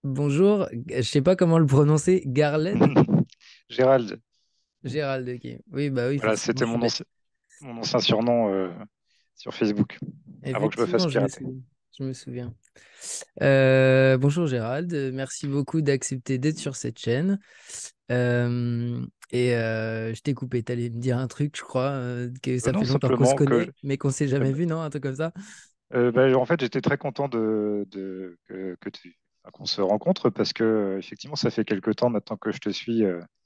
Bonjour, je sais pas comment le prononcer, Garled? Gérald, Gérald, ok. Oui, bah oui, voilà, forcément, c'était je suis bête. mon ancien surnom sur Facebook, avant que je me fasse Effectivement, je me pirater. souviens. Je me souviens. Bonjour Gérald, merci beaucoup d'accepter d'être sur cette chaîne. Je t'ai coupé, t'allais me dire un truc, je crois, que ça Non, fait longtemps qu'on se simplement connaît, mais qu'on s'est jamais bah, vu, non? Un truc comme ça? en fait, j'étais très content enfin, qu'on se rencontre parce que, effectivement, ça fait quelque temps maintenant que je te suis.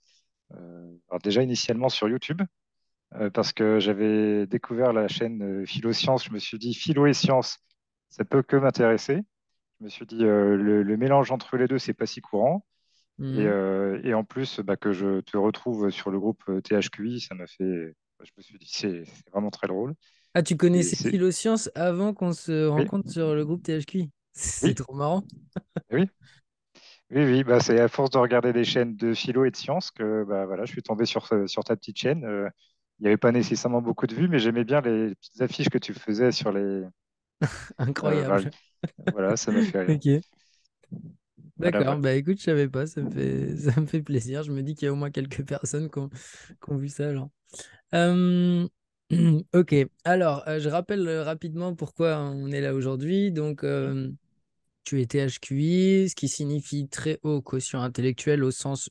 Alors déjà, initialement sur YouTube, parce que j'avais découvert la chaîne Philo-Sciences. Je me suis dit, philo et sciences, ça peut que m'intéresser. Je me suis dit, le mélange entre les deux, c'est pas si courant. Mhm. Et en plus, que je te retrouve sur le groupe THQI, ça m'a fait. Je me suis dit, c'est vraiment très drôle. Ah, tu Et connaissais c'est. Philosciences avant qu'on se Oui, rencontre sur le groupe THQ? C'est oui, trop marrant. oui, oui. Bah, c'est à force de regarder des chaînes de philo et de sciences que bah, voilà, je suis tombé sur ta petite chaîne. Il n'y avait pas nécessairement beaucoup de vues, mais j'aimais bien les petites affiches que tu faisais sur les. Voilà, Incroyable. voilà, ça m'a fait rire. Ok. Voilà, D'accord, voilà. bah écoute, je savais pas, ça me fait plaisir. Je me dis qu'il y a au moins quelques personnes qui ont vu ça, genre. Euh, Ok, alors je rappelle rapidement pourquoi on est là aujourd'hui. Donc, tu étais HQI, ce qui signifie très haut quotient intellectuel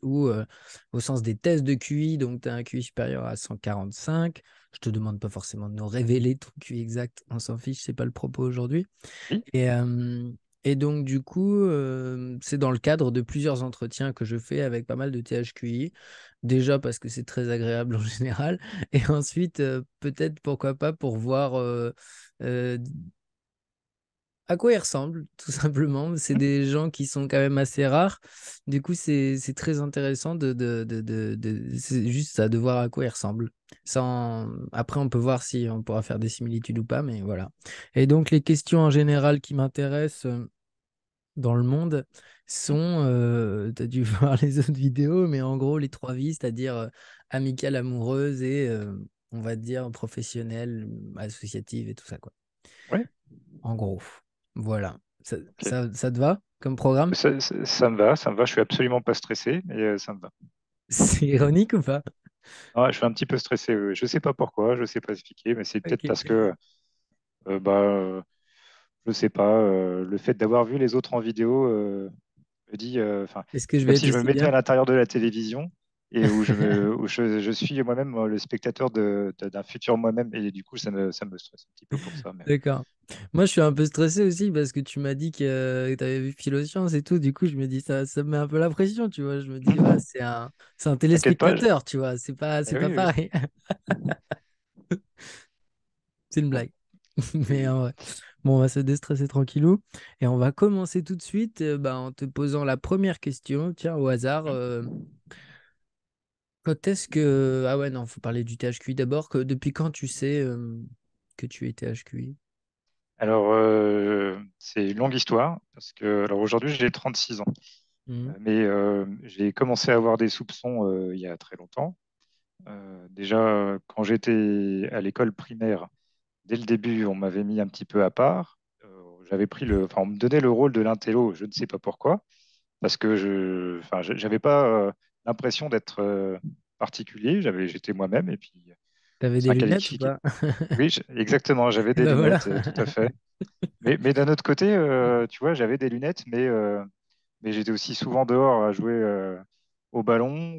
au sens des tests de QI, donc tu as un QI supérieur à 145. Je te demande pas forcément de nous révéler ton QI exact, on s'en fiche, c'est pas le propos aujourd'hui. Oui, Et, euh, et donc, du coup, c'est dans le cadre de plusieurs entretiens que je fais avec pas mal de THQI. Déjà parce que c'est très agréable en général. Et ensuite, peut-être, pourquoi pas, pour voir euh, à quoi ils ressemblent, tout simplement. C'est des gens qui sont quand même assez rares. Du coup, c'est très intéressant c'est juste ça, de voir à quoi ils ressemblent. Après, on peut voir si on pourra faire des similitudes ou pas, mais voilà. Et donc, les questions en général qui m'intéressent dans le monde sont, tu as dû voir les autres vidéos, mais en gros, les trois vies, c'est-à-dire amicale, amoureuse et, on va dire, professionnelle, associative et tout ça, quoi. ouais, En gros, voilà. ok. Ça te va comme programme? Ça me va, ça me va. Je suis absolument pas stressé, mais ça me va. C'est ironique ou pas? Ouais, je suis un petit peu stressé. Oui. Je sais pas pourquoi, je sais pas expliquer, mais c'est peut-être parce Ok. que, euh, bah, euh, je sais pas, le fait d'avoir vu les autres en vidéo me dit, enfin, Est-ce que c'est je comme vais si être je me aussi mettais à bien? l'intérieur de la télévision et où je suis moi-même le spectateur d'un futur moi-même, et du coup, ça me stresse un petit peu pour ça. Mais... D'accord. Moi, je suis un peu stressé aussi parce que tu m'as dit que tu avais vu Philosciences et tout. Du coup, je me dis, ça me met un peu la pression, tu vois. Je me dis, ouais, c'est un T'inquiète pas. téléspectateur, tu vois. C'est Eh pas oui, oui, pareil. C'est une bon, blague. oui, Mais oui. en vrai. Bon, on va se déstresser tranquillou. Et on va commencer tout de suite en te posant la première question, tiens, au hasard. Hmm. Quand est-ce que... Ah ouais, non, faut parler du THQI d'abord. Depuis quand tu sais que tu es THQI? Alors, c'est une longue histoire parce que, alors aujourd'hui, j'ai 36 ans. Mhm. Mais j'ai commencé à avoir des soupçons il y a très longtemps. Déjà, quand j'étais à l'école primaire, dès le début, on m'avait mis un petit peu à part. Enfin, on me donnait le rôle de l'intello, je ne sais pas pourquoi, parce que j'avais pas l'impression d'être particulier. J'étais moi-même, et puis T'avais c'est des un lunettes ou qualifié. pas? Oui, exactement, j'avais Et des ben voilà. lunettes, tout à fait. Mais d'un autre côté, tu vois, j'avais des lunettes, mais j'étais aussi souvent dehors à jouer au ballon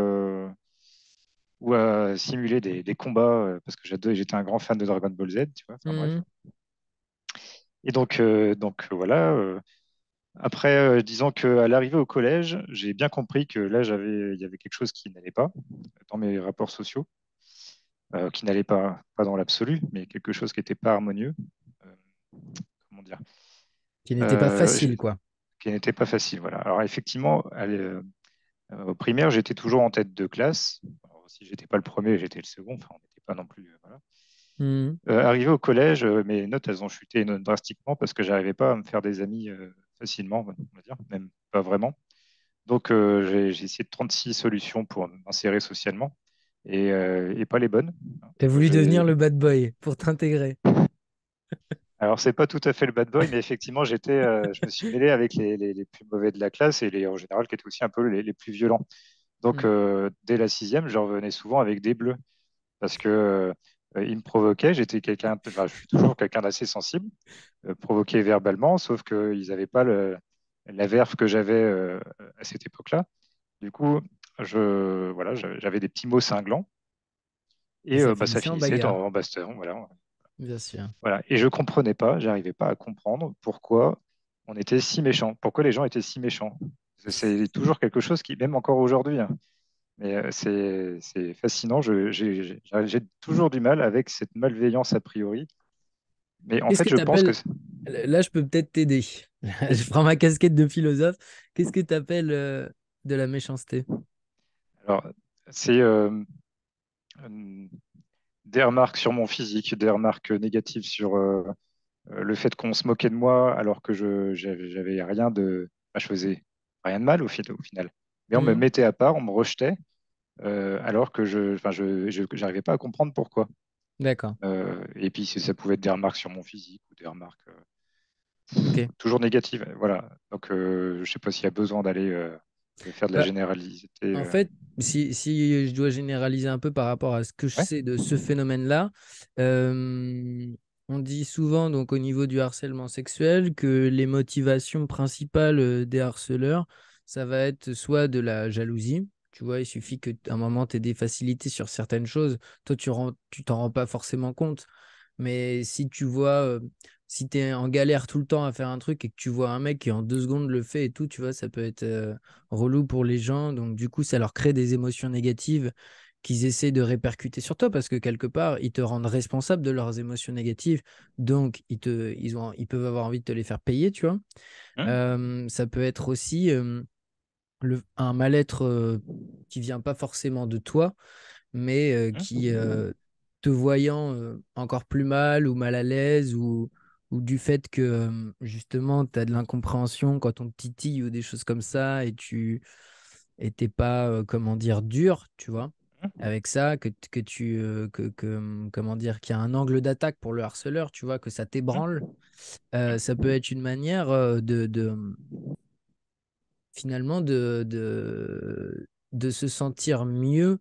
ou à simuler des combats parce que j'étais un grand fan de Dragon Ball Z, tu vois. Enfin bref. Mhm. Et donc voilà. Après, disons qu'à l'arrivée au collège, j'ai bien compris que là, il y avait quelque chose qui n'allait pas dans mes rapports sociaux, qui n'allait pas dans l'absolu, mais quelque chose qui n'était pas harmonieux. Euh, comment dire? Qui n'était pas Euh, je- facile, quoi. qui n'était pas facile. Voilà. Alors effectivement, au primaire, j'étais toujours en tête de classe. Alors, si j'étais pas le premier, j'étais le second. Enfin, on n'était pas non plus. Voilà. Mhm. Arrivé au collège, mes notes, elles ont chuté drastiquement parce que j'arrivais pas à me faire des amis facilement, on va dire, même pas vraiment. Donc, j'ai essayé de 36 solutions pour m'insérer socialement et pas les bonnes. Hein. T'as voulu devenir le bad boy pour t'intégrer. Alors, c'est pas tout à fait le bad boy, mais effectivement, je me suis mêlé avec les plus mauvais de la classe et en général, qui étaient aussi un peu les plus violents. Donc, Hmm. dès la sixième, je revenais souvent avec des bleus parce que ils me provoquaient. Enfin, je suis toujours quelqu'un d'assez sensible, provoqué verbalement, sauf qu'ils n'avaient pas la verve que j'avais à cette époque-là. Du coup, voilà, j'avais des petits mots cinglants Et et ça bah, ça finissait en finissait bagarre, en baston. Voilà. bien sûr. Voilà. Et je comprenais pas, j'arrivais pas à comprendre pourquoi on était si méchants, pourquoi les gens étaient si méchants. C'est toujours quelque chose qui, même encore aujourd'hui, hein, mais c'est fascinant. J'ai toujours du mal avec cette malveillance a priori. Mais en Qu'est-ce fait, que je tu pense que appelles... Là, je peux peut-être t'aider. oui. Je prends ma casquette de philosophe. Qu'est-ce que tu appelles de la méchanceté? Alors, c'est euh, des remarques sur mon physique, des remarques négatives sur le fait qu'on se moquait de moi alors que j'avais rien de, enfin, je faisais rien de mal au final. Mais on me Hmm. mettait à part, on me rejetait, alors que enfin, j'arrivais pas à comprendre pourquoi. D'accord. Et puis ça pouvait être des remarques sur mon physique ou des remarques Ok. toujours négatives. Voilà. Donc je sais pas s'il y a besoin d'aller de faire de la Bah, généralité. en fait, si je dois généraliser un peu par rapport à ce que je Ouais. sais de ce phénomène-là, euh, on dit souvent donc au niveau du harcèlement sexuel que les motivations principales des harceleurs, ça va être soit de la jalousie. Tu vois, il suffit qu'à un moment tu aies des facilités sur certaines choses. Toi, tu t'en rends pas forcément compte. Mais si tu vois, si tu es en galère tout le temps à faire un truc et que tu vois un mec qui en 2 secondes le fait et tout, tu vois, ça peut être relou pour les gens. Donc, du coup, ça leur crée des émotions négatives qu'ils essaient de répercuter sur toi parce que quelque part, ils te rendent responsable de leurs émotions négatives. Donc, ils peuvent avoir envie de te les faire payer, tu vois. Hum, Ça peut être aussi un mal-être qui vient pas forcément de toi mais qui, hum, te voyant encore plus mal ou mal à l'aise ou du fait que justement tu as de l'incompréhension quand on te titille ou des choses comme ça et tu et t'es pas, comment dire, dur, tu vois, hum, avec ça, que tu, comment dire, qu'il y a un angle d'attaque pour le harceleur, tu vois, que ça t'ébranle, hum, ça peut être une manière finalement de se sentir mieux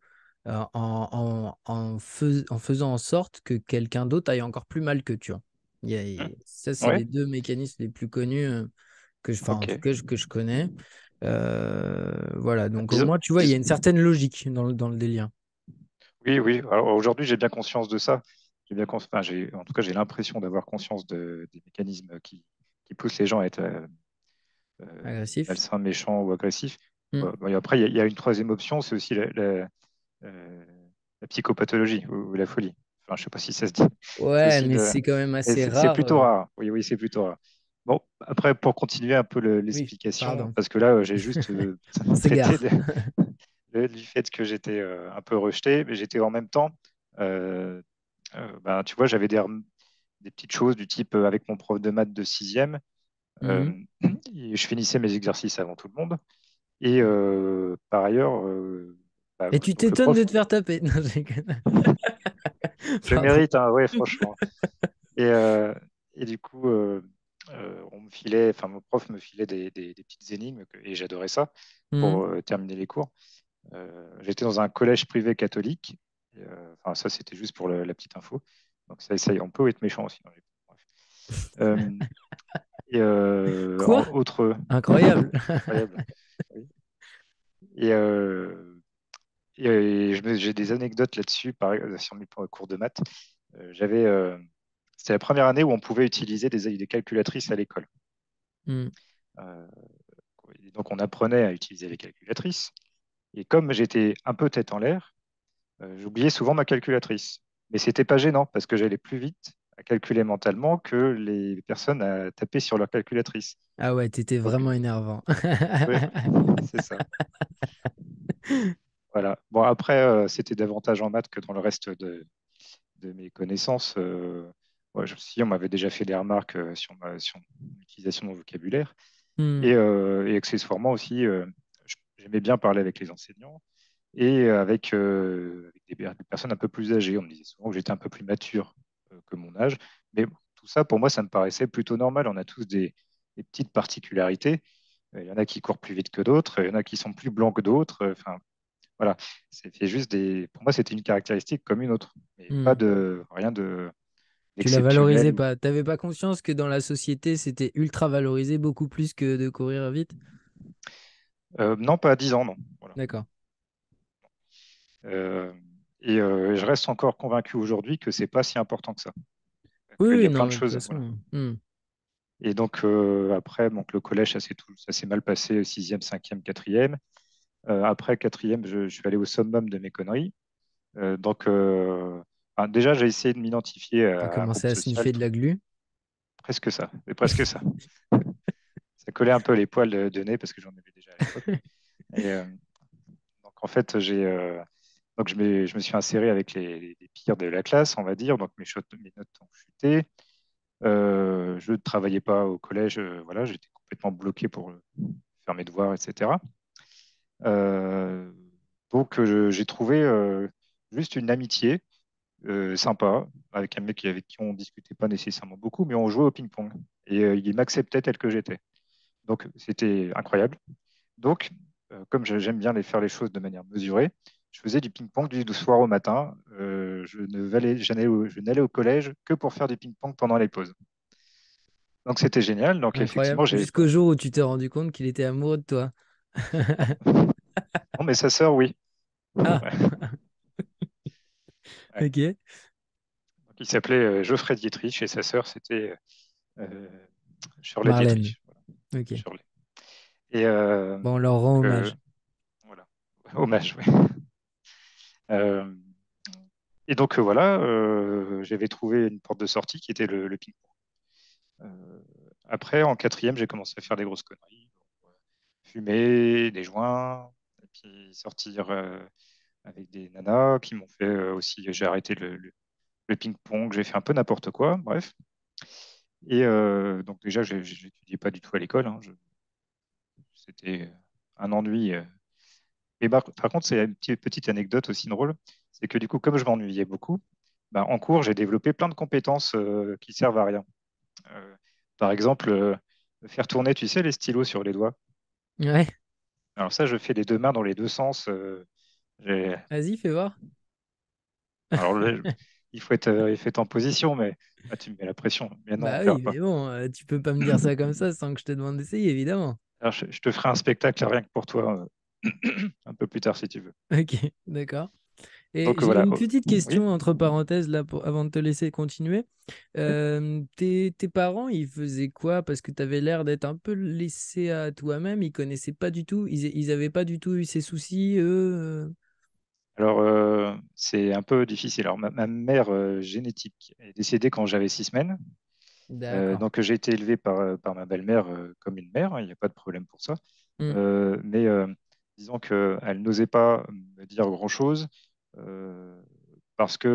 en faisant en sorte que quelqu'un d'autre aille encore plus mal que tu vois. hum. Ça, c'est Ouais. les deux mécanismes les plus connus enfin, en Ok. tout cas, que je connais. Voilà, donc au Disons, moins, tu vois, il y a une certaine logique dans le délire. oui, oui. Alors, aujourd'hui, j'ai bien conscience de ça. Enfin, en tout cas, j'ai l'impression d'avoir conscience des mécanismes qui poussent les gens à être Agressif. malsains, méchants ou agressifs. Hmm. Bon, et après, il y a une troisième option, c'est aussi euh, la psychopathologie ou la folie. Enfin, je sais pas si ça se dit. C'est Ouais, aussi mais c'est quand même mais assez c'est rare. plutôt rare. Oui, oui, c'est plutôt rare. Bon, après, pour continuer un peu Oui, l'explication, pardon. parce que là, j'ai juste On traité s'égare. du fait que j'étais un peu rejeté, mais j'étais en même temps, euh, ben, tu vois, j'avais des petites choses du type avec mon prof de maths de sixième, Mhm. euh, et je finissais mes exercices avant tout le monde. Et par ailleurs, bah, Et tu donc le t'étonnes de prof, te faire taper. Non, je déconne. je Pardon. mérite, hein, ouais, franchement. Et, euh, et du coup, enfin, mon prof me filait des petites énigmes et j'adorais ça Mhm. pour terminer les cours. J'étais dans un collège privé catholique. Et, enfin, ça, c'était juste pour la petite info. Donc, on peut être méchant aussi dans les. Bref. Euh, et Quoi? autre Incroyable. incroyable. Oui. Et, j'ai des anecdotes là-dessus, sur mes cours de maths. J'avais, c'était la première année où on pouvait utiliser des calculatrices à l'école. Mhm. Euh, et donc, on apprenait à utiliser les calculatrices. Et comme j'étais un peu tête en l'air, j'oubliais souvent ma calculatrice. Mais c'était pas gênant parce que j'allais plus vite à calculer mentalement que les personnes à taper sur leur calculatrice. Ah ouais, t'étais Donc, vraiment énervant. oui, c'est ça. Voilà. Bon, après, c'était davantage en maths que dans le reste de mes connaissances. Ouais, si on m'avait déjà fait des remarques sur l'utilisation de mon vocabulaire. Hmm. Et accessoirement aussi, j'aimais bien parler avec les enseignants et avec des personnes un peu plus âgées. On me disait souvent que j'étais un peu plus mature que mon âge. Mais bon, tout ça, pour moi, ça me paraissait plutôt normal. On a tous des petites particularités. Il y en a qui courent plus vite que d'autres, il y en a qui sont plus blancs que d'autres. Enfin, voilà, c'était juste des. Pour moi, c'était une caractéristique comme une autre, mais pas Hmm. de rien de Tu la valorisais d'exceptionnel. pas. T'avais pas conscience que dans la société, c'était ultra valorisé beaucoup plus que de courir vite? Non, pas à 10 ans, non. Voilà. D'accord. Euh, je reste encore convaincu aujourd'hui que c'est pas si important que ça. Oui, Qu'il y oui, a non, plein de mais de toute choses. Voilà. façon. Hmm. Et donc après, donc, le collège, ça s'est mal passé, sixième, cinquième, quatrième. Après quatrième, je suis allé au summum de mes conneries. Donc déjà, j'ai essayé de m'identifier T'as à un commencé groupe à social, sniffer de la glu. presque ça, c'est presque ça. Ça collait un peu les poils de nez parce que j'en avais déjà à l'époque. Et donc en fait, donc je me suis inséré avec les pires de la classe, on va dire. Donc mes notes ont chuté. Je ne travaillais pas au collège, voilà, j'étais complètement bloqué pour faire mes devoirs, etc. Euh, donc j'ai trouvé juste une amitié sympa avec un mec avec qui on discutait pas nécessairement beaucoup, mais on jouait au ping-pong. Et il m'acceptait tel que j'étais. Donc c'était incroyable. Donc, comme j'aime bien faire les choses de manière mesurée, je faisais du ping-pong du soir au matin. Je n'allais au collège que pour faire du ping-pong pendant les pauses. Donc c'était génial. Donc Incroyable. effectivement, j'ai. Jusqu'au jour où tu t'es rendu compte qu'il était amoureux de toi. Non, mais sa sœur, oui. Ah, Ouais, ouais. ok. Donc, il s'appelait Geoffrey Dietrich et sa sœur, c'était Shirley Marlène. Dietrich. Voilà, Ok. Shirley. Et Bon, on leur rend donc, hommage. voilà. Hommage, oui. Euh, et donc voilà, j'avais trouvé une porte de sortie qui était le ping-pong. Euh, Après, en quatrième, j'ai commencé à faire des grosses conneries. Fumer, des joints, et puis sortir avec des nanas qui m'ont fait aussi. J'ai arrêté le ping-pong, j'ai fait un peu n'importe quoi, bref. Et donc déjà, je n'étudiais pas du tout à l'école, hein. C'était un ennui. Et par contre, c'est une petite anecdote aussi drôle, c'est que du coup, comme je m'ennuyais beaucoup, bah, en cours, j'ai développé plein de compétences qui servent à rien. Euh, Par exemple, faire tourner, tu sais, les stylos sur les doigts. Ouais. Alors ça, je fais les deux mains dans les deux sens. J'ai- Vas-y, fais voir. Alors là, il faut être en position, mais ah, tu me mets la pression. Mais non, on Bah ne verra oui, pas. mais bon, tu peux pas me dire ça comme ça sans que je te demande d'essayer, évidemment. Alors, je te ferai un spectacle rien que pour toi un peu plus tard si tu veux. Ok, d'accord. Et Donc j'ai voilà. une petite Oui. question entre parenthèses là avant de te laisser continuer. Oui. Tes parents, ils faisaient quoi? Parce que tu avais l'air d'être un peu laissé à toi-même. Ils connaissaient pas du tout. Ils avaient pas du tout eu ces soucis, eux. Alors c'est un peu difficile. Alors ma mère génétique est décédée quand j'avais 6 semaines. D'accord. Donc j'ai été élevé par ma belle-mère comme une mère, hein, il n'y a pas de problème pour ça. Hmm, Mais disons qu'elle n'osait pas me dire grand-chose euh, parce que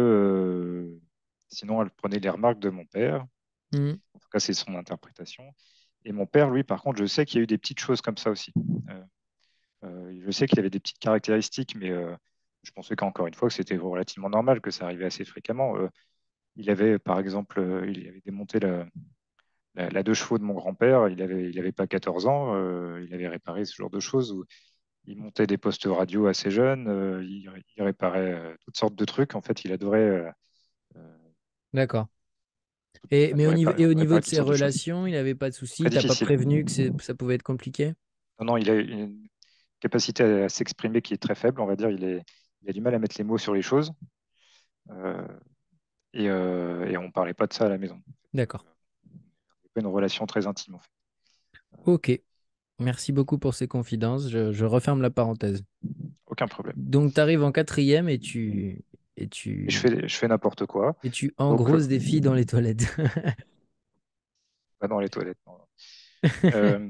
sinon elle prenait les remarques de mon père. hmm, En tout cas, c'est son interprétation. Et mon père, lui, par contre, je sais qu'il y a eu des petites choses comme ça aussi. Euh, je sais qu'il y avait des petites caractéristiques, mais je pensais qu'encore une fois, que c'était relativement normal, que ça arrivait assez fréquemment. Il avait, par exemple, il avait démonté la deux chevaux de mon grand-père. Il avait pas 14 ans. Il avait réparé ce genre de choses où il montait des postes radio assez jeunes. Il réparait toutes sortes de trucs. En fait, il adorait, d'accord. Et, mais au niveau réparer de toutes ses sortes de choses. relations, il n'avait pas de Très soucis. T'as pas difficile. prévenu que ça pouvait être compliqué? Non, non, il a une capacité à s'exprimer qui est très faible, on va dire. Il a du mal à mettre les mots sur les choses. Euh, et on ne parlait pas de ça à la maison. D'accord. C'était pas une relation très intime, en fait. Ok. Merci beaucoup pour ces confidences. Je referme la parenthèse. Aucun problème. Donc, tu arrives en quatrième et Et je tu, fais, je fais n'importe quoi. et tu Donc, engrosses des filles dans les toilettes. pas dans les toilettes. Non. Euh,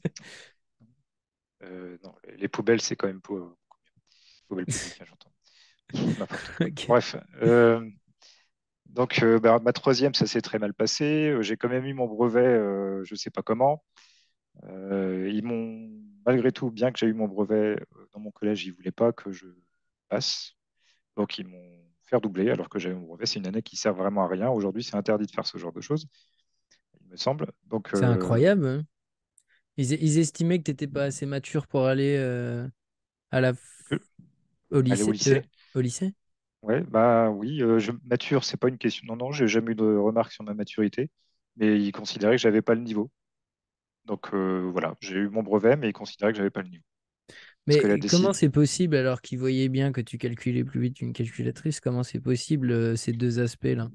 non, les poubelles, c'est quand même poubelle publique, hein, j'entends. N'importe quoi. Ok. Bref. Donc, ma troisième, ça s'est très mal passé. J'ai quand même eu mon brevet, je ne sais pas comment. Ils m'ont, malgré tout, bien que j'ai eu mon brevet dans mon collège, ils ne voulaient pas que je passe. Donc, ils m'ont faire doubler alors que j'avais mon brevet. C'est une année qui sert vraiment à rien. Aujourd'hui, c'est interdit de faire ce genre de choses, il me semble. Donc, C'est incroyable, hein. Ils estimaient que tu n'étais pas assez mature pour aller à la, que- au aller au lycée. lycée. Au lycée? Ouais, bah oui, mature, c'est pas une question. Non, non, j'ai jamais eu de remarques sur ma maturité, mais ils considéraient que j'avais pas le niveau. Donc voilà, j'ai eu mon brevet, mais ils considéraient que j'avais pas le niveau. Parce que la Mais comment décide, c'est possible alors qu'ils voyaient bien que tu calculais plus vite qu'une calculatrice? Comment c'est possible ces deux aspects-là?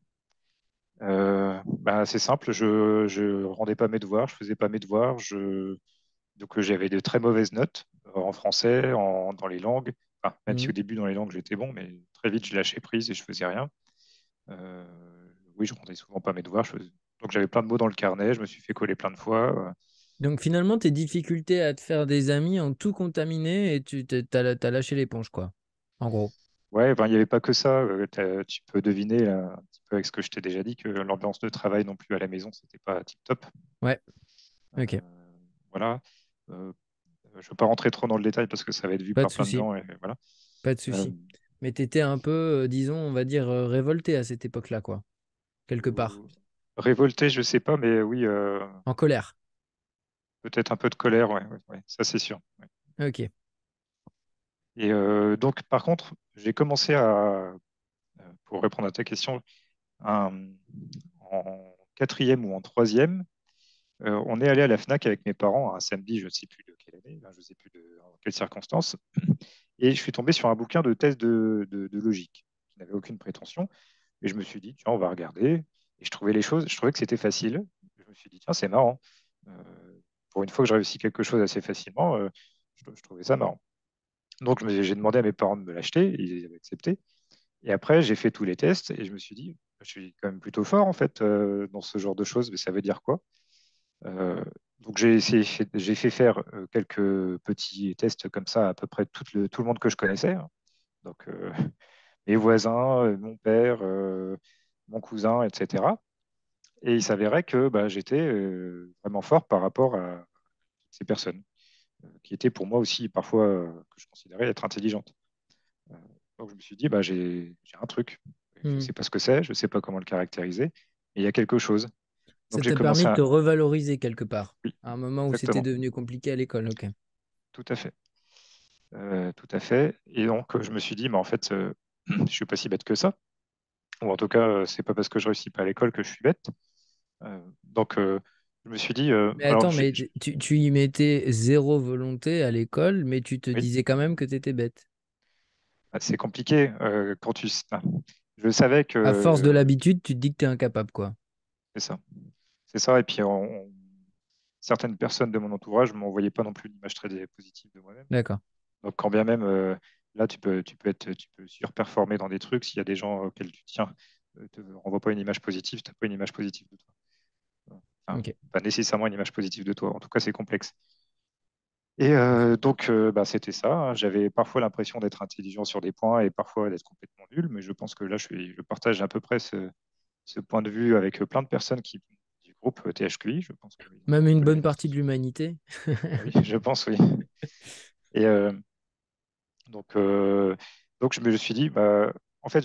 bah, c'est simple, je rendais pas mes devoirs, je faisais pas mes devoirs, donc j'avais de très mauvaises notes en français, dans les langues. Enfin, même si Mhm. au début dans les langues j'étais bon, mais très vite je lâchais prise et je faisais rien. Euh, oui, je rendais souvent pas mes devoirs. Donc j'avais plein de mots dans le carnet, je me suis fait coller plein de fois. Donc finalement, tes difficultés à te faire des amis ont tout contaminé et t'as lâché l'éponge, quoi. En gros. Ouais, ben, il n'y avait pas que ça. Tu peux deviner là, un petit peu avec ce que je t'ai déjà dit que l'ambiance de travail non plus à la maison, c'était pas tip top. Ouais, ok. Voilà. Euh, je ne veux pas rentrer trop dans le détail parce que ça va être vu Pas de par plein de souci. gens. Et voilà. Pas de Euh, souci. Mais t'étais un peu, disons, on va dire, révolté à cette époque-là, quoi. Quelque part. euh, Révolté, je sais pas, mais oui, En colère. peut-être un peu de colère, ouais, ouais, ouais, ça c'est sûr. Ouais. Ok. Et donc, par contre, j'ai commencé pour répondre à ta question, un- en quatrième ou en troisième, on est allé à la Fnac avec mes parents un samedi, je ne sais plus de quelle année, je ne sais plus en quelles circonstances, et je suis tombé sur un bouquin de test de logique qui n'avait aucune prétention, et je me suis dit, tiens, on va regarder, et je trouvais les choses, je trouvais que c'était facile, je me suis dit, tiens, c'est marrant. Pour une fois que je réussis quelque chose assez facilement, je trouvais ça marrant. Donc j'ai demandé à mes parents de me l'acheter, ils avaient accepté, et après j'ai fait tous les tests, et je me suis dit, je suis quand même plutôt fort en fait dans ce genre de choses, mais ça veut dire quoi? Euh, donc j'ai fait faire quelques petits tests comme ça à peu près tout le monde que je connaissais, hein. Donc mes voisins, mon père, mon cousin, etc. Et il s'avérait que bah, j'étais vraiment fort par rapport à ces personnes, qui étaient pour moi aussi parfois que je considérais être intelligentes. Euh, donc je me suis dit, bah, j'ai un truc. Je ne Hmm. sais pas ce que c'est, je ne sais pas comment le caractériser, mais il y a quelque chose. Ça Donc j'ai t'a permis commencé de te à... revaloriser quelque part. Oui, À un moment où c'était exactement, devenu compliqué à l'école, ok. tout à fait. Tout à fait. Et donc, je me suis dit, mais en fait, je suis pas si bête que ça. Ou en tout cas, c'est pas parce que je réussis pas à l'école que je suis bête. Donc, je me suis dit, Mais attends, mais tu y mettais zéro volonté à l'école, mais tu te oui, disais quand même que t'étais bête. c'est compliqué quand je savais À force de que l'habitude, tu te dis que t'es incapable, quoi. c'est ça. C'est ça. Et puis, certaines personnes de mon entourage ne m'envoyaient pas non plus une image très positive de moi-même. D'accord. Donc, quand bien même, là, tu peux surperformer dans des trucs. S'il y a des gens auxquels tu tiens, te renvoient pas une image positive, tu n'as pas une image positive de toi. Enfin, Ok. pas nécessairement une image positive de toi. En tout cas, c'est complexe. Et donc, bah, c'était ça, hein. J'avais parfois l'impression d'être intelligent sur des points et parfois d'être complètement nul, mais je pense que là, je partage à peu près ce point de vue avec plein de personnes du groupe THQI. Je pense qu'ils ont Même une partagé bonne la même partie de chose. l'humanité. Oui, je pense, oui. Et donc, euh, donc, je me suis dit, bah, en fait,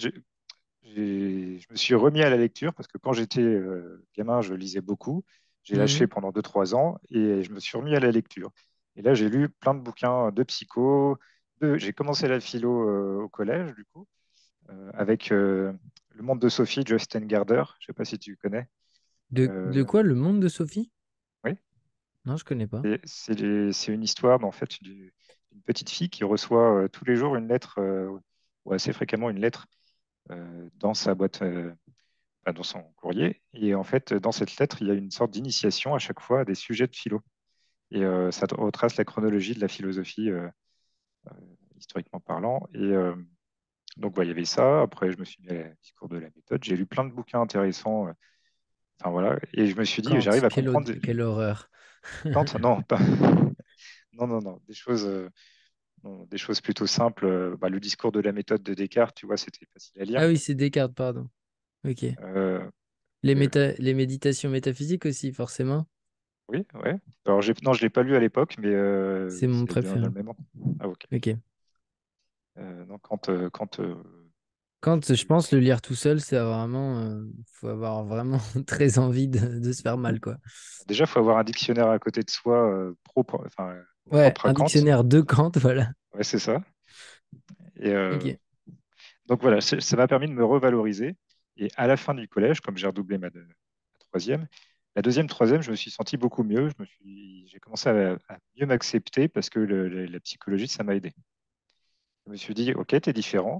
je me suis remis à la lecture parce que quand j'étais gamin, je lisais beaucoup. J'ai lâché Mhm. pendant 2 3 ans et je me suis remis à la lecture. Et là, j'ai lu plein de bouquins de psycho. J'ai commencé la philo au collège, du coup, avec Le Monde de Sophie, Joyce Steingarder. Je ne sais pas si tu connais. De Euh, quoi, le monde de Sophie? oui, Non, je connais pas. c'est une histoire en fait, d'une petite fille qui reçoit tous les jours une lettre, ou assez fréquemment une lettre, dans sa boîte. Dans son courrier. Et en fait, dans cette lettre, il y a une sorte d'initiation à chaque fois à des sujets de philo. Et ça retrace la chronologie de la philosophie, euh, historiquement parlant. Et donc, bah, il y avait ça. Après, je me suis mis à discours de la méthode. J'ai lu plein de bouquins intéressants. Enfin, voilà. Et je me suis dit, Kant, j'arrive à comprendre. quelle horreur. Kant, non, pas... non, non, non. Non, des choses plutôt simples. Bah, le discours de la méthode de Descartes, tu vois, c'était facile à lire. Ah oui, c'est Descartes, pardon. Ok. Euh, euh, Les méditations métaphysiques aussi, forcément. oui, ouais. Alors, non, je ne l'ai pas lu à l'époque, mais C'est mon c'est dans préféré. le même ordre. Ah, ok. Ok. Donc, Quand je pense le lire tout seul, c'est vraiment, faut avoir vraiment très envie de se faire mal, quoi. Déjà, il faut avoir un dictionnaire à côté de soi, enfin, Ouais, propre à un Kant. dictionnaire de Kant, voilà. Ouais, c'est ça. Et Ok. donc voilà, ça m'a permis de me revaloriser. Et à la fin du collège, comme j'ai redoublé ma troisième, la deuxième, troisième, je me suis senti beaucoup mieux. J'ai commencé à mieux m'accepter parce que la psychologie, ça m'a aidé. Je me suis dit, OK, tu es différent,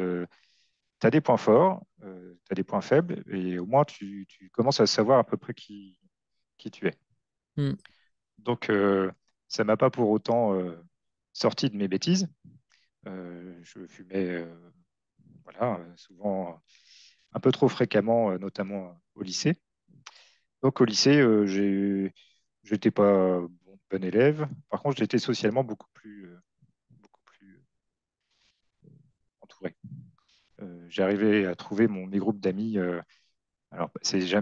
tu as des points forts, tu as des points faibles, et au moins tu commences à savoir à peu près qui tu es. Hmm. Donc, ça ne m'a pas pour autant sorti de mes bêtises. Je fumais voilà, souvent un peu trop fréquemment, notamment au lycée. Donc, au lycée, j'étais pas bon élève. Par contre, j'étais socialement beaucoup plus entouré. J'arrivais à trouver mes groupes d'amis. Alors,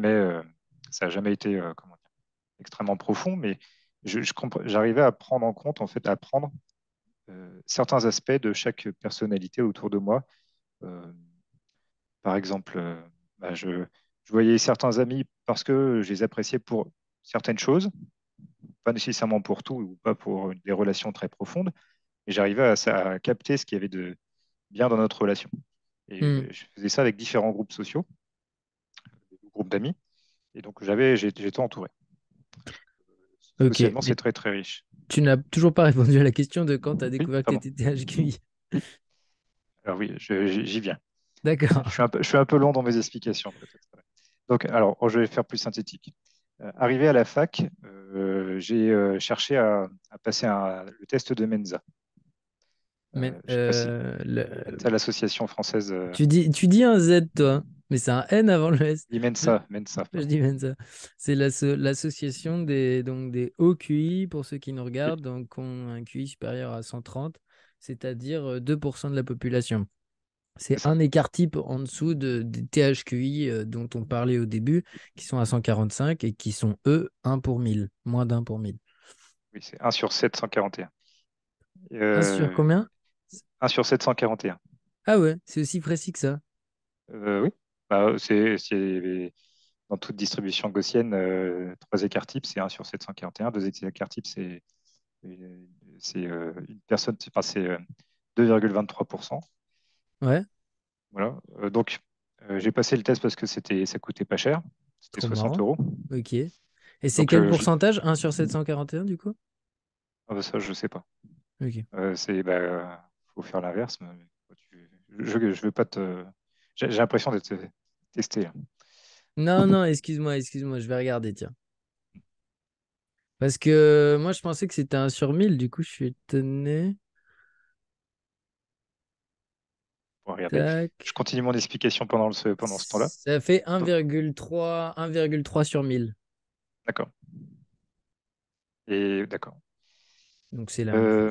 ça n'a jamais été comment dire, extrêmement profond, mais j'arrivais à prendre en compte, en fait, à prendre certains aspects de chaque personnalité autour de moi. Euh, Par exemple, bah, je voyais certains amis parce que je les appréciais pour certaines choses, pas nécessairement pour tout ou pas pour des relations très profondes, mais j'arrivais à capter ce qu'il y avait de bien dans notre relation. Et Hmm. je faisais ça avec différents groupes sociaux, des groupes d'amis, et donc j'étais entouré. Ok, Socialement, c'est mais très très riche. tu n'as toujours pas répondu à la question de quand tu as Oui, découvert que tu pardon. étais THQI. Alors oui, j'y viens. D'accord. Je suis un peu long dans mes explications, peut-être. Donc, alors, je vais faire plus synthétique. Arrivé à la fac, j'ai cherché à passer le test de Mensa. Mais Je sais pas si Mensa, l'association française, tu dis un Z, toi, mais c'est un N avant le S. dit Je, Mensa, je pardon. dis même ça. C'est l'association des hauts QI, pour ceux qui nous Oui, regardent, donc qui ont un QI supérieur à 130, c'est-à-dire 2% de la population. c'est C'est ça. un écart type en dessous des THQI dont on parlait au début, qui sont à 145 et qui sont, eux, 1 pour 1000, moins d'1 pour 1000. Oui, c'est 1 sur 741. 1 sur Euh, combien? 1 sur 741. Ah ouais, c'est aussi précis que ça. Oui, bah, dans toute distribution gaussienne, trois écarts types, c'est 1 sur 741. Deux écarts types, euh, c'est une personne, enfin, c'est 2,23%. Ouais, Voilà. Donc, j'ai passé le test parce que ça coûtait pas cher. C'était trop 60 marrant. euros. Ok. Et c'est Donc, quel pourcentage? 1 sur 741 du coup? ah bah ça, je sais pas. Ok. Faut faire l'inverse. Mais je veux pas te. J'ai l'impression d'être testé, là. Non, non, excuse-moi, je vais regarder, tiens. Parce que moi, je pensais que c'était 1 sur 1000, du coup, je suis étonné. Pour regarder. Je Tac. continue mon explication pendant ce temps-là. Ça fait Donc, 1,3 sur 1000. d'accord. Et d'accord. Donc, c'est la même chose. Euh,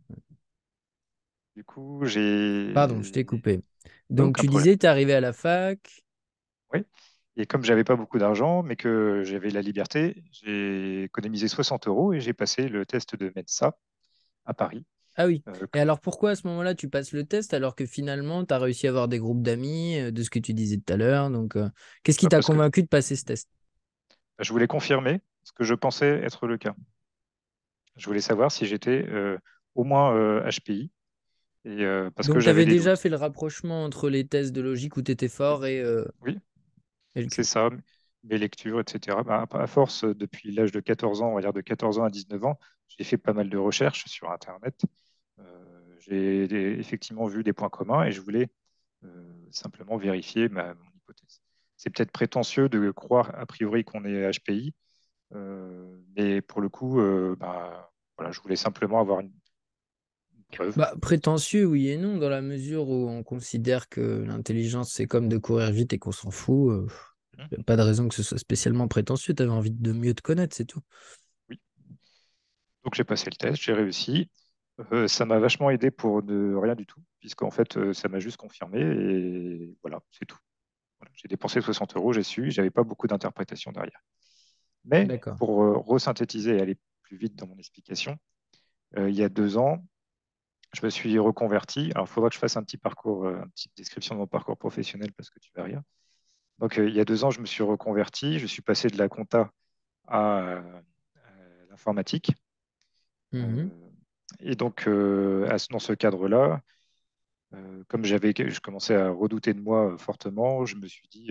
du coup, Pardon, je t'ai coupé. Donc, aucun tu problème. disais, t'es arrivé à la fac. Oui. Et comme j'avais pas beaucoup d'argent, mais que j'avais la liberté, j'ai économisé 60 euros et j'ai passé le test de MEDSA à Paris. Ah oui. Euh, Et alors, pourquoi à ce moment-là, tu passes le test alors que finalement, tu as réussi à avoir des groupes d'amis, de ce que tu disais tout à l'heure. Donc, qu'est-ce qui t'a Parce que convaincu de passer ce test? je voulais confirmer ce que je pensais être le cas. Je voulais savoir si j'étais au moins HPI, et, parce que Donc, tu j'avais avais des déjà doutes. fait le rapprochement entre les tests de logique où tu étais fort Oui, et le c'est Q. ça, mes lectures, etc. Bah, à force, depuis l'âge de 14 ans, on va dire de 14 ans à 19 ans, j'ai fait pas mal de recherches sur Internet. J'ai effectivement vu des points communs et je voulais simplement vérifier mon hypothèse. C'est peut-être prétentieux de croire a priori qu'on est HPI, mais pour le coup, voilà, je voulais simplement avoir une preuve. Bah, prétentieux, oui et non, dans la mesure où on considère que l'intelligence, c'est comme de courir vite et qu'on s'en fout. Y a pas de raison que ce soit spécialement prétentieux. Tu avais envie de mieux te connaître, c'est tout. Oui. Donc j'ai passé le test, j'ai réussi. Ça m'a vachement aidé pour de rien du tout, puisqu'en fait, ça m'a juste confirmé et voilà, c'est tout. Voilà. J'ai dépensé 60 euros, j'ai su, j'avais pas beaucoup d'interprétation derrière. Mais D'accord. pour resynthétiser et aller plus vite dans mon explication, il y a 2 ans, je me suis reconverti. Alors, il faudra que je fasse un petit parcours, une petite description de mon parcours professionnel parce que tu vas rire. Donc, il y a 2 ans, je me suis reconverti. Je suis passé de la compta à l'informatique. Mhm. Euh, et donc, dans ce cadre-là, comme je commençais à redouter de moi fortement, je me suis dit,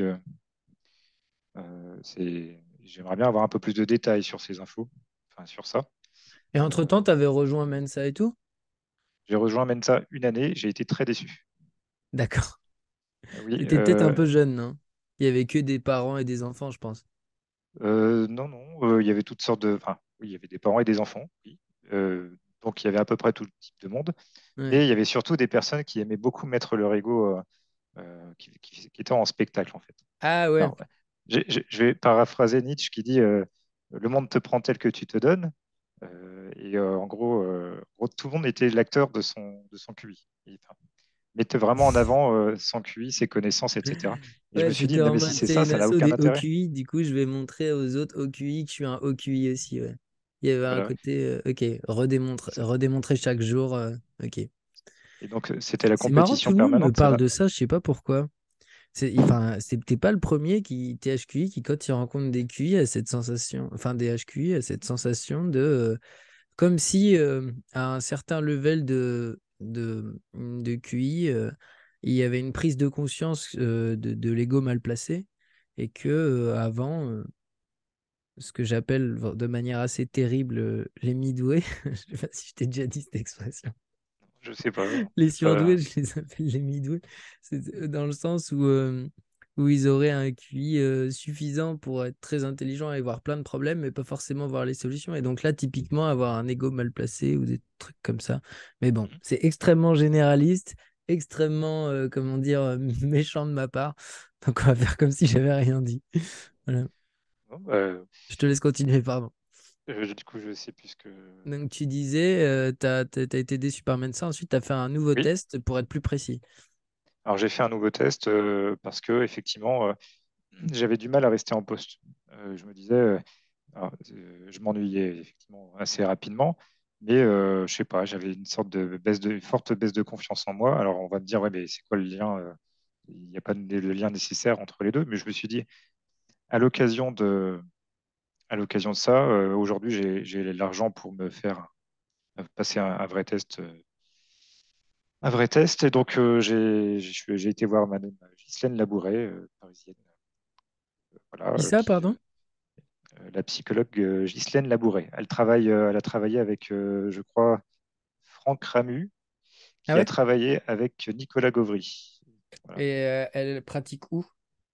j'aimerais bien avoir un peu plus de détails sur ces infos, enfin sur ça. Et Euh, entre-temps, tu avais rejoint Mensa et tout? j'ai rejoint Mensa une année, j'ai été très déçu. D'accord. Oui, T'étais peut-être un peu jeune, non? Il y avait que des parents et des enfants, je pense. non, non, il y avait toutes sortes de, enfin, oui, il y avait des parents et des enfants, oui. Donc il y avait à peu près tout le type de monde, Ouais. mais il y avait surtout des personnes qui aimaient beaucoup mettre leur ego, qui étaient en spectacle en fait. Ah ouais. Alors, je vais paraphraser Nietzsche qui dit le monde te prend tel que tu te donnes. En gros, tout le monde était l'acteur de son QI. Enfin, mettait vraiment en avant son QI, ses connaissances, etc. Et je me Ouais, suis dit, t'étais non, en mais si mode, c'est c'est ça, une ça n'a asso aucun des intérêt. OQI, du coup, je vais montrer aux autres OQI que je suis un OQI aussi, ouais. Il y avait un Voilà. côté, ok, C'est- redémontrer chaque jour, ok. Et donc, c'était la C'est marrant, tout compétition le monde me permanente. parle de ça, je sais pas pourquoi. Enfin, t'es pas le premier THQI, qui, quand il rencontre des QI, a cette sensation, enfin des HQI, a cette sensation de, comme si à un certain level de QI, il y avait une prise de conscience de l'ego mal placé et que avant, ce que j'appelle de manière assez terrible les midway, je sais pas si je t'ai déjà dit cette expression. Je sais pas. Les C'est pas... surdoués, je les appelle les midway. C'est dans le sens où ils auraient un QI suffisant pour être très intelligents et voir plein de problèmes, mais pas forcément voir les solutions. Et donc là, typiquement, avoir un ego mal placé ou des trucs comme ça. Mais bon, Mhm. c'est extrêmement généraliste, extrêmement, comment dire, méchant de ma part. Donc on va faire comme si j'avais rien dit. Voilà. Bon, bah, Je te laisse continuer, pardon. du coup, je sais plus ce que... Donc tu disais, t'as été déçu par Mensa, ensuite tu as fait un nouveau Oui. test pour être plus précis. Alors, j'ai fait un nouveau test parce que, effectivement, j'avais du mal à rester en poste. Je me disais, je m'ennuyais effectivement assez rapidement, mais je sais pas, j'avais une sorte de forte baisse de confiance en moi. Alors on va me dire, ouais, mais c'est quoi le lien? Il n'y a pas le lien nécessaire entre les deux, mais je me suis dit, à l'occasion à l'occasion de ça, aujourd'hui, j'ai l'argent pour me faire passer un vrai test. Un vrai test, et donc j'ai été voir Madame Ghislaine Labouret, parisienne, voilà, Qui ça, pardon? la psychologue Ghislaine Labouret. Elle a travaillé avec, je crois, Franck Ramu, Ah qui a ouais? travaillé avec Nicolas Gauvry. Voilà. Et elle pratique où?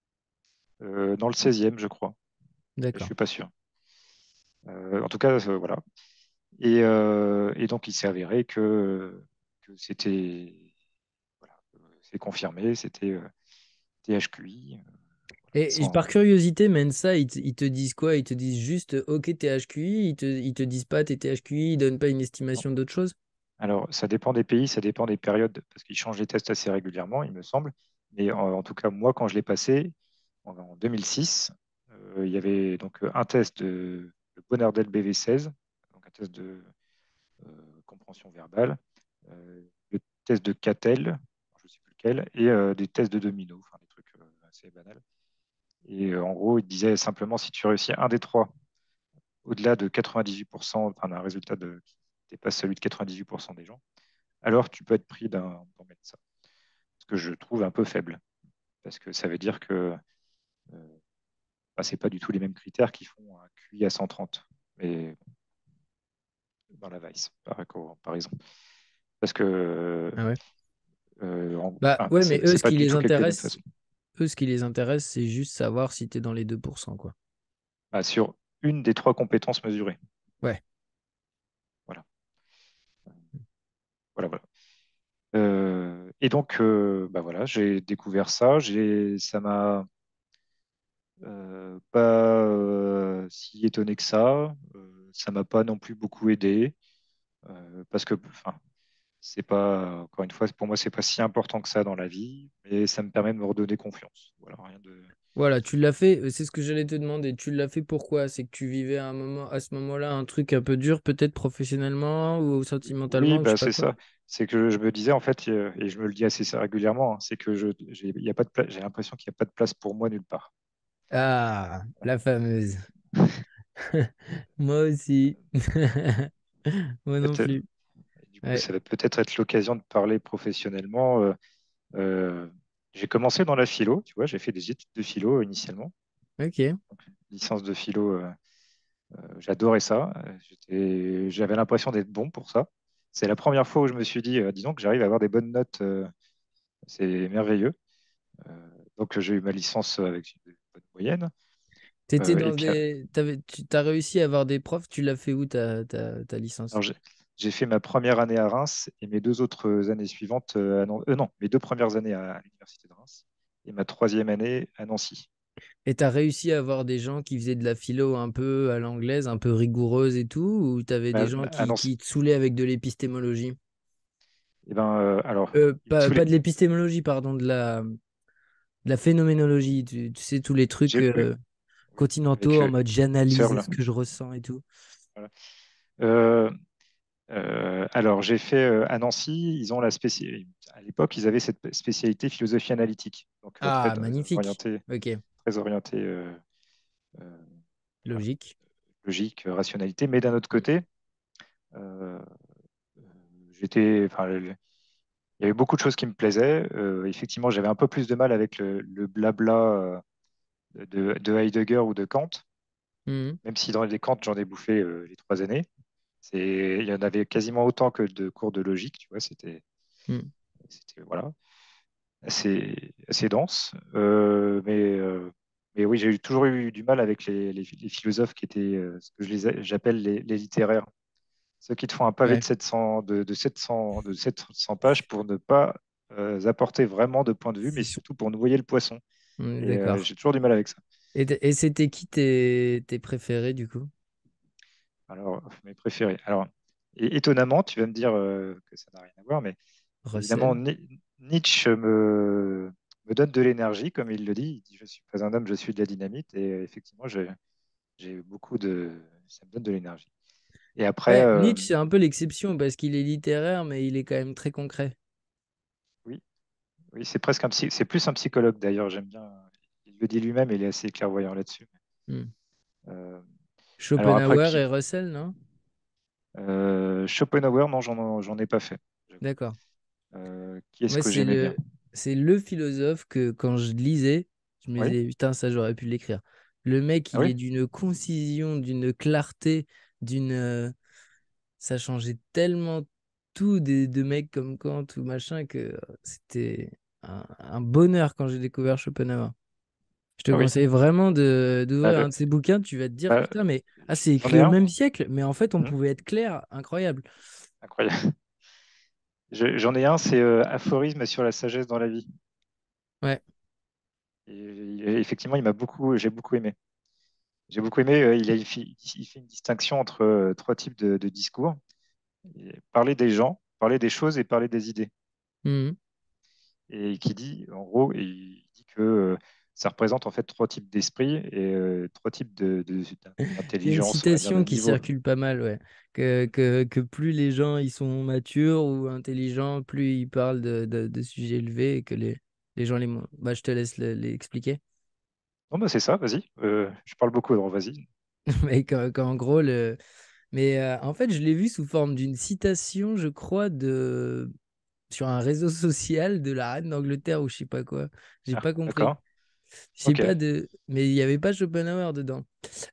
Dans le 16e, je crois. Je ne D'accord. suis pas sûr. En tout cas, voilà. Et donc, il s'est avéré que c'était, voilà, c'est confirmé, c'était THQI. Et Sans... par curiosité, Mensa, ils te disent quoi? Ils te disent juste OK, t'es HQI, ils te disent pas t'es THQI, ils donnent pas une estimation d'autre chose? Alors, ça dépend des pays, ça dépend des périodes, parce qu'ils changent les tests assez régulièrement, il me semble. Mais en tout cas, moi, quand je l'ai passé, en 2006, il y avait donc un test de Bonardel BV16, donc un test de compréhension verbale, le test de Cattell, je ne sais plus lequel, et des tests de domino, enfin des trucs assez banals. Et en gros, il disait simplement si tu réussis un des trois au-delà de 98%, enfin d'un résultat qui dépasse celui de 98% des gens, alors tu peux être pris d'un médecin. Ce que je trouve un peu faible, parce que ça veut dire que bah, ce n'est pas du tout les mêmes critères qui font un QI à 130, mais dans la Vice, par exemple. Parce que Ah ouais. Bah enfin, ouais, mais eux, c'est ce pas qui du les tout calculé de la même intéresse, façon. c'est juste savoir si t'es dans les 2%, quoi. Bah, sur une des trois compétences mesurées. Ouais. Voilà. Voilà, voilà. Et donc, bah voilà, j'ai découvert ça. Ça m'a pas si étonné que ça. Ça m'a pas non plus beaucoup aidé parce que, enfin, C'est pas, encore une fois, pour moi, c'est pas si important que ça dans la vie, mais ça me permet de me redonner confiance. Voilà, rien de. Voilà, tu l'as fait, c'est ce que j'allais te demander. Tu l'as fait pourquoi? C'est que tu vivais à un moment, à ce moment-là un truc un peu dur, peut-être professionnellement ou Oui, sentimentalement, ou je bah sais pas c'est quoi. ça. C'est que je me disais en fait, et je me le dis assez régulièrement, hein, c'est que il y a pas de place. J'ai l'impression qu'il n'y a pas de place pour moi nulle part. Ah, la fameuse. Moi aussi. Moi non Peut-être, plus. du coup, Ouais, ça va peut-être être l'occasion de parler professionnellement. Euh, j'ai commencé dans la philo, tu vois, j'ai fait des études de philo initialement, ok. donc, licence de philo. J'adorais ça. J'avais l'impression d'être bon pour ça. C'est la première fois où je me suis dit, disons que j'arrive à avoir des bonnes notes, c'est merveilleux. Donc j'ai eu ma licence avec une bonne moyenne. T'étais Et dans puis, tu t'as réussi à avoir des profs, tu l'as fait où ta licence? alors, j'ai fait ma première année à Reims et mes deux autres années suivantes, non, mes deux premières années à l'université de Reims et ma troisième année à Nancy. Et t'as réussi à avoir des gens qui faisaient de la philo un peu à l'anglaise, un peu rigoureuse et tout, ou t'avais des gens À Nancy, qui te saoulaient avec de l'épistémologie? et ben, alors, il me Pas saoulait. de l'épistémologie, pardon, de la phénoménologie, tu sais, tous les trucs Oui, oui, avec continentaux en mode j'analyse Searle. ce que je ressens et tout. Voilà. Euh, alors, j'ai fait à Nancy, ils ont la spécialité. À l'époque, ils avaient cette spécialité philosophie analytique, donc Ah, magnifique. orienté, Ok, très orienté euh, voilà, logique. logique, rationalité. Mais d'un autre Mm. côté, euh, enfin, il y avait beaucoup de choses qui me plaisaient. Effectivement, j'avais un peu plus de mal avec le blabla de Heidegger ou de Kant, Mhm. même si dans les Kant, j'en ai bouffé les 3 années. Il y en avait quasiment autant que de cours de logique, tu vois, Mm. voilà, assez dense. Mais oui, toujours eu du mal avec les philosophes qui étaient ce que j'appelle les littéraires. Ceux qui te font un pavé Ouais, de 700, de 700 pages pour ne pas apporter vraiment de point de vue, mais c'est sûr. surtout pour noyer le poisson. On est Et d'accord. j'ai toujours du mal avec ça. Et c'était qui tes préférés du coup? Alors, mes préférés. Alors, étonnamment, tu vas me dire que ça n'a rien à voir, mais évidemment, Russell? Nietzsche me donne de l'énergie, comme il le dit. Il dit, je suis pas un homme, je suis de la dynamite. Et effectivement, j'ai beaucoup de. Ça me donne de l'énergie. Et après, Ouais, Nietzsche, c'est un peu l'exception parce qu'il est littéraire, mais il est quand même très concret. oui, oui, c'est presque c'est plus un psychologue d'ailleurs. J'aime bien. Il le dit lui-même, il est assez clairvoyant là-dessus. Hmm. Euh, alors après, Schopenhauer et Russell, non? Schopenhauer, non, j'en ai pas fait. J'avoue. D'accord. Qui est-ce Moi, que j'aimais bien? c'est le philosophe que quand je lisais, je me Oui. disais, putain, ça, j'aurais pu l'écrire. Le mec, Ah il oui? est d'une concision, d'une clarté, d'une. Ça changeait tellement tout de mecs comme Kant ou machin que c'était un bonheur quand j'ai découvert Schopenhauer. Je te Ah oui? conseille vraiment Ah, d'ouvrir un de ses bouquins, tu vas te dire, bah, putain, mais ah, c'est j'en écrit ai au un. même siècle, mais en fait, on Hmm, pouvait être clair, incroyable. incroyable. J'en ai un, c'est Aphorisme sur la sagesse dans la vie. Ouais. Et effectivement, j'ai beaucoup aimé. J'ai beaucoup aimé, il fait une distinction entre trois types de discours. Parler des gens, parler des choses et parler des idées. Mhm. Et qui dit, en gros, il dit que ça représente en fait trois types d'esprit et trois types Il y a une d'intelligence, on va dire, de citation qui niveau. circule pas mal, ouais. Que plus les gens ils sont matures ou intelligents, plus ils parlent de sujets élevés et que les gens les moins. Bah, je te laisse l'expliquer. Non, bah c'est ça, vas-y. Je parle beaucoup, alors vas-y. Mais qu'en gros, mais en fait, je l'ai vu sous forme d'une citation, je crois, sur un réseau social de la reine d'Angleterre ou je sais pas quoi. J'ai Ah, pas compris. d'accord. Je sais Ok. pas mais il n'y avait pas Schopenhauer dedans.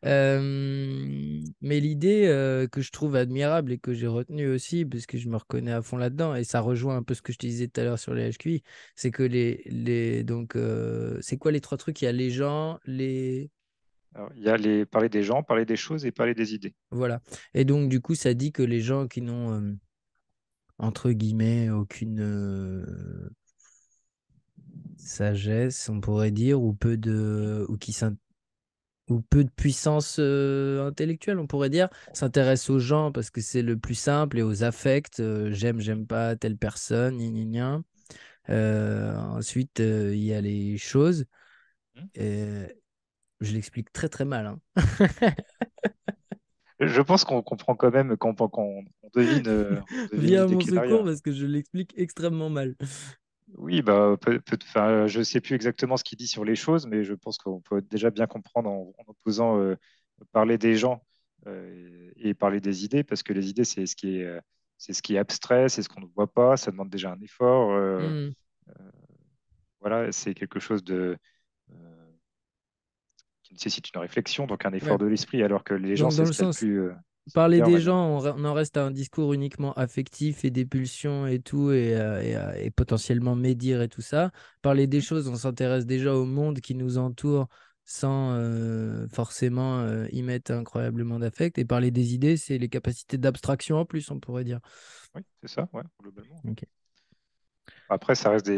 Mais l'idée que je trouve admirable et que j'ai retenue aussi, parce que je me reconnais à fond là-dedans, et ça rejoint un peu ce que je te disais tout à l'heure sur les HQI, c'est que donc, c'est quoi les trois trucs? Il y a les gens, Alors, il y a parler des gens, parler des choses et parler des idées. voilà. Et donc, du coup, ça dit que les gens qui n'ont, entre guillemets, aucune sagesse, on pourrait dire, ou peu de, ou qui ou peu de puissance intellectuelle, on pourrait dire. S'intéresse aux gens parce que c'est le plus simple et aux affects. J'aime, j'aime pas telle personne, gna, gna, gna. Ensuite, il y a les choses. Hmm. Euh, je l'explique très très mal, hein. Je pense qu'on comprend quand même, on devine Viens à l'idée mon qui est secours derrière. parce que je l'explique extrêmement mal. Oui, bah, enfin, je ne sais plus exactement ce qu'il dit sur les choses, mais je pense qu'on peut déjà bien comprendre en opposant parler des gens et parler des idées, parce que les idées, c'est ce qui est abstrait, c'est ce qu'on ne voit pas, ça demande déjà un effort. Hmm, Voilà, c'est quelque chose euh, qui nécessite une réflexion, donc un ouais. effort de l'esprit, alors que les gens, Donc, c'est dans ce le qu'il y a de sens, plus parler similaire, on des va dire. gens, on en reste à un discours uniquement affectif et des pulsions et tout, et potentiellement médire et tout ça. Parler des Hmm. choses, on s'intéresse déjà au monde qui nous entoure sans forcément y mettre incroyablement d'affect. Et parler des idées, c'est les capacités d'abstraction en plus, on pourrait dire. Oui, c'est ça, ouais, globalement. Ok. Après, ça reste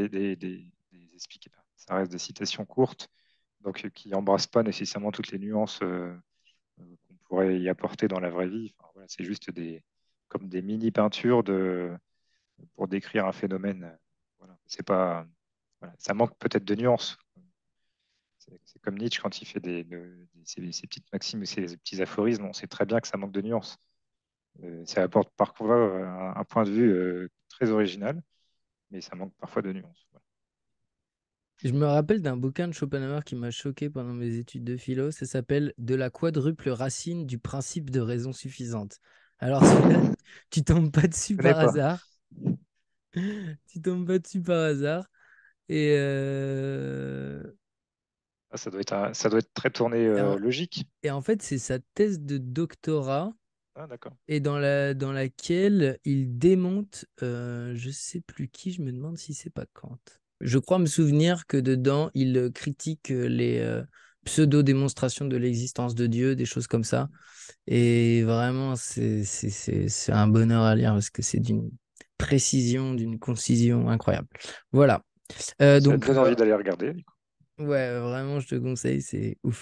ça reste des citations courtes, donc qui n'embrassent pas nécessairement toutes les nuances qu'on pourrait y apporter dans la vraie vie. Enfin, voilà, c'est juste comme des mini-peintures pour décrire un phénomène. Voilà. C'est pas, voilà. Ça manque peut-être de nuances. C'est comme Nietzsche quand il fait ses petites maximes ou ses petits aphorismes, on sait très bien que ça manque de nuances. Ça apporte parfois un point de vue très original, mais ça manque parfois de nuances. Voilà. Je me rappelle d'un bouquin de Schopenhauer qui m'a choqué pendant mes études de philo. Ça s'appelle De la quadruple racine du principe de raison suffisante. Alors celui-là, tu tombes pas dessus Je connais par pas. hasard. Tu tombes pas dessus par hasard. Et, Ah, ça doit être très tourné et en, logique. et en fait, c'est sa thèse de doctorat Ah, d'accord. et dans laquelle il démonte, je sais plus qui, je me demande si c'est pas Kant. Je crois me souvenir que dedans, il critique les pseudo-démonstrations de l'existence de Dieu, des choses comme ça. Et vraiment, c'est un bonheur à lire parce que c'est d'une précision, d'une concision incroyable. Voilà. Ah, ça me Donc, donne envie d'aller regarder, du coup. ouais, vraiment, je te conseille, c'est ouf.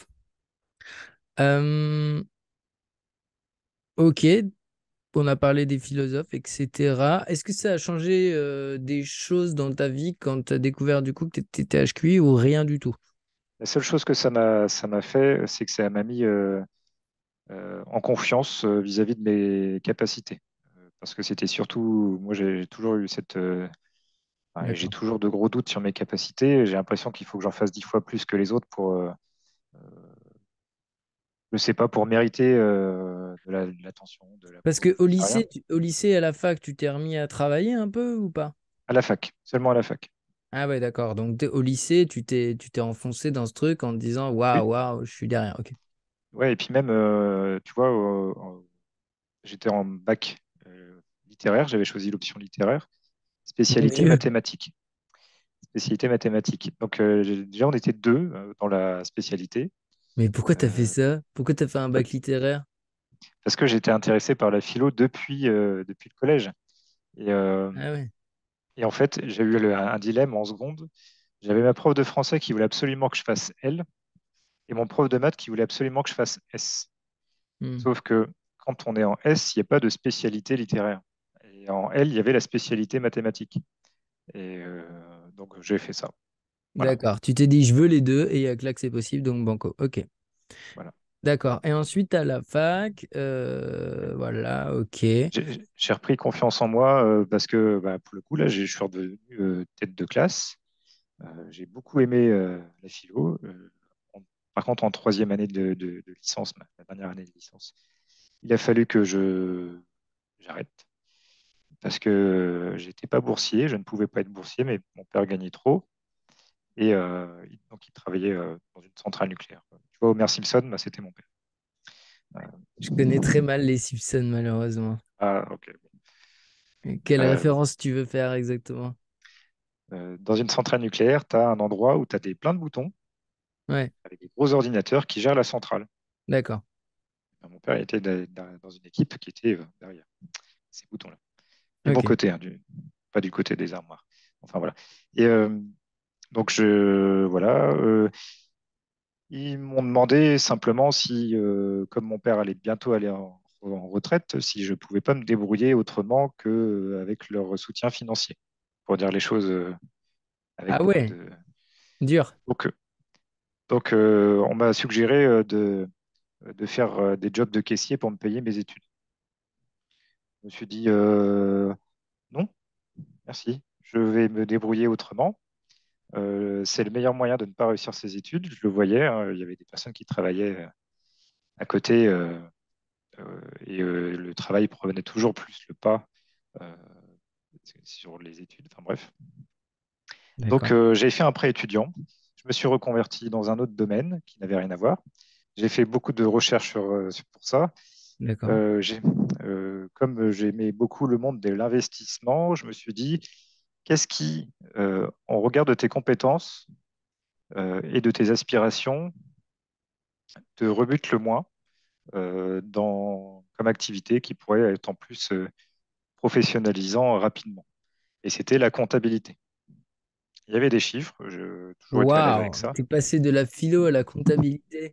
Euh, ok, on a parlé des philosophes, etc. Est-ce que ça a changé des choses dans ta vie quand tu as découvert du coup que tu étais HQI ou rien du tout? La seule chose que ça m'a fait, c'est que ça m'a mis en confiance vis-à-vis de mes capacités. Parce que c'était surtout, moi j'ai toujours eu enfin, j'ai D'accord. toujours de gros doutes sur mes capacités. J'ai l'impression qu'il faut que j'en fasse 10 fois plus que les autres je sais pas, pour mériter de l'attention, de Parce l'amour, que j'en sais rien. au lycée, à la fac, tu t'es remis à travailler un peu ou pas? À la fac, seulement à la fac. Ah ouais, d'accord. Donc au lycée, tu t'es enfoncé dans ce truc en te disant waouh, Oui, waouh, je suis derrière. Ok. ouais, et puis même, tu vois, j'étais en bac littéraire, j'avais choisi l'option littéraire, Mon spécialité Dieu. mathématiques. Spécialité mathématiques. Donc déjà, on était deux dans la spécialité, Mais pourquoi t'as fait euh, ça? Pourquoi t'as fait un bac littéraire? parce que j'étais intéressé par la philo depuis le collège. Et, euh, Ah ouais. et en fait, j'ai eu un dilemme en seconde. J'avais ma prof de français qui voulait absolument que je fasse L, et mon prof de maths qui voulait absolument que je fasse S. Hmm. Sauf que quand on est en S, il n'y a pas de spécialité littéraire. Et en L, il y avait la spécialité mathématique. Et donc, j'ai fait ça. Voilà. D'accord. Tu t'es dit je veux les deux et il y a que là que c'est possible, donc banco. Ok. Voilà. D'accord. Et ensuite, à la fac, voilà, ok. J'ai repris confiance en moi parce que bah, pour le coup, là, je suis redevenu tête de classe. J'ai beaucoup aimé la philo. Par contre, en troisième année de licence, ma dernière année de licence, il a fallu que j'arrête parce que j'étais pas boursier, je ne pouvais pas être boursier, mais mon père gagnait trop et donc il travaillait dans une centrale nucléaire. Tu vois, Homer Simpson, bah, c'était mon père. Je connais très mal les Simpsons, malheureusement. Ah, ok. Quelle Euh, référence tu veux faire exactement? dans une centrale nucléaire, tu as un endroit où tu as plein de boutons Ouais, avec des gros ordinateurs qui gèrent la centrale. d'accord. Mon père était dans une équipe qui était derrière ces boutons-là. Du bon Ok. côté, hein, pas du côté des armoires. Enfin voilà. Et donc voilà. Ils m'ont demandé simplement si, comme mon père allait bientôt aller en retraite, si je pouvais pas me débrouiller autrement qu'avec leur soutien financier, pour dire les choses avec Ah beaucoup ouais, de... dur. Donc, on m'a suggéré de faire des jobs de caissier pour me payer mes études. Je me suis dit non, merci, je vais me débrouiller autrement. C'est le meilleur moyen de ne pas réussir ses études. Je le voyais, hein, il y avait des personnes qui travaillaient à côté et le travail prenait toujours plus le pas euh, sur les études. Enfin bref. Donc D'accord, j'ai fait un prêt étudiant. Je me suis reconverti dans un autre domaine qui n'avait rien à voir. J'ai fait beaucoup de recherches pour ça. d'accord. Euh, j'ai- comme j'aimais beaucoup le monde de l'investissement, je me suis dit, qu'est-ce qui, en regard de tes compétences et de tes aspirations, te rebute le moins comme activité qui pourrait être en plus professionnalisant rapidement. Et c'était la comptabilité. Il y avait des chiffres, j'ai toujours été à l'aise avec Waouh, ça. t'es passé de la philo à la comptabilité.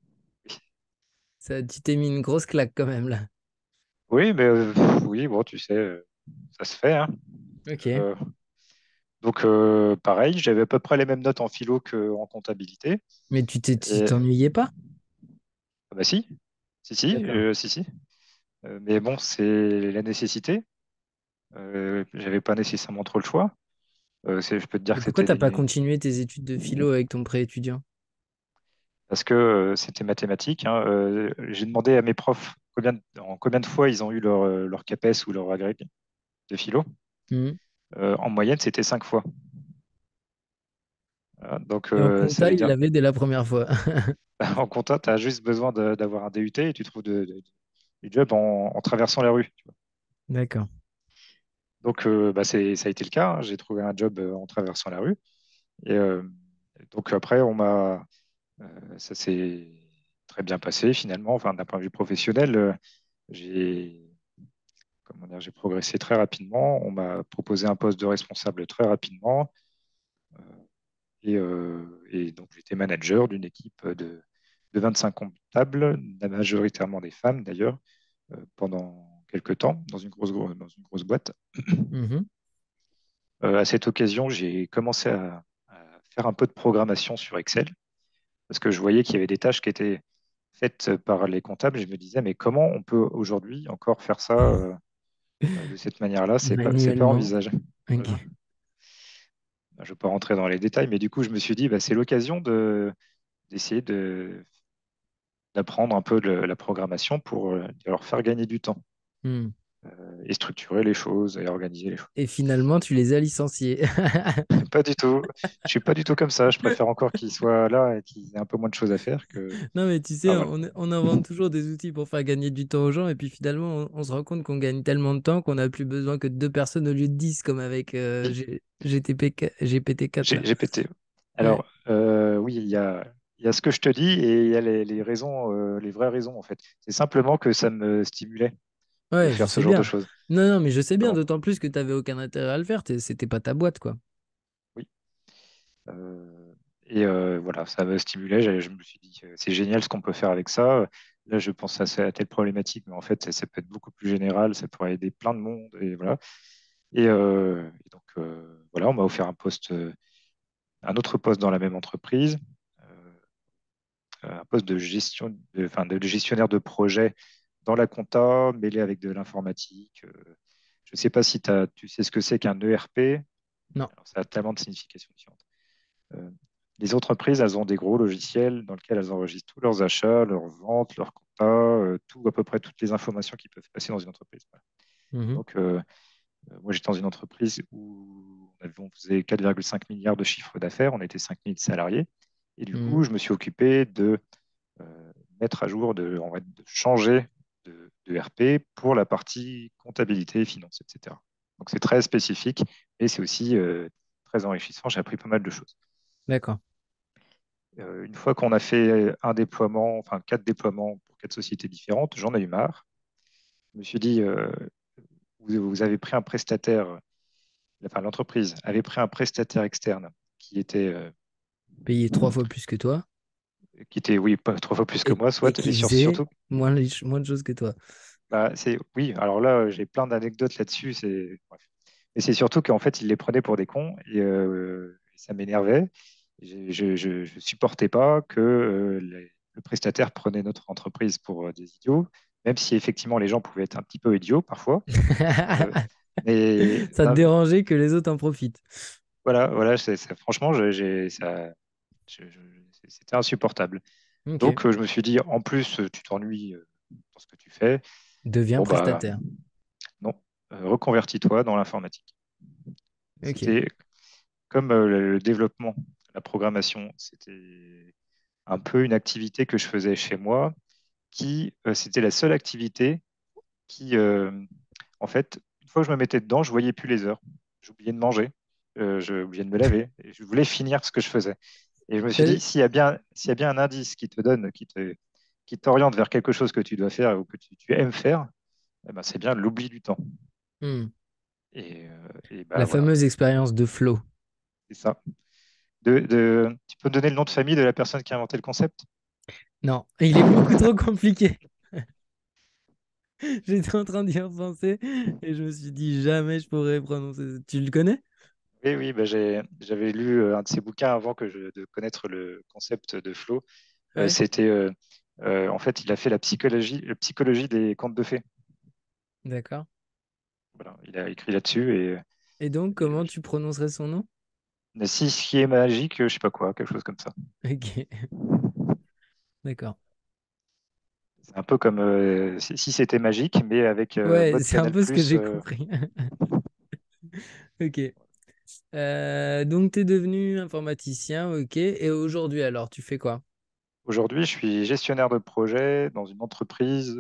Ça, tu t'es mis une grosse claque quand même là. Oui, mais oui, bon, tu sais, ça se fait, hein. Ok. Euh, donc, pareil, j'avais à peu près les mêmes notes en philo qu'en comptabilité. Mais tu Et t'ennuyais pas? bah si, D'accord. si, si. Mais bon, c'est la nécessité. J'avais pas nécessairement trop le choix. Je peux te dire Et que pourquoi c'était t'as pas des... continué tes études de philo avec ton prêt étudiant? parce que c'était mathématique, hein. J'ai demandé à mes profs en combien de fois ils ont eu leur CAPES ou leur agrég de philo. Hmm. En moyenne, c'était 5 fois. Voilà. Donc, Et en ça compta, veut il dire, l'avait dès la première fois. en compta, tu as juste besoin d'avoir un DUT et tu trouves du job en traversant la rue. Tu vois. D'accord. Donc, bah, ça a été le cas, hein. J'ai trouvé un job en traversant la rue. Et donc, après, ça s'est très bien passé finalement. Enfin, d'un point de vue professionnel, j'ai j'ai progressé très rapidement. On m'a proposé un poste de responsable très rapidement. Et donc, j'étais manager d'une équipe de 25 comptables, majoritairement des femmes d'ailleurs, pendant quelques temps dans une grosse boîte. Mhm. À cette occasion, j'ai commencé à faire un peu de programmation sur Excel parce que je voyais qu'il y avait des tâches qui étaient faites par les comptables. Et je me disais, mais comment on peut aujourd'hui encore faire ça de cette manière-là? C'est pas Manuellement. envisageable. Ok. Voilà. Je ne vais pas rentrer dans les détails, mais du coup, je me suis dit, bah, c'est l'occasion d'essayer d'apprendre un peu de la programmation pour leur faire gagner du temps Hmm. et structurer les choses et organiser les choses. Et finalement, tu les as licenciés. Pas du tout. Je suis pas du tout comme ça. Je préfère encore qu'ils soient là et qu'ils aient un peu moins de choses à faire que. Non, mais tu sais, Ah, voilà. on invente toujours des outils pour faire gagner du temps aux gens, et puis finalement, on se rend compte qu'on gagne tellement de temps qu'on n'a plus besoin que de deux personnes au lieu de 10, comme avec Oui, GPT-4 là. GPT. Ouais, Alors, oui, il y a ce que je te dis et il y a les raisons, les vraies raisons en fait. C'est simplement que ça me stimulait de ouais, je faire ce sais genre de bien. choses. Non, non, mais je sais bien, Simplement. d'autant plus que tu n'avais aucun intérêt à le faire, c'était pas ta boîte, quoi. Oui. Euh, et voilà, ça me stimulait. Je me suis dit, c'est génial ce qu'on peut faire avec ça. Là, je pense à telle problématique, mais en fait, ça peut être beaucoup plus général. Ça pourrait aider plein de monde. Et voilà. Et donc, voilà, on m'a offert un autre poste dans la même entreprise, un poste de enfin, de gestionnaire de projet dans la compta, mêlé avec de l'informatique. Je ne sais pas si tu sais ce que c'est qu'un ERP. Non. Alors, ça a tellement de significations différentes. Euh, les entreprises, elles ont des gros logiciels dans lesquels elles enregistrent tous leurs achats, leurs ventes, leurs comptas, tout, à peu près toutes les informations qui peuvent passer dans une entreprise. Voilà. Mhm. Donc, moi, j'étais dans une entreprise où on faisait 4,5 milliards de chiffre d'affaires, on était 5000 salariés. Et du Mhm. coup, je me suis occupé de mettre à jour, de changer de RP pour la partie comptabilité, finance, etc. Donc, c'est très spécifique, mais c'est aussi très enrichissant. J'ai appris pas mal de choses. D'accord. Une fois qu'on a fait un déploiement, enfin 4 déploiements pour 4 sociétés différentes, j'en ai eu marre. Je me suis dit, vous avez pris un prestataire, enfin l'entreprise avait pris un prestataire externe qui était Payer 3 fois plus que toi. qui était, oui, pas 3 fois plus que moi, et soit, et qui faisait surtout, moins de choses que toi. bah, oui, alors là, j'ai plein d'anecdotes là-dessus, bref. Et c'est surtout qu'en fait, il les prenait pour des cons et ça m'énervait. Je supportais pas que le prestataire prenait notre entreprise pour des idiots, même si effectivement les gens pouvaient être un petit peu idiots parfois. Euh, mais Ça te non, dérangeait que les autres en profitent. voilà, franchement, c'était insupportable. Ok. Donc, je me suis dit, en plus, tu t'ennuies dans ce que tu fais. Deviens Bon, bah, prestataire. non, reconvertis-toi dans l'informatique. Ok. C'était comme le développement, la programmation, c'était un peu une activité que je faisais chez moi, c'était la seule activité qui, en fait, une fois que je me mettais dedans, je voyais plus les heures. J'oubliais de manger, j'oubliais de me laver, et je voulais finir ce que je faisais. Et je me suis dit, T'as- s'il y a bien un indice qui te donne, qui t'oriente vers quelque chose que tu dois faire ou que tu aimes faire, eh ben, c'est bien l'oubli du temps. Hmm. Et bah La voilà, fameuse expérience de flow. c'est ça. Tu peux me donner le nom de famille de la personne qui a inventé le concept? Non, il est beaucoup trop compliqué. J'étais en train d'y repenser et je me suis dit jamais je pourrais prononcer. Tu le connais? Oui, oui, bah, j'avais lu un de ses bouquins avant de connaître le concept de flow. Ouais, C'était, en fait, il a fait la psychologie des contes de fées. d'accord. Voilà, il a écrit là-dessus Et donc, et comment tu prononcerais son nom? si ce qui est magique, je sais pas quoi, quelque chose comme ça. Ok, d'accord. C'est un peu comme si c'était magique, mais avec Ouais, mode c'est un Canal+. peu ce que j'ai compris. Ok. Donc, tu es devenu informaticien, ok. Et aujourd'hui, alors, tu fais quoi? Aujourd'hui, je suis gestionnaire de projet dans une entreprise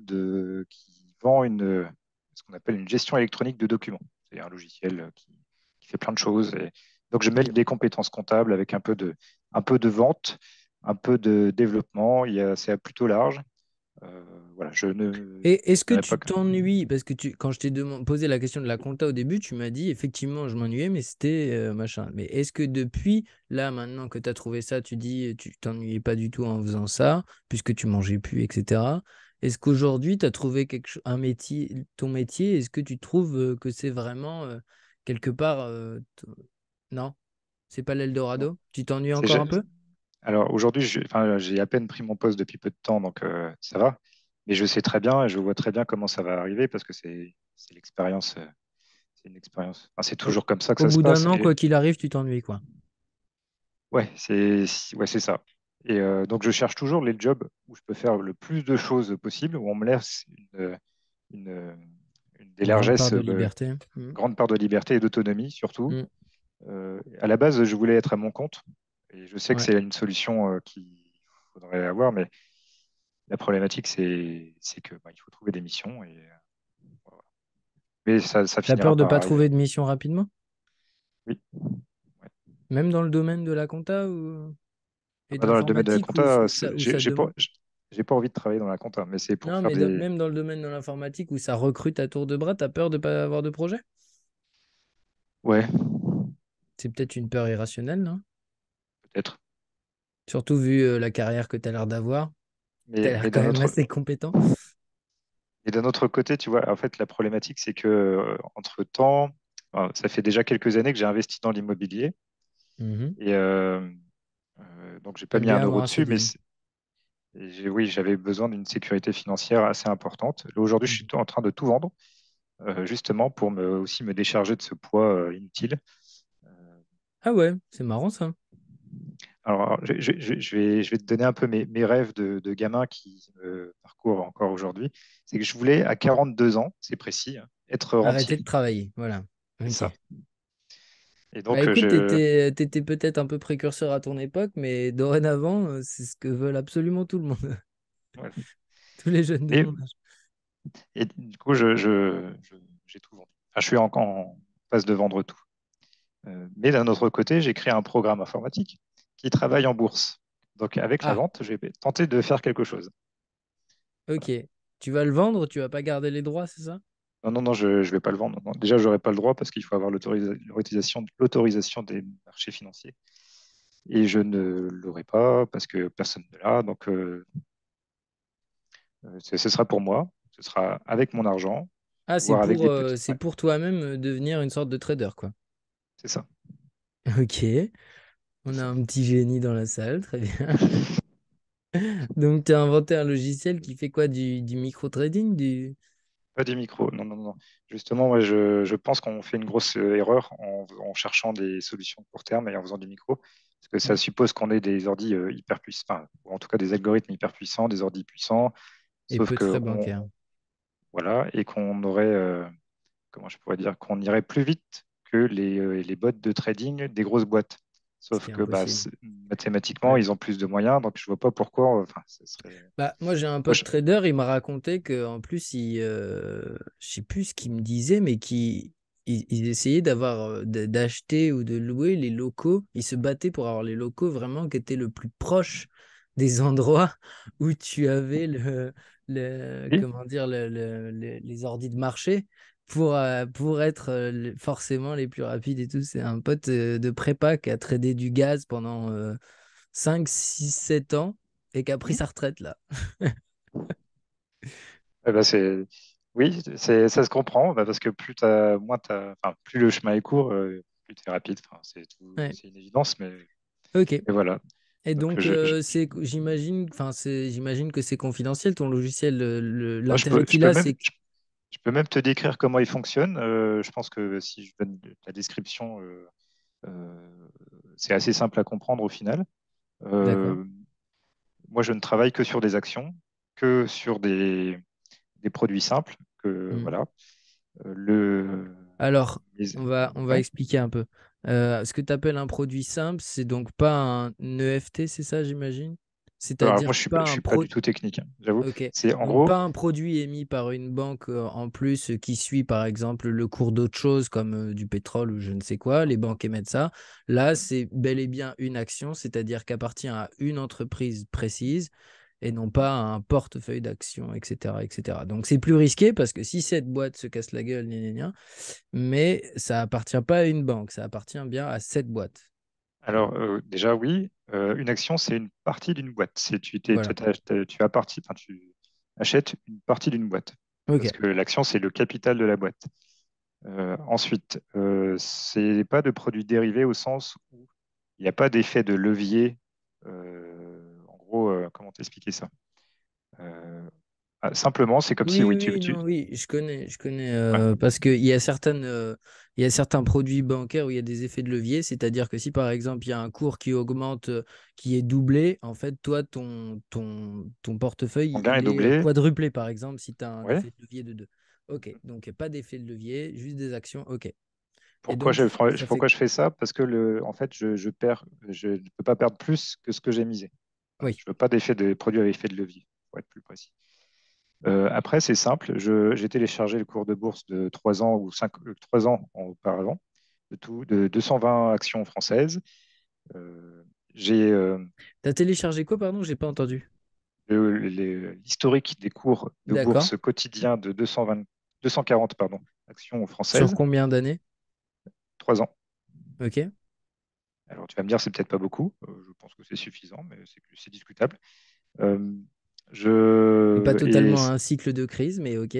qui vend ce qu'on appelle une gestion électronique de documents. C'est un logiciel qui fait plein de choses. Et donc, je mêle Ok. des compétences comptables avec un peu de vente, un peu de développement. C'est plutôt large. Voilà, je ne Et est-ce que dirais pas tu que. t'ennuies? Parce que quand je t'ai posé la question de la compta au début, tu m'as dit effectivement, je m'ennuyais, mais c'était machin. Mais est-ce que depuis, là, maintenant que tu as trouvé ça, tu dis tu t'ennuyais pas du tout en faisant ça, puisque tu mangeais plus, etc. Est-ce qu'aujourd'hui, tu as trouvé un métier, ton métier, est-ce que tu trouves que c'est vraiment quelque part. Non, c'est pas Non, l'Eldorado? Tu t'ennuies c'est, encore ja- un peu? alors aujourd'hui, enfin, j'ai à peine pris mon poste depuis peu de temps, donc ça va. Mais je sais très bien et je vois très bien comment ça va arriver parce que c'est l'expérience. C'est une expérience. Enfin, c'est Au, toujours comme ça que au ça se bout d'un passe. an, quoi qu'il arrive, tu t'ennuies, quoi. Ouais, c'est ça. Et donc, je cherche toujours les jobs où je peux faire le plus de choses possible, où on me laisse une, des Une grande part largesses, de liberté. Mm. grande part de liberté et d'autonomie, surtout. Mm. À la base, je voulais être à mon compte. Et je sais que Ouais. c'est une solution qu'il faudrait avoir, mais la problématique, c'est que il faut trouver des missions. Voilà. Mais ça T'as finira peur de par pas arriver. trouver de mission rapidement? Oui. Ouais. Même dans le domaine de la compta Ah et de bah, dans le domaine de la l'informatique où, compta, où ça demande. j'ai pas envie de travailler dans la compta, mais c'est pour Non, faire mais des. même dans le domaine de l'informatique où ça recrute à tour de bras, t'as peur de pas avoir de projet? Ouais, C'est peut-être une peur irrationnelle, non? peut-être. Surtout vu la carrière que t'as l'air d'avoir. T'as Mais, l'air mais quand d'un même autre, assez compétent. et d'un autre côté, tu vois, en fait, la problématique, c'est que entre-temps, ça fait déjà quelques années que j'ai investi dans l'immobilier. Mhm. Et donc, j'ai pas T'aimes mis un bien euro avoir un dessus, mais CDI. oui, j'avais besoin d'une sécurité financière assez importante. Là, aujourd'hui, je suis Mhm. en train de tout vendre, justement, pour aussi me décharger de ce poids inutile. Ah ouais, c'est marrant ça. Alors, je vais te donner un peu mes rêves de gamin qui me parcourent encore aujourd'hui. C'est que je voulais, à 42 ans, c'est précis, hein, être Arrêter rentier. de travailler, voilà. C'est Ok. ça. Et Bah donc, écoute, t'étais peut-être un peu précurseur à ton époque, mais dorénavant, c'est ce que veulent absolument tout le monde, ouais. tous les jeunes de Et, mon âge. et du coup, j'ai tout vendu. Enfin, je suis en phase de vendre tout. Mais d'un autre côté, j'ai créé un programme informatique qui travaille en bourse. Donc, avec la Ah, vente, j'ai tenté de faire quelque chose. Voilà. ok. Tu vas le vendre, tu vas pas garder les droits, c'est ça? Non, non, non, je ne vais pas le vendre. Non. Déjà, je n'aurai pas le droit parce qu'il faut avoir l'autorisation des marchés financiers. et je ne l'aurai pas parce que personne ne l'a. Donc, ce sera pour moi, ce sera avec mon argent, Ah, voire avec des petits. c'est Ouais, pour toi-même devenir une sorte de trader, quoi. c'est ça, Ok, c'est on a ça. un petit génie dans la salle, très bien. Donc, tu as inventé un logiciel qui fait quoi? Du micro-trading? Pas des micros, non, non, non. Justement, moi, je pense qu'on fait une grosse erreur en cherchant des solutions de court terme et en faisant des micros, parce que ça Hmm. suppose qu'on ait des ordis hyper puissants, enfin, ou en tout cas des algorithmes hyper puissants, des ordis puissants, Et sauf peu de que frais bancaires. voilà, et qu'on aurait, comment je pourrais dire, qu'on irait plus vite que les bots de trading des grosses boîtes. Ce Sauf qui est que bah, impossible. mathématiquement, Ouais. ils ont plus de moyens, donc je vois pas pourquoi. Enfin, ce serait. Bah, moi, j'ai un Moi, pote trader, il m'a raconté qu'en plus, je sais plus ce qu'il me disait, mais il essayait d'acheter ou de louer les locaux. Il se battait pour avoir les locaux vraiment qui étaient le plus proche des endroits où tu avais oui. comment dire, les ordis de marché pour être forcément les plus rapides et tout. C'est un pote de prépa qui a tradé du gaz pendant 5, 6, 7 ans et qui a pris Mhm. sa retraite là. Eh ben, oui, ça se comprend, bah, parce que enfin, plus le chemin est court, plus tu es rapide. Enfin, Ouais. c'est une évidence, Ok. mais voilà. Et Donc, donc, j'imagine que c'est confidentiel ton logiciel. moi, L'intérêt qu'il a, c'est que. je peux même te décrire comment il fonctionne. Je pense que si je donne la description, euh, c'est assez simple à comprendre au final. D'accord. Euh, Moi, je ne travaille que sur des actions, que sur des produits simples. Que, Hmm. voilà. Le, Alors, les- on va ouais. expliquer un peu. Ce que tu appelles un produit simple, c'est donc pas un EFT, c'est ça, j'imagine? Alors, C'est-à-dire moi, pas je un suis pas pro. du tout technique, hein, j'avoue. Ok. C'est en Donc gros, pas un produit émis par une banque en plus qui suit par exemple le cours d'autre chose comme du pétrole ou je ne sais quoi. Les banques émettent ça. Là, c'est bel et bien une action, c'est-à-dire qu'appartient à une entreprise précise et non pas à un portefeuille d'actions, etc., etc. Donc c'est plus risqué parce que si cette boîte se casse la gueule, gna, gna, gna, mais ça appartient pas à une banque, ça appartient bien à cette boîte. alors déjà, oui, une action, c'est une partie d'une boîte. Voilà. Enfin, tu achètes une partie d'une boîte. Parce Ok. que l'action, c'est le capital de la boîte. Ensuite, c'est pas de produits dérivés au sens où il n'y a pas d'effet de levier. En gros, comment t'expliquer ça? Euh, Simplement, c'est comme si, Oui, oui, oui, non, oui, je connais, ouais, parce il y a certains produits bancaires où il y a des effets de levier, c'est-à-dire que si par exemple il y a un cours qui augmente, qui est doublé, en fait, toi, ton portefeuille, ton gain est il est doublé. quadruplé, par exemple, si tu as un Ouais. effet de levier de 2. Ok, donc pas d'effet de levier, juste des actions, ok. Et Pourquoi donc, ça fait. pourquoi je fais ça? Parce que en fait, je ne peux pas perdre plus que ce que j'ai misé. Voilà, Oui. je ne veux pas d'effet de produit avec effet de levier, pour être plus précis. Après, c'est simple. J'ai téléchargé le cours de bourse de 3 ans ou 3 ans auparavant, de 220 actions françaises. Euh, j'ai T'as téléchargé quoi, pardon? J'ai pas entendu. l'historique des cours de D'accord. bourse quotidien de 240 pardon, actions Sur françaises, combien d'années? 3 ans. Ok. Alors, tu vas me dire, c'est peut-être pas beaucoup. Je pense que c'est suffisant, mais c'est discutable. Euh, C'est pas je, et, totalement un cycle de crise, mais ok.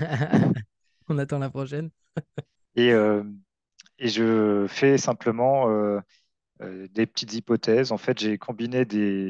On attend la prochaine. et, euh, et je fais simplement des petites hypothèses. En fait, j'ai combiné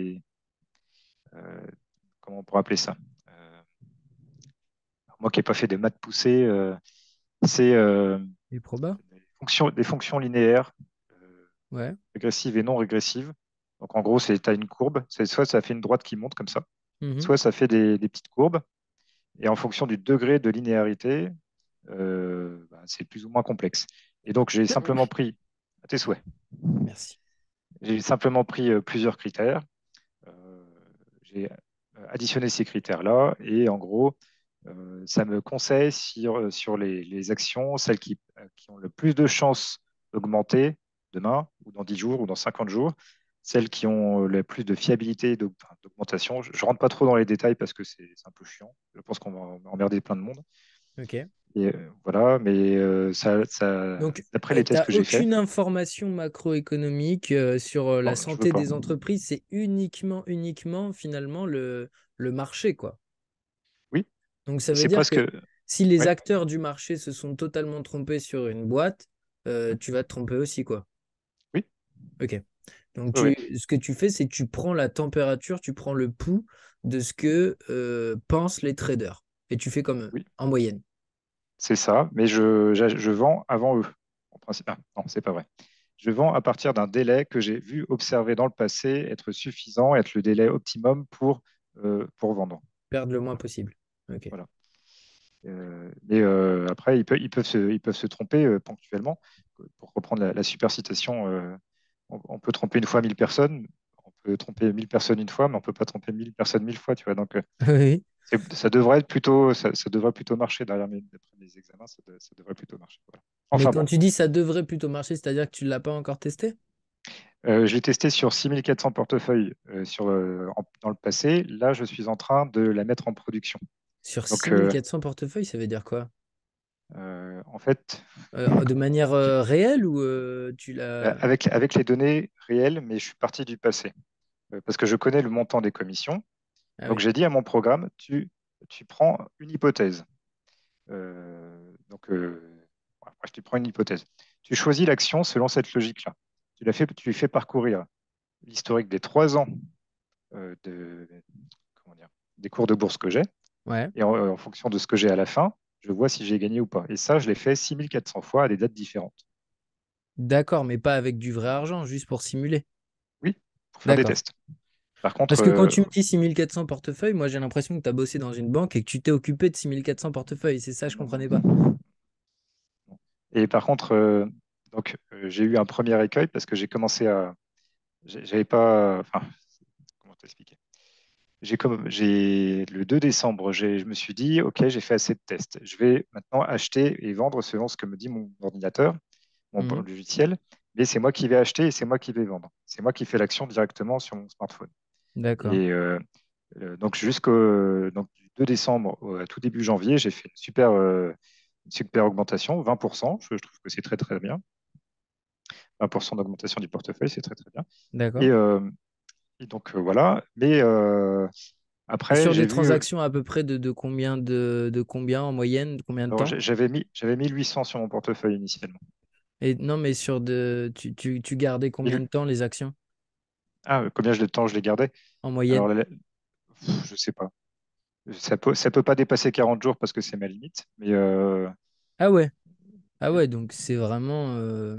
euh, comment on pourrait appeler ça? Euh, Moi qui n'ai pas fait des maths poussées, c'est Du proba? des fonctions linéaires, Ouais. régressives et non régressives. Donc, en gros, tu as une courbe. Soit ça fait une droite qui monte comme ça, Mhm. soit ça fait des petites courbes. Et en fonction du degré de linéarité, bah, c'est plus ou moins complexe. Et donc, j'ai C'est bon. simplement pris, à tes souhaits, Merci. j'ai simplement pris plusieurs critères. Euh, j'ai additionné ces critères-là et en gros, ça me conseille sur les actions, celles qui ont le plus de chances d'augmenter demain ou dans 10 jours ou dans 50 jours, celles qui ont le plus de fiabilité d'augmentation. Je ne rentre pas trop dans les détails parce que c'est un peu chiant. Je pense qu'on va emmerder plein de monde. Ok. Et voilà, mais Donc, d'après les tu tests n'as que j'ai faits, aucune information macroéconomique sur la non, je veux santé pas. des entreprises, c'est uniquement finalement le marché, quoi. Oui, Donc ça veut c'est dire presque. que si les Ouais, acteurs du marché se sont totalement trompés sur une boîte, mm, tu vas te tromper aussi, quoi. oui, Ok. Donc ouais, ouais, ce que tu fais, c'est que tu prends la température, tu prends le pouls de ce que pensent les traders. Et tu fais comme eux, oui, en moyenne. c'est ça. Mais je vends avant eux. En principe, ah, non, c'est pas vrai. Je vends à partir d'un délai que j'ai vu observer dans le passé être suffisant, être le délai optimum pour vendre. Perdre le moins Voilà. possible. Ok. Voilà. Mais après, ils peuvent se tromper ponctuellement. Pour reprendre la super citation, on peut tromper une fois 1000 personnes, on peut tromper 1000 personnes une fois, mais on peut pas tromper 1000 personnes 1000 fois, tu vois. Donc, Oui. ça devrait être plutôt, ça devrait plutôt marcher d'après mes examens, ça devrait plutôt marcher. Voilà. Mais Enfin quand bon, tu dis ça devrait plutôt marcher, c'est-à-dire que tu ne l'as pas encore testé? je l'ai testé sur 6400 portefeuilles dans le passé. Là, je suis en train de la mettre en production. Sur Donc, 6400 portefeuilles, ça veut dire quoi? en fait, De manière tu- réelle ou tu l'as... avec les données réelles, mais je suis parti du passé. Parce que je connais le montant des commissions. Ah Donc, oui, j'ai dit à mon programme, tu prends une hypothèse. Donc, après, tu prends une hypothèse. Tu choisis l'action selon cette logique-là. Tu lui fais parcourir l'historique des 3 ans comment dire, des cours de bourse que j'ai. ouais. Et en fonction de ce que j'ai à la fin, je vois si j'ai gagné ou pas. Et ça, je l'ai fait 6400 fois à des dates différentes. D'accord, mais pas avec du vrai argent, juste pour simuler. Oui, pour faire des D'accord. tests. Par contre, Parce que quand tu me dis 6400 portefeuilles, moi j'ai l'impression que tu as bossé dans une banque et que tu t'es occupé de 6400 portefeuilles. C'est ça, je non, comprenais non, pas. non. Et par contre, j'ai eu un premier écueil parce que j'avais pas, enfin, comment t'expliquer? Le 2 décembre, je me suis dit, OK, j'ai fait assez de tests. Je vais maintenant acheter et vendre selon ce que me dit mon ordinateur, mon Mhm. logiciel, mais c'est moi qui vais acheter et c'est moi qui vais vendre. C'est moi qui fais l'action directement sur mon smartphone. D'accord. Et donc du 2 décembre à tout début janvier, j'ai fait une super augmentation, 20%. Je trouve que c'est très très bien. 20% d'augmentation du portefeuille, c'est très très bien. Et, D'accord. euh, et donc voilà. Mais Et après, sur des j'ai vu. transactions à peu près de combien en moyenne, de combien de Alors, temps? j'avais 1800 sur mon portefeuille initialement. Et non, mais tu gardais combien de 1000. temps les actions Ah, combien de temps je les gardais? en moyenne? Alors, je sais pas. Ça peut pas dépasser 40 jours parce que c'est ma limite. Mais Ah ouais. Ah oui, ouais, donc c'est vraiment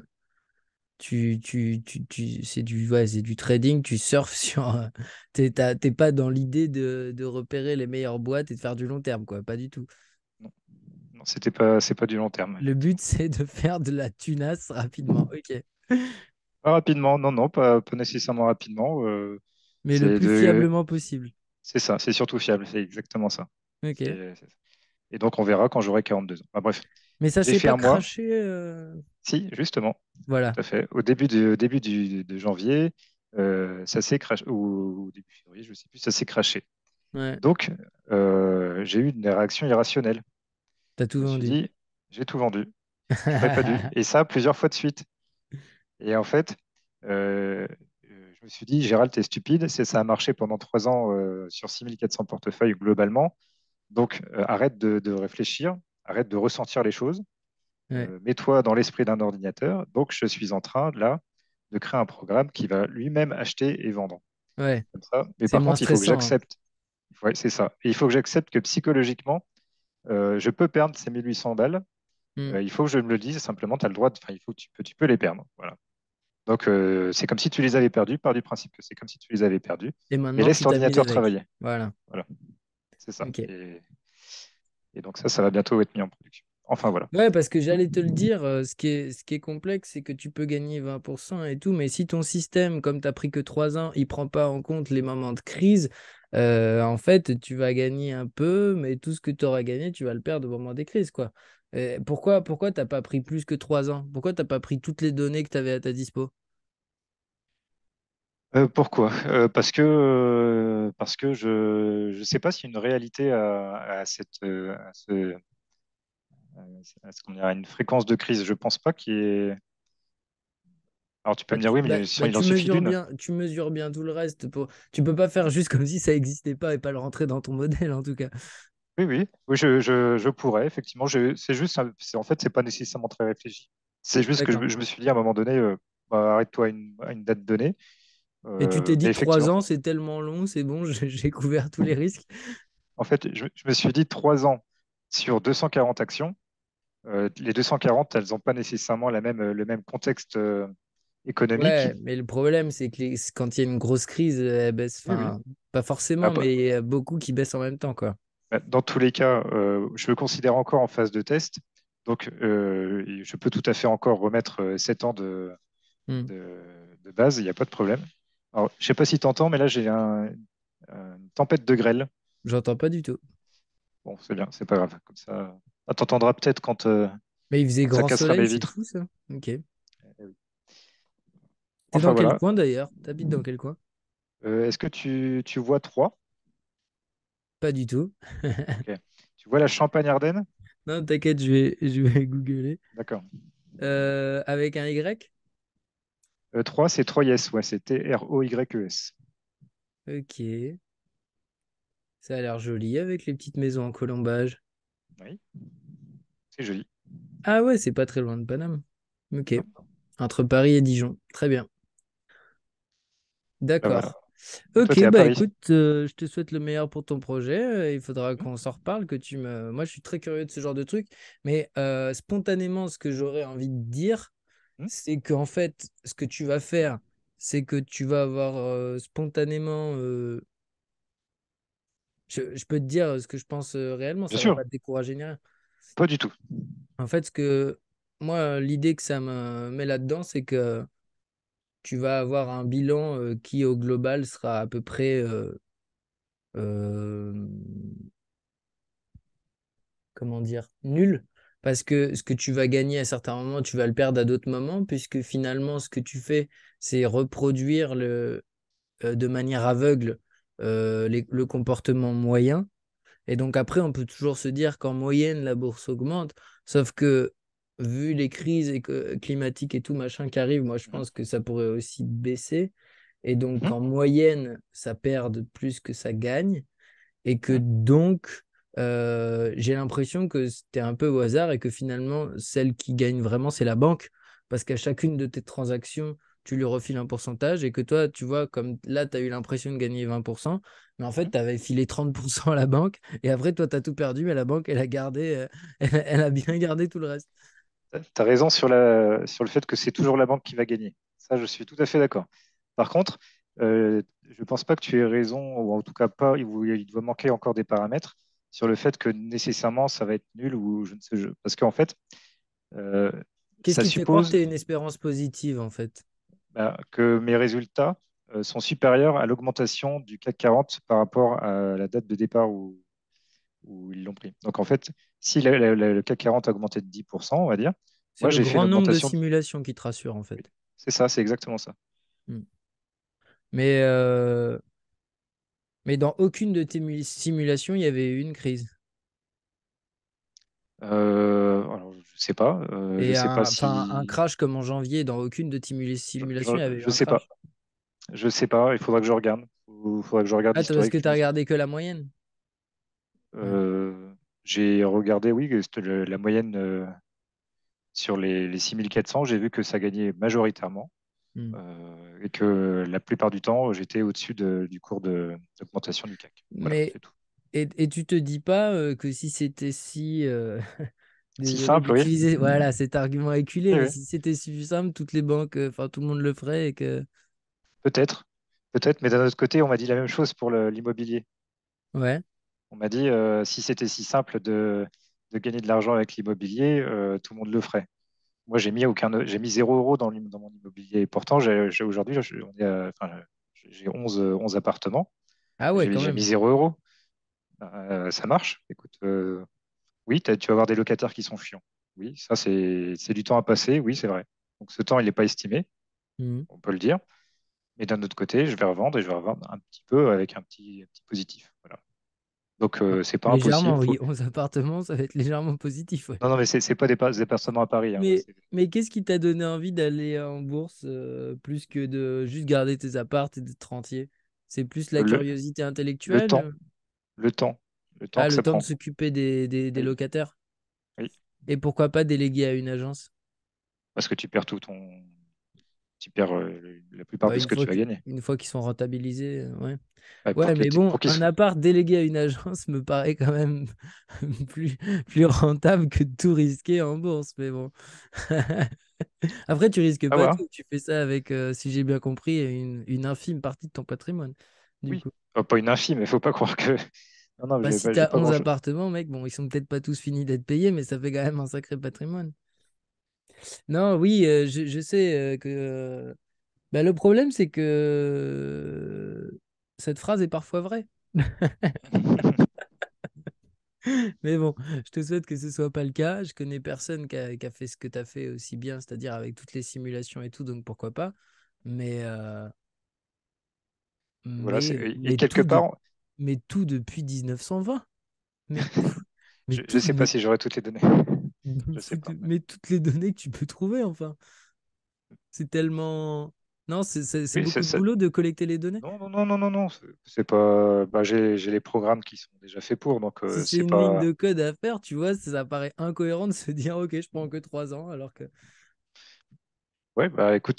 c'est du trading, tu surfes sur t'es pas dans l'idée de repérer les meilleures boîtes et de faire du long terme, quoi, pas du tout. non, non, c'est pas du long terme, Le but, effectivement. c'est de faire de la tunasse rapidement. Ok. Pas rapidement, non, non, pas nécessairement rapidement. Mais le C'est plus de, fiablement possible. c'est ça, c'est surtout fiable, c'est exactement ça. Ok. C'est ça. Et donc, on verra quand j'aurai 42 ans. Enfin, bref, Mais ça j'ai s'est fait pas un mois. craché. Si, justement, tout Voilà. à fait. Au début de janvier, ça s'est craché, ou au début février, je ne sais plus, ça s'est craché. Ouais. Donc, j'ai eu une réaction irrationnelle. T'as Je tout me suis vendu. dit, j'ai tout vendu, j'aurais pas dû. Et ça, plusieurs fois de suite. Et en fait, je me suis dit, Gérald, t'es stupide, ça a marché pendant 3 ans sur 6400 portefeuilles globalement. Donc, arrête de réfléchir, arrête de ressentir les choses, Ouais. mets-toi dans l'esprit d'un ordinateur. Donc, je suis en train, là, de créer un programme qui va lui-même acheter et vendre. Ouais. Comme ça. Mais C'est par moins contre, il faut que stressant, hein. j'accepte. Ouais, c'est ça. Et il faut que j'accepte que psychologiquement, je peux perdre ces 1800 balles. Hmm. Il faut que je me le dise simplement, tu as le droit, enfin, il faut que tu peux les perdre. Voilà. Donc, c'est comme si tu les avais perdus, par du principe que c'est comme si tu les avais perdus, Et mais maintenant, laisse tu t'amuses l'ordinateur avec. travailler. Voilà. Voilà, c'est ça. Ok. Et donc ça va bientôt être mis en production. Enfin, voilà. Ouais, parce que j'allais te le dire, ce qui est complexe, c'est que tu peux gagner 20% et tout, mais si ton système, comme tu as pris que 3 ans, il prend pas en compte les moments de crise, en fait, tu vas gagner un peu, mais tout ce que tu auras gagné, tu vas le perdre au moment des crises, quoi. Pourquoi t'as pas pris plus que 3 ans? Pourquoi t'as pas pris toutes les données que tu avais à ta dispo? Pourquoi? Parce que je ne sais pas s'il y a une réalité à Est-ce qu'on est à une fréquence de crise? Je pense pas qu'il y ait. Alors tu peux Bah, me dire oui, mais il en suffit d'une. tu mesures bien tout le reste. Tu peux pas faire juste comme si ça n'existait pas et pas le rentrer dans ton modèle, en tout cas. Oui, oui, oui, je pourrais, effectivement. C'est juste, en fait, c'est pas nécessairement très réfléchi. C'est juste que D'accord. je me suis dit à un moment donné, bah, arrête-toi à une date donnée. Et tu t'es Mais dit 3 ans, effectivement, c'est tellement long, c'est bon, j'ai couvert tous les risques. en fait, je me suis dit 3 ans sur 240 actions. Les 240, elles n'ont pas nécessairement le même contexte économique. Ouais, mais le problème, c'est que quand il y a une grosse crise, elle baisse, Oui, oui. enfin, pas Ah, forcément, bah, mais il y a beaucoup qui baissent en même temps, quoi. dans tous les cas, je me considère encore en phase de test. Donc, je peux tout à fait encore remettre 7 ans Hmm. de, de base, il n'y a pas de problème. Alors, je ne sais pas si tu entends, mais là, j'ai une tempête de grêle. J'entends pas du tout. Bon, c'est bien, c'est pas grave. Comme ça, tu entendras peut-être Mais il faisait quand ça grand cassera mes soleil, c'est vitres. fou, ça. Ok. Eh oui. T'es Enfin, dans quel voilà. coin d'ailleurs? T'habites dans quel coin? Est-ce que tu vois 3? Pas du tout. Ok. Tu vois la Champagne-Ardenne? Non, t'inquiète, je vais googler. D'accord. Avec un Y? 3, c'est Troyes, ouais, c'est Troyes. Ok. Ça a l'air joli avec les petites maisons en colombage. Oui, c'est joli. Ah ouais, c'est pas très loin de Paname. Ok. Non. Entre Paris et Dijon. Très bien. Bah voilà. D'accord. Et toi, Ok, tu es à bah Paris. écoute, je te souhaite le meilleur pour ton projet. Il faudra Hmm, qu'on s'en reparle, que tu me. Moi, je suis très curieux de ce genre de truc. Mais spontanément, ce que j'aurais envie de dire, hmm. c'est qu'en fait, ce que tu vas faire, c'est que tu vas avoir spontanément. Je peux te dire ce que je pense réellement, Bien ça va sûr, pas te décourager ni rien. pas du tout. En fait, moi, l'idée que ça me met là-dedans, c'est que tu vas avoir un bilan qui, au global, sera à peu près. Euh, comment dire, nul. Parce que ce que tu vas gagner à certains moments, tu vas le perdre à d'autres moments, puisque finalement, ce que tu fais, c'est reproduire de manière aveugle le comportement moyen. Et donc après, on peut toujours se dire qu'en moyenne, la bourse augmente, sauf que vu les crises climatiques et tout machin qui arrivent, moi je Mhm, pense que ça pourrait aussi baisser. Et donc mhm, qu'en moyenne, ça perde plus que ça gagne et que mhm, donc j'ai l'impression que c'était un peu au hasard et que finalement celle qui gagne vraiment c'est la banque parce qu'à chacune de tes transactions tu lui refiles un pourcentage et que toi tu vois comme là tu as eu l'impression de gagner 20% mais en fait mhm. tu avais filé 30% à la banque et après toi tu as tout perdu mais la banque elle a gardé elle a bien gardé tout le reste. Tu as raison sur le fait que c'est toujours la banque qui va gagner. Ça, je suis tout à fait d'accord. Par contre, je ne pense pas que tu aies raison, ou en tout cas pas, il doit manquer encore des paramètres sur le fait que nécessairement ça va être nul ou je ne sais. Parce qu'en fait, euh, Qu'est-ce ça qui te fait croire que suppose tu as une espérance positive en fait? bah, que mes résultats sont supérieurs à l'augmentation du CAC 40 par rapport à la date de départ où ils l'ont pris. Donc en fait, si le CAC 40 a augmenté de 10%, on va dire, C'est moi le j'ai fait une grand nombre de augmentation. simulations qui te rassure en Oui, fait. c'est ça, c'est exactement ça. Hmm. Mais dans aucune de tes simulations, il y avait eu une crise. Alors, je Et sais pas enfin, un si, crash comme en janvier, dans aucune de tes simulations, il y avait eu je un sais pas, crash. je sais pas. Il faudra que je regarde. Il faudra que je regarde Ah, parce que l'historique. tu as regardé que la moyenne. Hmm. Euh, j'ai regardé, oui, que c'était la moyenne sur les 6400. J'ai vu que ça gagnait majoritairement Hmm. et que la plupart du temps, j'étais au-dessus du cours d'augmentation du CAC. Voilà, Mais, c'est tout. et tu te dis pas que si c'était si... Si désolé simple, oui. d'utiliser voilà, cet argument éculé, Oui, mais oui. si c'était si simple, toutes les banques, enfin tout le monde le ferait et que... Peut-être, peut-être, mais d'un autre côté, on m'a dit la même chose pour l'immobilier. Ouais. On m'a dit si c'était si simple de gagner de l'argent avec l'immobilier, tout le monde le ferait. Moi, j'ai mis 0 € dans mon immobilier. Et pourtant, aujourd'hui, enfin, j'ai 11 appartements. Ah ouais, quand J'ai mis même. 0 €. Ça marche. Écoute, oui, tu vas avoir des locataires qui sont chiants. Oui, ça, c'est du temps à passer. Oui, c'est vrai. Donc, ce temps, il n'est pas estimé, Hmm. on peut le dire. Mais d'un autre côté, je vais revendre et je vais revendre un petit peu avec un petit positif. Voilà. Donc, c'est pas Légèrement, impossible. oui. 11 appartements, ça va être légèrement positif, ouais. Non, non, mais c'est pas des appartements à Paris, hein. Mais qu'est-ce qui t'a donné envie d'aller en bourse plus que de juste garder tes apparts et d'être rentier? C'est plus la Le, curiosité le intellectuelle? temps, le temps, le temps Ah, que le ça temps de prend. s'occuper des Oui, locataires? oui. Et pourquoi pas déléguer à une agence? Parce que tu perds la plupart Bah, de ce que tu vas gagner. une fois qu'ils sont rentabilisés, ouais. Ouais, Ouais, mais bon, pour qu'ils un soient. appart délégué à une agence me paraît quand même plus, plus rentable que de tout risquer en bourse. Mais bon. Après, tu risques Ah pas ouais, tout. Tu fais ça avec, si j'ai bien compris, une infime partie de ton patrimoine. Du oui. coup. Pas une infime, mais faut pas croire que. Non, non, Bah, si j'ai t'as pas 11 grand-chose. appartements, mec, bon, ils sont peut-être pas tous finis d'être payés, mais ça fait quand même un sacré patrimoine. Non, oui, je sais que. Bah, le problème, c'est que cette phrase est parfois vraie. Mais bon, je te souhaite que ce soit pas le cas. Je connais personne qui a fait ce que tu as fait aussi bien, c'est-à-dire avec toutes les simulations et tout, donc pourquoi pas. Mais, euh, Voilà, mais, et mais, quelque tout de- part, mais tout depuis 1920. Mais, mais je tout, sais pas si j'aurais toutes les données. Je sais pas. mais toutes les données que tu peux trouver, enfin. C'est tellement. Non, c'est Oui, beaucoup de boulot de collecter les données. non, non, non, non, non, non. C'est pas. Bah, j'ai les programmes qui sont déjà faits pour, donc Si c'est c'est une ligne pas. de code à faire, tu vois, ça paraît incohérent de se dire, ok, je prends que 3 ans, alors que. Ouais, bah écoute,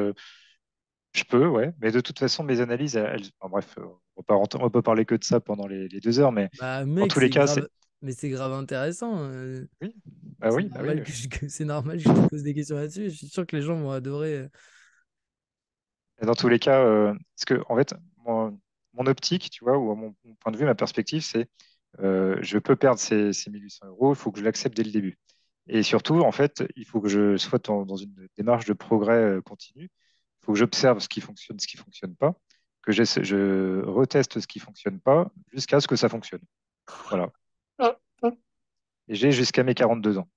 je peux, ouais. Mais de toute façon, mes analyses, enfin, bref, on va pas parler que de ça pendant les 2 heures, mais Bah, dans mec, tous les c'est cas, c'est. grave. Mais c'est grave intéressant. Oui, bah oui, bah oui. C'est normal que je te pose des questions là-dessus. Je suis sûr que les gens vont adorer. Et dans tous les cas, parce que en fait, mon optique, tu vois, ou mon point de vue, ma perspective, c'est je peux perdre ces 1 800 euros, il faut que je l'accepte dès le début. Et surtout, en fait, il faut que je sois dans une démarche de progrès continu. Il faut que j'observe ce qui fonctionne pas, que je reteste ce qui fonctionne pas jusqu'à ce que ça fonctionne. Voilà. Et j'ai jusqu'à mes 42 ans.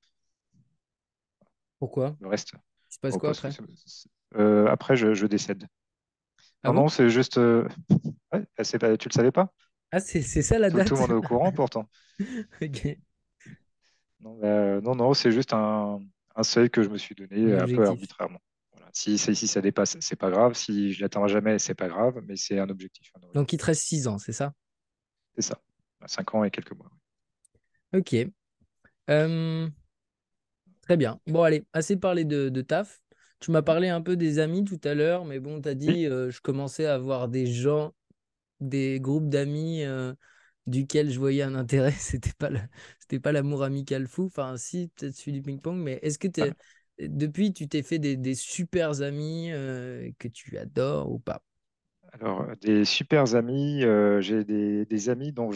Pourquoi? Le reste, Il se passe bon, quoi parce que après? après, je décède. Ah Non, bon? non, c'est juste. Ouais, tu le savais pas? Ah, c'est ça la Tout le date? monde est au courant pourtant. Ok. Non, non, non, c'est juste un seuil que je me suis Un donné un peu objectif. arbitrairement. Voilà. Si ça dépasse, c'est pas grave. Si je l'atteins jamais, c'est pas grave, mais c'est un objectif, un horizon. Donc, il te reste 6 ans, c'est ça? C'est ça. 5 ans et quelques mois. Ok. Euh, Très bien. Bon, allez, assez parlé de taf. Tu m'as Oui, parlé un peu des amis tout à l'heure, mais bon, t'as oui. dit, je commençais à avoir des gens, des groupes d'amis duquel je voyais un intérêt. C'était pas l'amour amical fou. Enfin, si, peut-être celui du ping-pong, mais est-ce que Ah, depuis, tu t'es fait des super amis que tu adores ou pas? alors, des super amis, j'ai des amis dont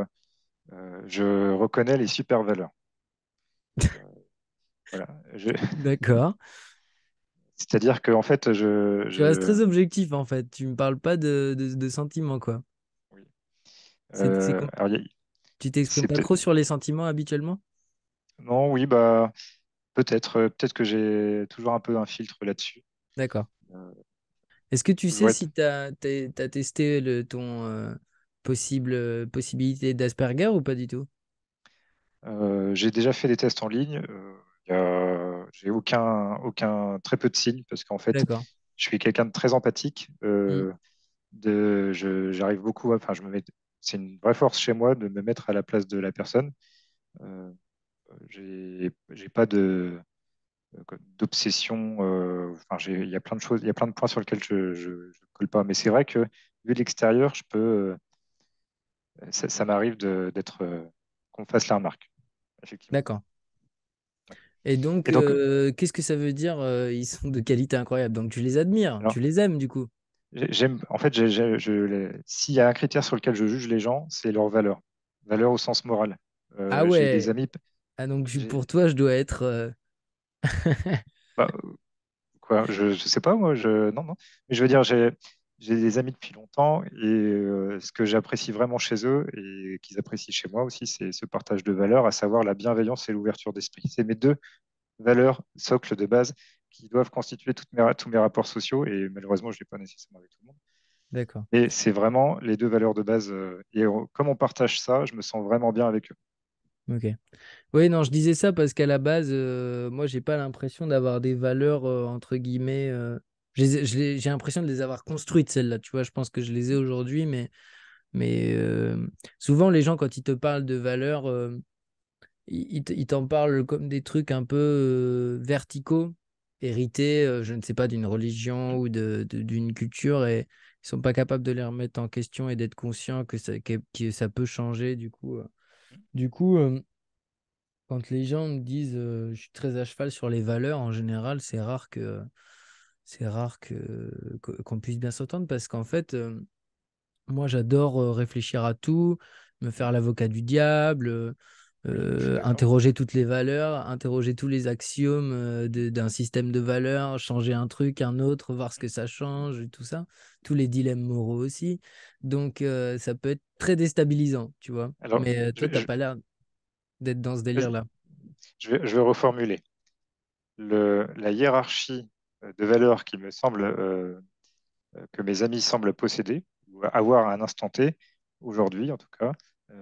je reconnais les super valeurs. Voilà. D'accord. C'est-à-dire qu'en fait, Tu restes très objectif en fait. Tu me parles pas de sentiments, quoi. oui. C'est con. Alors, Tu t'exprimes c'est pas trop sur les sentiments habituellement? non, oui, bah, peut-être que j'ai toujours un peu un filtre là-dessus. D'accord. Euh, Est-ce que tu toujours sais être- si t'as testé ton possibilité d'Asperger ou pas du tout? j'ai déjà fait des tests en ligne. J'ai très peu de signes parce qu'en fait, D'accord. je suis quelqu'un de très empathique. Hmm. J'arrive beaucoup, enfin, c'est une vraie force chez moi de me mettre à la place de la personne. Euh, j'ai pas d'obsession. Enfin, il y a plein de choses, il y a plein de points sur lesquels je colle pas. Mais c'est vrai que vu de l'extérieur, ça m'arrive d'être qu'on me fasse la remarque, effectivement. D'accord. Et donc, Et donc, qu'est-ce que ça veut dire ils sont de qualité incroyable. Donc, tu les admires, alors, tu les aimes du coup. en fait, s'il y a un critère sur lequel je juge les gens, c'est leur valeur, valeur au sens moral. Ah J'ai des ouais. amis, Ah donc, pour j'ai, toi, je dois être. bah, quoi, je sais pas, moi, non, non. Mais je veux dire, j'ai des amis depuis longtemps et ce que j'apprécie vraiment chez eux et qu'ils apprécient chez moi aussi, c'est ce partage de valeurs, à savoir la bienveillance et l'ouverture d'esprit. C'est mes deux valeurs socles de base qui doivent constituer tous mes rapports sociaux et malheureusement, je ne l'ai pas nécessairement avec tout le monde. D'accord. Et c'est vraiment les deux valeurs de base. Comme on partage ça, je me sens vraiment bien avec eux. Ok. Oui, non, je disais ça parce qu'à la base, moi, j'ai pas l'impression d'avoir des valeurs, entre guillemets. J'ai l'impression de les avoir construites, celles-là. Tu vois, je pense que je les ai aujourd'hui, mais souvent, les gens, quand ils te parlent de valeurs, ils t'en parlent comme des trucs un peu verticaux, hérités, je ne sais pas, d'une religion ou d'une culture, et ils sont pas capables de les remettre en question et d'être conscients que ça peut changer. Du coup, quand les gens me disent je suis très à cheval sur les valeurs, en général, qu'on puisse bien s'entendre parce qu'en fait, moi, j'adore réfléchir à tout, me faire l'avocat du diable, Oui, je suis d'accord. interroger toutes les valeurs, interroger tous les axiomes d'un système de valeurs, changer un truc, un autre, voir ce que ça change, et tout ça, tous les dilemmes moraux aussi. Donc, ça peut être très déstabilisant, tu vois. Alors, Mais je, toi, t'as je- pas l'air d'être dans ce vas-y, délire-là. je vais reformuler. La hiérarchie de valeurs qui me semble que mes amis semblent posséder, ou avoir à un instant T, aujourd'hui en tout cas,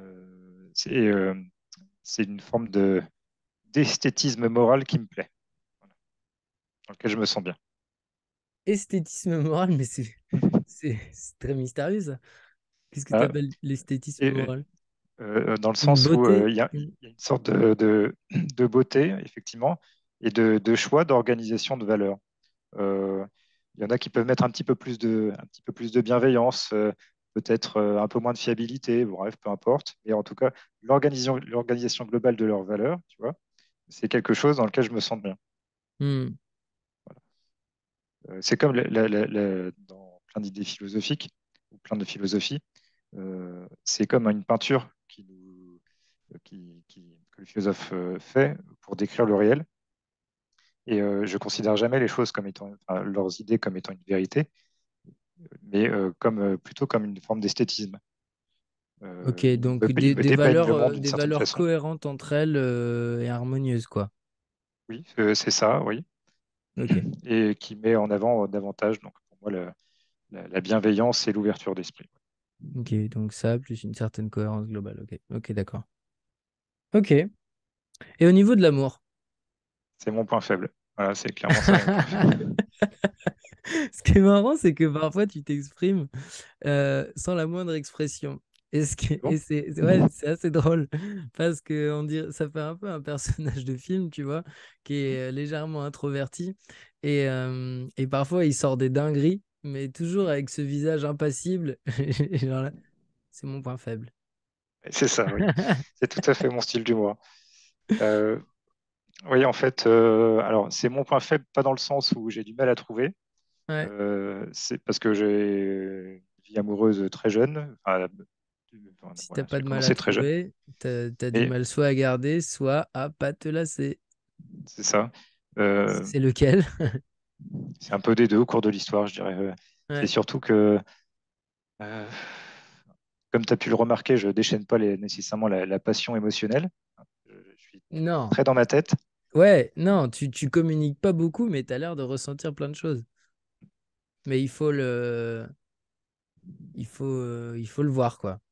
c'est une forme d'esthétisme moral qui me plaît, voilà, dans lequel je me sens bien. Esthétisme moral, mais c'est très mystérieux ça. Qu'est-ce que tu Euh, appelles l'esthétisme et, moral? dans le Une sens où beauté? il y a une sorte de beauté, effectivement, et de choix d'organisation de valeurs. Euh, il y en a qui peuvent mettre un petit peu plus de bienveillance, peut-être un peu moins de fiabilité, bref, peu importe. Et en tout cas, l'organisation globale de leurs valeurs, tu vois, c'est quelque chose dans lequel je me sens bien. Hmm. C'est comme dans plein d'idées philosophiques, ou plein de philosophies, c'est comme une peinture que le philosophe fait pour décrire le réel. Et je considère jamais les choses comme étant, enfin, leurs idées comme étant une vérité, mais plutôt comme une forme d'esthétisme. Ok, donc Il me dépeignent le monde d'une des certaine valeurs façon. cohérentes entre elles et harmonieuses, quoi. Oui, c'est ça, oui. Ok, Et qui met en avant davantage, donc pour moi, la bienveillance et l'ouverture d'esprit. ok, donc ça, plus une certaine cohérence globale. Ok, ok, d'accord. Ok. Et au niveau de l'amour? C'est mon point faible. Voilà, c'est clairement ça mon point faible. Ce qui est marrant, c'est que parfois tu t'exprimes sans la moindre expression. Bon. Et ouais, c'est assez drôle parce que ça fait un peu un personnage de film, tu vois, qui est légèrement introverti et parfois il sort des dingueries, mais toujours avec ce visage impassible. Et genre là, c'est mon point faible. C'est ça, oui. C'est tout à fait mon style d'humour. Euh, oui, en fait, alors c'est mon point faible, pas dans le sens où j'ai du mal à trouver. Ouais. C'est parce que j'ai une vie amoureuse très jeune. Enfin, Si t'as voilà, pas j'ai de mal à commencé très jeune. trouver, t'as du Mais mal soit à garder, soit à pas te lasser. c'est ça. Euh, C'est lequel? c'est un peu des deux au cours de l'histoire, je dirais. C'est Ouais. surtout que, euh, comme tu as pu le remarquer, je déchaîne pas nécessairement la passion émotionnelle. Je suis Non. très dans ma tête. Ouais, non, tu communiques pas beaucoup, mais tu as l'air de ressentir plein de choses. Mais il faut le voir, quoi.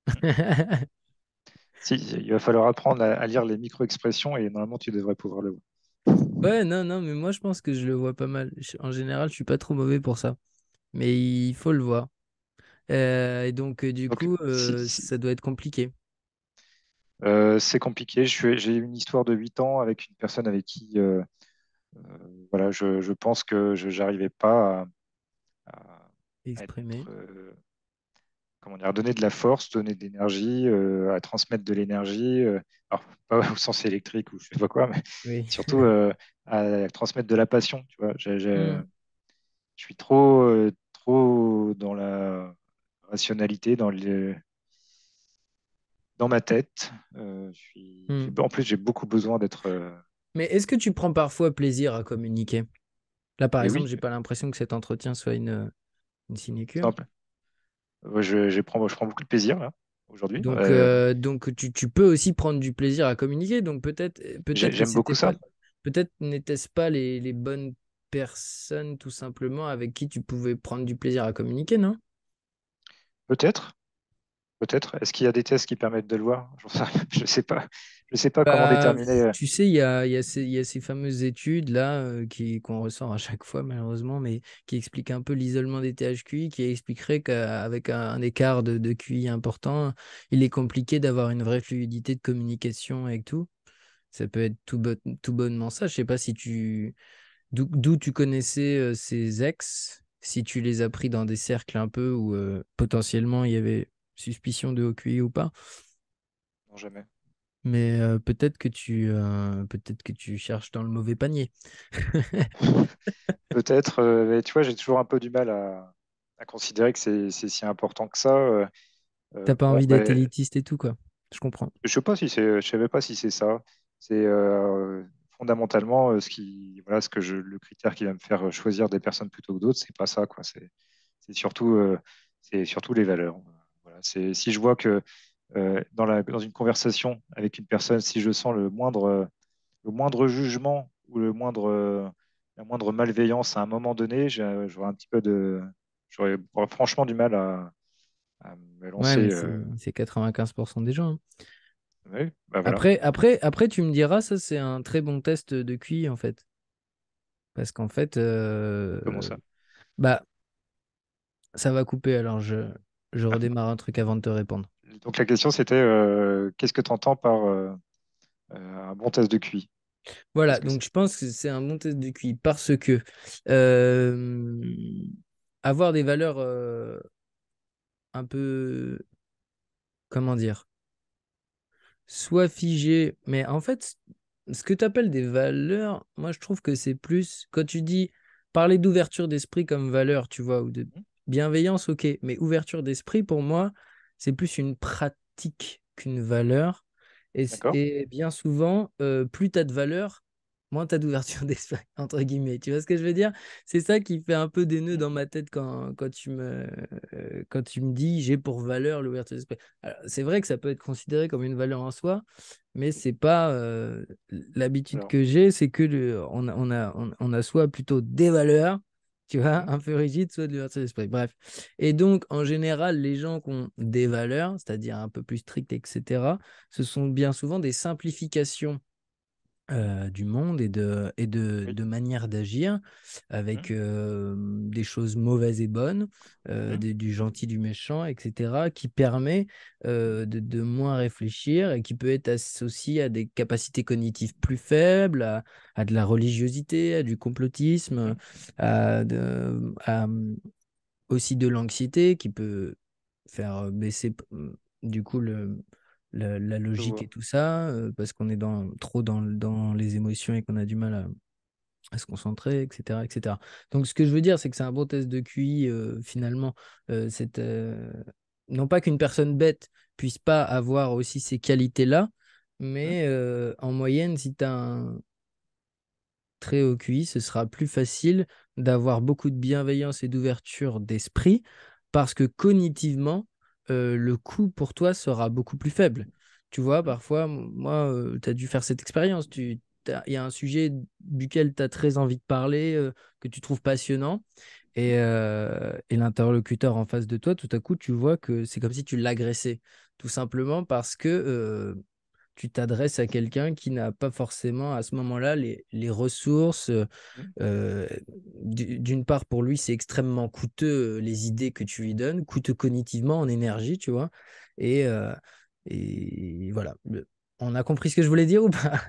Si, il va falloir apprendre à lire les micro-expressions et normalement tu devrais pouvoir le voir. Ouais, non, non, mais moi je pense que je le vois pas mal. En général, je suis pas trop mauvais pour ça. Mais il faut le voir. Et donc, du Donc, coup, ça doit être compliqué. c'est compliqué. J'ai eu une histoire de 8 ans avec une personne avec qui voilà, je pense que je n'arrivais pas à Exprimer. être, comment dire, à donner de la force, donner de l'énergie, à transmettre de l'énergie. Alors, pas au sens électrique ou je sais pas quoi, mais Oui. surtout à transmettre de la passion. Tu vois, Hmm, je suis trop dans la rationalité, dans ma tête. hmm. En plus, j'ai beaucoup besoin d'être. Mais est-ce que tu prends parfois plaisir à communiquer? Là, par Et exemple, oui, j'ai pas l'impression que cet entretien soit une sinécure. simple. Je prends beaucoup de plaisir là aujourd'hui. Donc tu peux aussi prendre du plaisir à communiquer. Donc peut-être que J'aime beaucoup c'était pas, ça. peut-être n'était-ce pas les bonnes personnes tout simplement avec qui tu pouvais prendre du plaisir à communiquer, non? Peut-être, peut-être. Est-ce qu'il y a des tests qui permettent de le voir? J'en sais rien. Je sais pas. Je sais pas comment Bah, déterminer. tu sais, il y a ces fameuses études-là qu'on ressort à chaque fois, malheureusement, mais qui expliquent un peu l'isolement des THQI, qui expliquerait qu'avec un écart de QI important, il est compliqué d'avoir une vraie fluidité de communication avec tout. Ça peut être tout bonnement ça. Je sais pas si d'où tu connaissais ces ex, si tu les as pris dans des cercles un peu où potentiellement il y avait suspicion de haut QI ou pas. Non, jamais. Mais peut-être que tu cherches dans le mauvais panier. Peut-être, mais tu vois, j'ai toujours un peu du mal à considérer que c'est si important que ça. T'as pas Bon, envie d'être ben, élitiste et tout, quoi. Je comprends. je savais pas si c'est ça. C'est fondamentalement voilà, le critère qui va me faire choisir des personnes plutôt que d'autres, c'est pas ça, quoi. C'est surtout, c'est surtout les valeurs. Voilà. Si je vois que dans une conversation avec une personne, si je sens le moindre jugement ou la moindre malveillance à un moment donné, j'aurais un petit peu j'aurais franchement du mal à me Ouais, lancer. mais c'est 95% des gens, hein. Oui, bah voilà. Après, tu me diras, ça, c'est un très bon test de QI, en fait. Parce qu'en fait, Comment ça? bah, ça va couper, alors je redémarre un truc avant de te répondre. Donc la question c'était qu'est-ce que tu entends par un bon test de QI? Voilà, Qu'est-ce que donc c'est? je pense que c'est un bon test de QI parce que euh, avoir des valeurs un peu, comment dire, soit figées, mais en fait, ce que tu appelles des valeurs, moi je trouve que c'est plus, quand tu dis parler d'ouverture d'esprit comme valeur, tu vois, ou de Hmm. bienveillance, ok, mais ouverture d'esprit, pour moi, c'est plus une pratique qu'une valeur. D'accord? Et bien souvent, plus tu as de valeur, moins tu as d'ouverture d'esprit, entre guillemets. Tu vois ce que je veux dire? C'est ça qui fait un peu des nœuds Hmm. dans ma tête quand tu me dis j'ai pour valeur l'ouverture d'esprit. Alors, c'est vrai que ça peut être considéré comme une valeur en soi, mais c'est pas l'habitude Alors, que j'ai, c'est que on a soit plutôt des valeurs, tu vois, hmm. un peu rigides, soit de l'ouverture d'esprit. Bref. Et donc, en général, les gens qui ont des valeurs, c'est-à-dire un peu plus strictes, etc., ce sont bien souvent des simplifications du monde et Oui. de manière d'agir Hmm. avec des choses mauvaises et bonnes, Hmm. du gentil, du méchant, etc., qui permet de moins réfléchir et qui peut être associé à des capacités cognitives plus faibles, à de la religiosité, à du complotisme, Hmm. à aussi de l'anxiété qui peut faire baisser du coup la Je logique vois. et tout ça, parce qu'on est trop dans les émotions et qu'on a du mal à se concentrer, etc., etc. Donc ce que je veux dire, c'est que c'est un bon test de QI, finalement. Non pas qu'une personne bête puisse pas avoir aussi ces qualités-là, Hmm. mais en moyenne, si tu as un très haut QI, ce sera plus facile d'avoir beaucoup de bienveillance et d'ouverture d'esprit parce que cognitivement, le coût pour toi sera beaucoup plus faible. Tu vois, Hmm. parfois, moi, tu as dû faire cette expérience. Il y a un sujet duquel tu as très envie de parler, que tu trouves passionnant, et l'interlocuteur en face de toi, tout à coup, tu vois que c'est comme si tu l'agressais, tout simplement parce que tu t'adresses à quelqu'un qui n'a pas forcément à ce moment-là les ressources. Hmm. euh, d'une part, pour lui, c'est extrêmement coûteux, les idées que tu lui donnes, coûteux cognitivement, en énergie, tu vois. Et, euh, et voilà. On a compris ce que je voulais dire ou pas?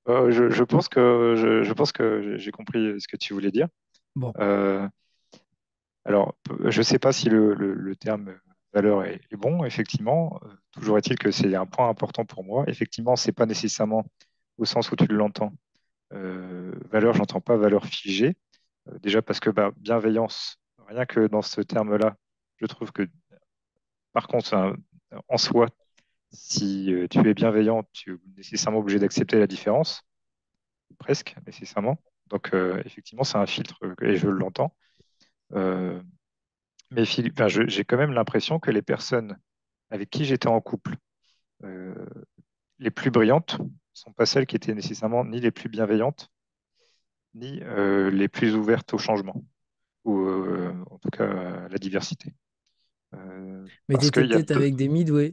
Je pense que j'ai compris ce que tu voulais dire. Bon, Euh, alors, je ne sais pas si le terme valeur est bon, effectivement. Toujours est-il que c'est un point important pour moi. Effectivement, c'est pas nécessairement au sens où tu l'entends. Valeur, j'entends pas valeur figée. Déjà parce que bah, bienveillance, rien que dans ce terme-là, je trouve que, par contre, en soi, si tu es bienveillant, tu es nécessairement obligé d'accepter la différence, presque nécessairement. Donc, effectivement, c'est un filtre et je l'entends. Euh, mais enfin, j'ai quand même l'impression que les personnes avec qui j'étais en couple, euh, les plus brillantes, sont pas celles qui étaient nécessairement ni les plus bienveillantes, ni les plus ouvertes au changement, ou en tout cas à la diversité. Mais parce t'étais qu'il y a peut-être avec des midway.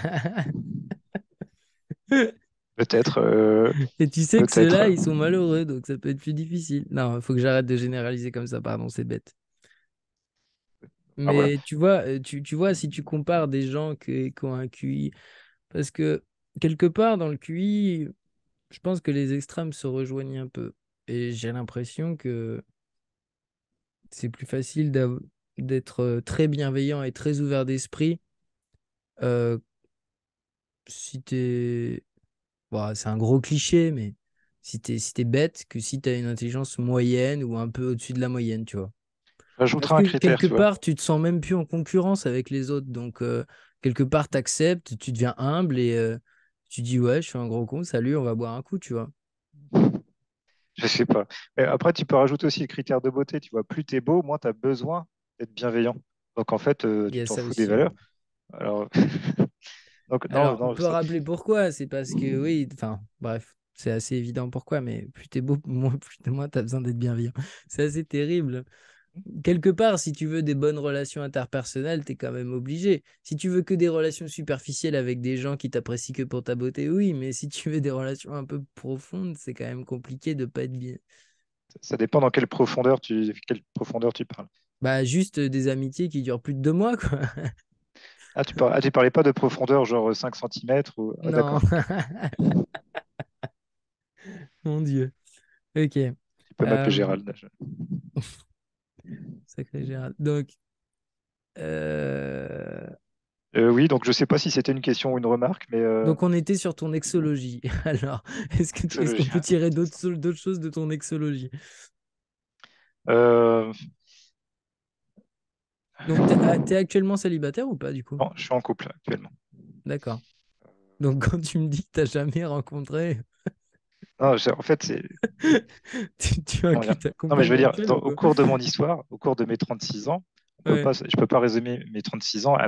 peut-être, Et tu sais que peut-être. ceux-là, ils sont malheureux, donc ça peut être plus difficile. Non, il faut que j'arrête de généraliser comme ça, pardon, c'est bête. Ah, voilà. Mais tu vois, tu vois, si tu compares des gens qui ont un QI, parce que quelque part dans le QI, je pense que les extrêmes se rejoignent un peu. Et j'ai l'impression que c'est plus facile d'être très bienveillant et très ouvert d'esprit euh, si t'es... Bon, c'est un gros cliché, mais si t'es bête que si t'as une intelligence moyenne ou un peu au-dessus de la moyenne, tu vois. Parce J'ajouterai un que critère, quelque tu vois. part, tu te sens même plus en concurrence avec les autres. Donc, quelque part, t'acceptes, tu deviens humble et tu dis, ouais, je suis un gros con, salut, on va boire un coup, tu vois. Je sais pas. Mais après, tu peux rajouter aussi le critère de beauté. Tu vois, plus tu es beau, moins tu as besoin d'être bienveillant. Donc, en fait, Il y tu a t'en ça fous des aussi, ouais. valeurs. Alors, donc, non, Alors, on non, peut rappeler pourquoi. C'est parce que, oui, enfin, bref, c'est assez évident pourquoi, mais plus t'es beau, moins t'as besoin d'être bienveillant. C'est assez terrible. Quelque part, si tu veux des bonnes relations interpersonnelles, t'es quand même obligé. Si tu veux que des relations superficielles avec des gens qui t'apprécient que pour ta beauté, oui, mais si tu veux des relations un peu profondes, c'est quand même compliqué de pas être bien. ça dépend dans quelle profondeur tu parles. Bah, juste des amitiés qui durent plus de 2 mois, quoi. Tu parlais pas de profondeur, genre 5 centimètres ou... Ah, Non, d'accord, ok. mon Dieu. Ok. Tu peux m'appeler Euh, Gérald. Sacré Gérald. Donc, euh, Oui, donc je sais pas si c'était une question ou une remarque, mais donc on était sur ton exologie. Alors, est-ce qu'on sexologie. peut tirer d'autres choses de ton exologie? Euh, Donc, t'es actuellement célibataire ou pas, du coup? non, je suis en couple actuellement. D'accord. Donc, quand tu me dis que t'as jamais rencontré, Non, en fait, c'est tu comment dire? inclus ta Non, mais je compagne veux dire, actuelle ou au quoi? cours de mon histoire, au cours de mes 36 ans, Ouais, je peux pas résumer mes 36 ans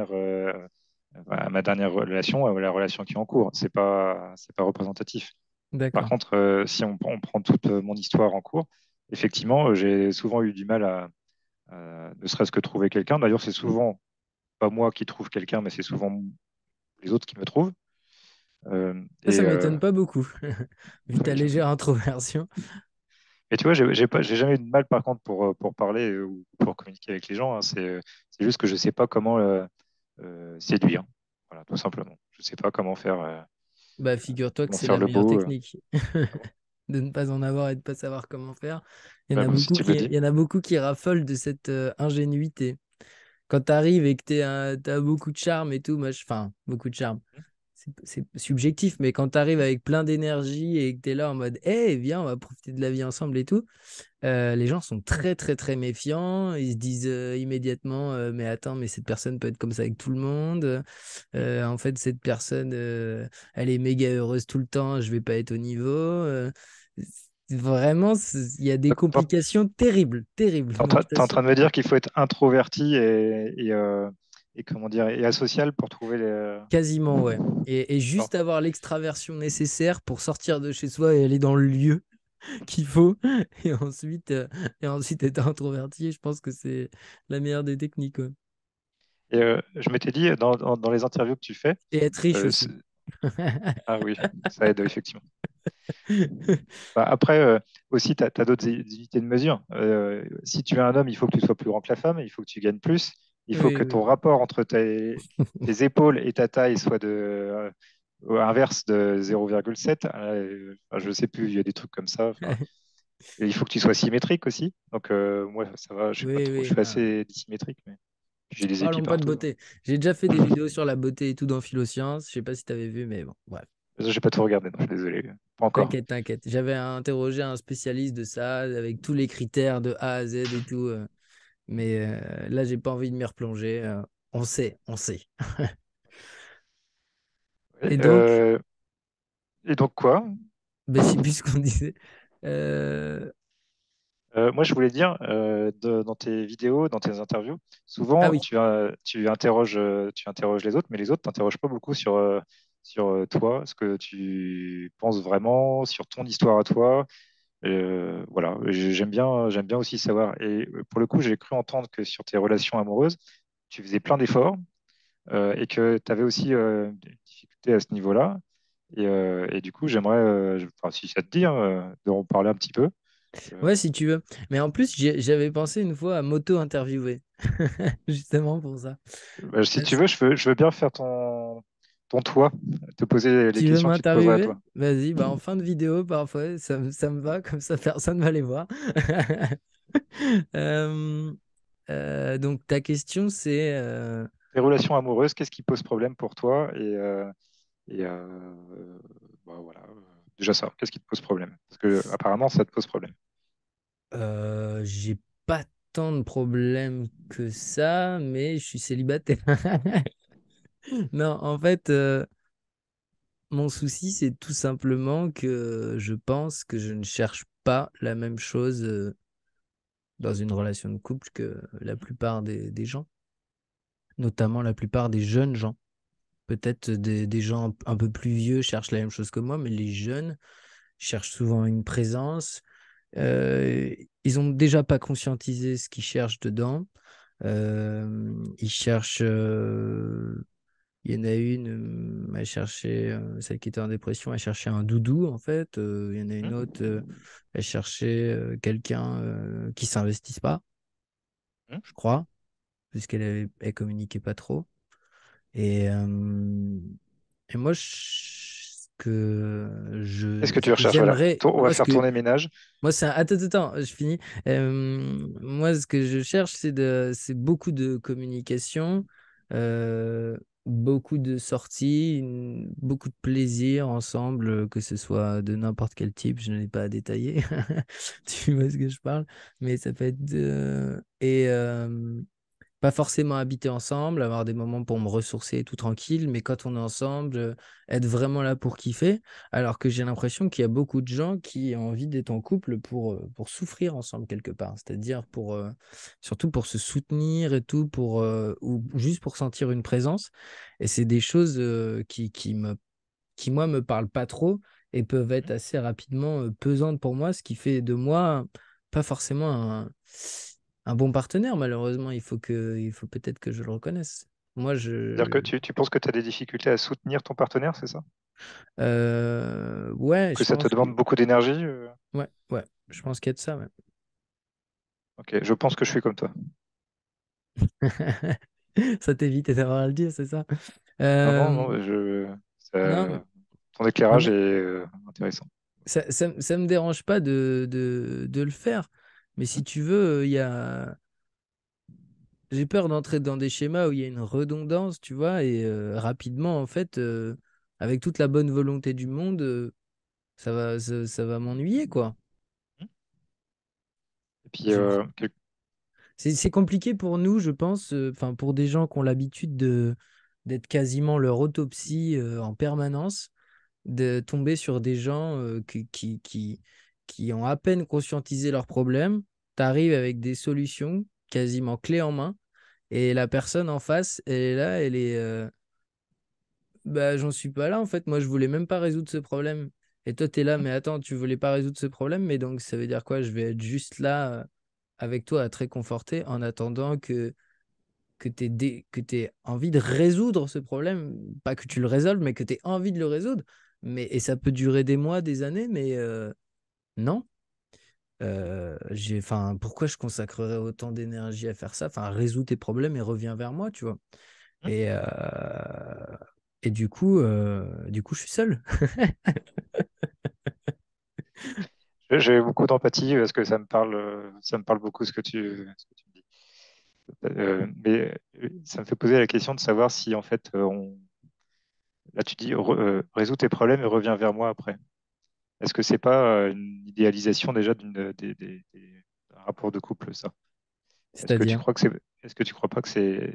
à ma dernière relation, à la relation qui est en cours. C'est pas représentatif. Par d'accord. contre, si on prend toute mon histoire en cours, effectivement, j'ai souvent eu du mal à ne serait-ce que trouver quelqu'un. D'ailleurs, c'est souvent pas moi qui trouve quelqu'un, mais c'est souvent les autres qui me trouvent. Euh, Ça et, euh, m'étonne pas beaucoup, vu ta oui. légère introversion. Et tu vois, j'ai jamais eu de mal par contre pour parler ou pour communiquer avec les gens, hein. C'est juste que je sais pas comment séduire. Voilà, tout simplement. Je sais pas Bah, figure-toi que comment c'est faire la le meilleure beau. technique. Ah bon. De ne pas en avoir et de pas savoir comment faire. Il y en Ah a bon, si beaucoup tu le qui, dis. il y en a beaucoup qui raffolent de cette ingénuité. Quand tu arrives et que t'as beaucoup de charme et tout, moi, enfin, beaucoup de charme. C'est subjectif, mais quand tu arrives avec plein d'énergie et que tu es là en mode, hé, viens, on va profiter de la vie ensemble et tout, les gens sont très, très, très méfiants. Ils se disent immédiatement, mais attends, mais cette personne peut être comme ça avec tout le monde. En fait, cette personne, elle est méga heureuse tout le temps, je vais pas être au niveau. Vraiment, il y a des complications terribles, terribles. Donc, je T'es en t'assure. train de me dire qu'il faut être introverti et comment dire et asocial pour trouver les. Quasiment, ouais. Et D'accord. juste avoir l'extraversion nécessaire pour sortir de chez soi et aller dans le lieu qu'il faut. Et ensuite, euh, et ensuite être introverti, je pense que c'est la meilleure des techniques, ouais. Et je m'étais dit dans les interviews que tu fais, Et être riche euh, aussi. c'est- ah oui, ça aide effectivement. Bah, après, aussi, tu as, d'autres unités de mesure. Si tu es un homme, il faut que tu sois plus grand que la femme, il faut que tu gagnes plus, il faut Oui, que oui. ton rapport entre tes épaules et ta taille soit inverse de 0,7. Enfin, je ne sais plus, il y a des trucs comme ça. Enfin, et il faut que tu sois symétrique aussi. Donc, moi, ça va, je suis pas Oui, trop, je oui, suis non. assez dissymétrique, mais j'ai des épis Parlons pas de partout. beauté. J'ai déjà fait des vidéos sur la beauté et tout dans Philosciences. Je sais pas si tu avais vu, mais bon, bref. J'ai pas tout regardé, non, je suis désolé. Pas encore. T'inquiète, t'inquiète. J'avais interrogé un spécialiste de ça, avec tous les critères de A à Z et tout. Mais là, j'ai pas envie de m'y replonger. On sait, on sait. Ouais, Et donc, et donc quoi? ben, je sais plus ce qu'on disait. Euh, Moi, je voulais dire, dans tes vidéos, dans tes interviews, Ah souvent, oui, tu interroges les autres, mais les autres t'interrogent pas beaucoup sur toi, ce que tu penses vraiment, sur ton histoire à toi. Voilà, j'aime bien aussi savoir. Et pour le coup, j'ai cru entendre que sur tes relations amoureuses, tu faisais plein d'efforts et que tu avais aussi des difficultés à ce niveau-là. Et du coup, j'aimerais, enfin, si ça te dit, de en parler un petit peu. Ouais, Je- si tu veux. Mais en plus, j'avais pensé une fois à m'auto-interviewer. Justement pour ça. Si tu veux, je veux bien faire ton toi, te poser les Tu veux questions que tu te poserais à m'interviewer? toi. Vas-y, bah en fin de vidéo, parfois, ça me va, comme ça personne va les voir. Euh, donc ta question, c'est Tes relations amoureuses, qu'est-ce qui pose problème pour toi? Et bah, voilà, déjà ça, qu'est-ce qui te pose problème? Parce que apparemment, ça te pose problème. j'ai pas tant de problèmes que ça, mais je suis célibataire. Non, en fait, mon souci, c'est tout simplement que je pense que je ne cherche pas la même chose dans une relation de couple que la plupart des gens, notamment la plupart des jeunes gens. Peut-être des gens un peu plus vieux cherchent la même chose que moi, mais les jeunes cherchent souvent une présence. Euh, Ils ont déjà pas conscientisé ce qu'ils cherchent dedans. Ils cherchent. Il y en a une, elle cherchait, celle qui était en dépression, elle cherchait un doudou en fait. Il y en a une Hum, autre, elle cherchait quelqu'un qui s'investisse pas, hum. je crois, elle communiquait pas trop. Et, euh, et moi, Qu'est-ce que tu ce que recherches? Voilà, j'aimerais, On va faire tourner ménage. moi, c'est attends, attends, je finis. Moi, ce que je cherche, c'est beaucoup de communication, euh, beaucoup de sorties, beaucoup de plaisir ensemble, que ce soit de n'importe quel type. Je n'ai pas à détailler. Tu vois ce que je parle? Mais ça peut être pas forcément habiter ensemble, avoir des moments pour me ressourcer et tout tranquille, mais quand on est ensemble, être vraiment là pour kiffer. Alors que j'ai l'impression qu'il y a beaucoup de gens qui ont envie d'être en couple pour souffrir ensemble quelque part. C'est-à-dire surtout pour se soutenir et tout, ou juste pour sentir une présence. Et c'est des choses qui, moi, me parlent pas trop et peuvent être Hum. assez rapidement pesantes pour moi, ce qui fait de moi pas forcément un bon partenaire, malheureusement. Il faut peut-être que je le reconnaisse. Moi, C'est-à-dire que tu penses que tu as des difficultés à soutenir ton partenaire, c'est ça? ouais, Que je ça te pense que, demande beaucoup d'énergie? ouais, je pense qu'il y a de ça, ouais. Ok, je pense que je suis comme toi. Ça t'évite d'avoir à le dire, c'est ça? Non, non, Euh, non, non, ton mais éclairage est moi, intéressant. ça me dérange pas de le faire. Mais Hum, si tu veux, j'ai peur d'entrer dans des schémas où il y a une redondance, tu vois, et rapidement, en fait, avec toute la bonne volonté du monde, ça va m'ennuyer, quoi. hum. Et puis, Je- c'est compliqué pour nous, je pense, enfin, pour des gens qui ont l'habitude d'être quasiment leur autopsie en permanence, de tomber sur des gens qui ont à peine conscientisé leurs problèmes. Tu arrives avec des solutions quasiment clés en main, et la personne en face, elle est là, bah, j'en suis pas là en fait. Moi, je voulais même pas résoudre ce problème. Et toi, tu es là, mais attends, tu voulais pas résoudre ce problème, mais donc ça veut dire quoi? Je vais être juste là avec toi à te réconforter en attendant que tu envie de résoudre ce problème. Pas que tu le résolves, mais que tu aies envie de le résoudre. Et ça peut durer des mois, des années, mais non. Enfin, pourquoi je consacrerais autant d'énergie à faire ça? Enfin, résous tes problèmes et reviens vers moi, tu vois. hum. Et, euh, et du coup, je suis seul. J'ai beaucoup d'empathie parce que ça me parle beaucoup ce que tu me dis. Mais ça me fait poser la question de savoir si en fait, là tu dis résous tes problèmes et reviens vers moi après. Est-ce que c'est pas une idéalisation déjà d'un rapport de couple, ça? Est-ce que tu C'est-à-dire, crois que est-ce que tu crois pas que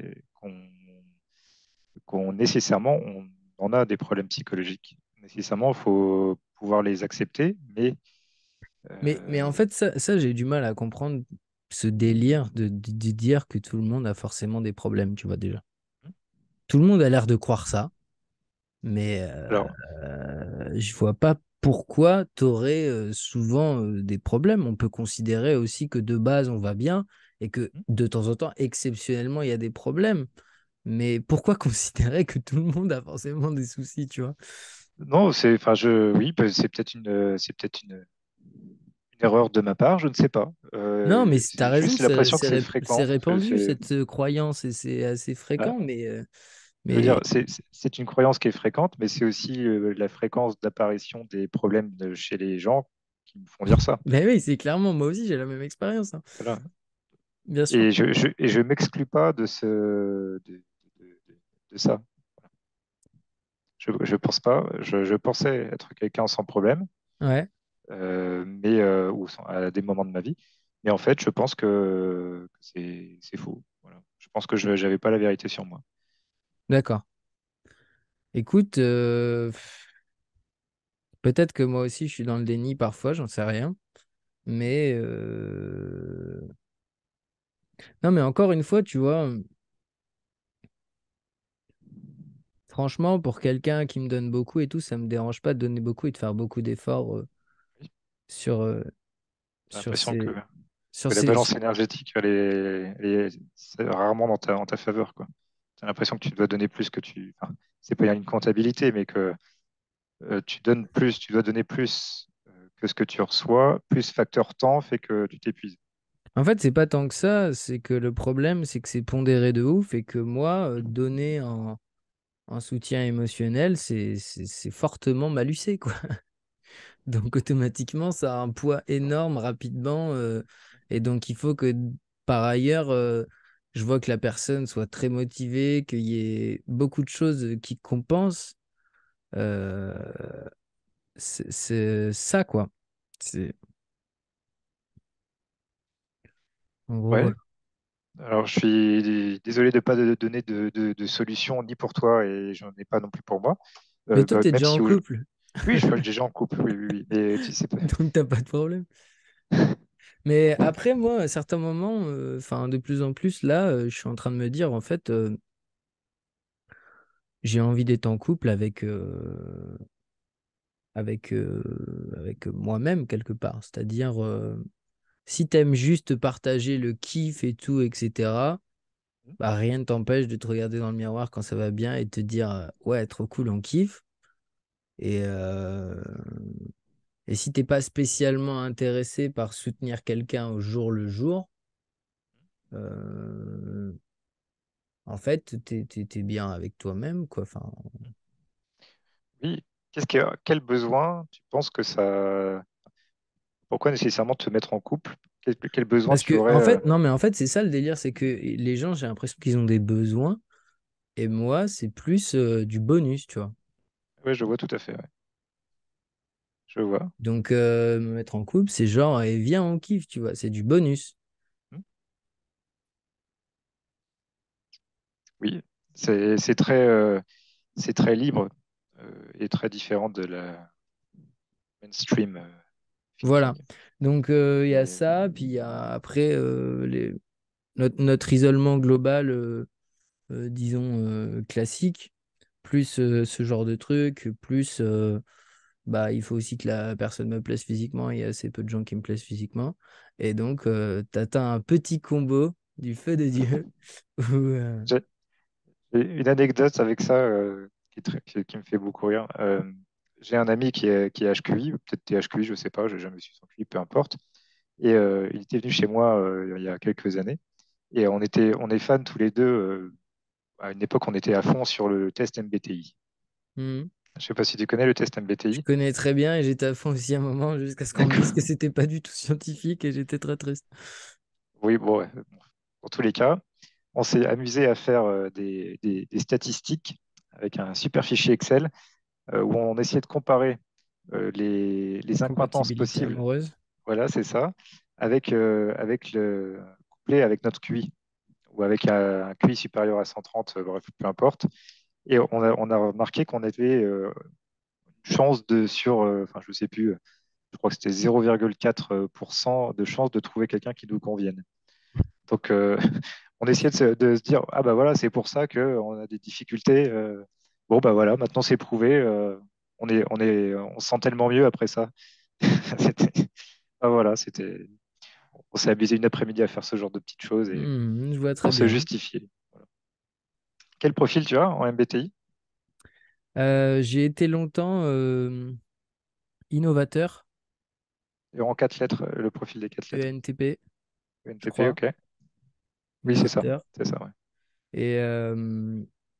qu'on nécessairement on a des problèmes psychologiques? Nécessairement, il faut pouvoir les accepter, mais mais en euh, fait, ça j'ai du mal à comprendre ce délire de dire que tout le monde a forcément des problèmes, tu vois déjà. Tout le monde a l'air de croire ça, mais alors, je vois pas pourquoi tu aurais souvent des problèmes? On peut considérer aussi que de base, on va bien et que de temps en temps, exceptionnellement, il y a des problèmes. Mais pourquoi considérer que tout le monde a forcément des soucis, tu vois? Non, oui, c'est une erreur de ma part, je ne sais pas. Non, mais tu as C'est raison, juste l'impression que c'est c'est c'est fréquent. répandu, cette croyance, et c'est assez fréquent, Voilà. Je veux dire, mais c'est une croyance qui est fréquente, mais c'est aussi la fréquence d'apparition des problèmes chez les gens qui me font dire ça. ben oui, c'est clairement, moi aussi, j'ai la même expérience, hein. Voilà. Bien sûr. Et je m'exclus pas de, de ça. Je pense pas. Je pensais être quelqu'un sans problème, Ouais, à des moments de ma vie. Mais en fait, je pense que c'est faux. Voilà. Je pense que je n'avais pas la vérité sur moi. d'accord. Écoute, peut-être que moi aussi, je suis dans le déni parfois, j'en sais rien. Mais non, mais encore une fois, tu vois, franchement, pour quelqu'un qui me donne beaucoup et tout, ça me dérange pas de donner beaucoup et de faire beaucoup d'efforts Oui. sur, J'ai sur l'impression que, sur que la ces... balance énergétique, c'est rarement dans ta faveur, quoi. Tu as l'impression que tu dois donner plus que tu. Enfin, c'est pas une comptabilité, mais que tu donnes plus, tu dois donner plus que ce que tu reçois, plus facteur temps fait que tu t'épuises. En fait, c'est pas tant que ça, c'est que le problème, c'est que c'est pondéré de ouf et que moi, donner un soutien émotionnel, c'est fortement malucé, quoi. Donc automatiquement, ça a un poids énorme rapidement. Et donc il faut que par ailleurs, je vois que la personne soit très motivée, qu'il y ait beaucoup de choses qui compensent. Euh, c'est ça, quoi. C'est, en gros, Ouais. voilà. Alors, je suis désolé de ne pas donner de solution ni pour toi et j'en ai pas non plus pour moi. Mais toi, Bah, t'es même déjà si en couple, oui, je suis déjà en couple, oui, oui, oui. Mais tu sais pas. donc t'as pas de problème. Mais après, moi, à certains moments, enfin, de plus en plus, là, je suis en train de me dire, en fait, j'ai envie d'être en couple avec moi-même quelque part. C'est-à-dire, si t'aimes juste partager le kiff et tout, etc., bah, rien ne t'empêche de te regarder dans le miroir quand ça va bien et de te dire, ouais, trop cool, on kiffe. Et, euh, et si t'es pas spécialement intéressé par soutenir quelqu'un au jour le jour, euh, en fait, t'es bien avec toi-même, quoi. Enfin, Oui. Quel besoin tu penses que ça. Pourquoi nécessairement te mettre en couple? Quel besoin parce tu que, aurais en fait, non, mais en fait, c'est ça le délire, c'est que les gens, j'ai l'impression qu'ils ont des besoins. Et moi, c'est plus du bonus, tu vois. Oui, je vois tout à fait. Ouais. Je vois. Donc, me mettre en couple, c'est genre, et viens, on kiffe, tu vois. C'est du bonus. Hmm. Oui, c'est c'est très libre et très différent de la mainstream Voilà. thinking. Donc, il y a Et, ça. Puis, il y a après notre isolement global, disons, classique, plus ce genre de truc, plus, bah, il faut aussi que la personne me plaise physiquement. Il y a assez peu de gens qui me plaisent physiquement. Et donc, t'atteins un petit combo du feu de Dieu. où, j'ai j'ai une anecdote avec ça qui me fait beaucoup rire. J'ai un ami qui est HQI, ou peut-être THQI, je ne sais pas, j'ai jamais su son QI, peu importe. Et il était venu chez moi il y a quelques années. Et on est fans tous les deux. À une époque, on était à fond sur le test MBTI. Mhm. Je ne sais pas si tu connais le test Je MBTI. connais très bien et j'étais à fond aussi à un moment jusqu'à ce qu'on me dise que D'accord. c'était pas du tout scientifique et j'étais très triste. Oui, bon, ouais. Dans tous les cas, on s'est amusé à faire des statistiques avec un super fichier Excel où on essayait de comparer les accointances Compatibilité possibles, amoureuse. voilà, c'est ça, avec le couplé avec notre QI ou avec un QI supérieur à 130, bref, peu importe. Et on a remarqué qu'on avait une chance enfin, je sais plus, je crois que c'était 0,4% de chance de trouver quelqu'un qui nous convienne. Donc, on essayait de se dire, ah bah voilà, c'est pour ça qu'on a des difficultés. Bon, bah voilà, maintenant c'est prouvé. on se sent tellement mieux après ça. C'était, ah, voilà, on s'est amusé une après-midi à faire ce genre de petites choses et Je vois très pour se bien. justifier. Voilà. Quel profil tu as en MBTI? J'ai été longtemps innovateur, Et en 4 lettres, le profil des 4 lettres. ENTP, je ENTP, crois. ok. Oui, c'est ça. Innovateur. C'est ça, ouais. Et, euh,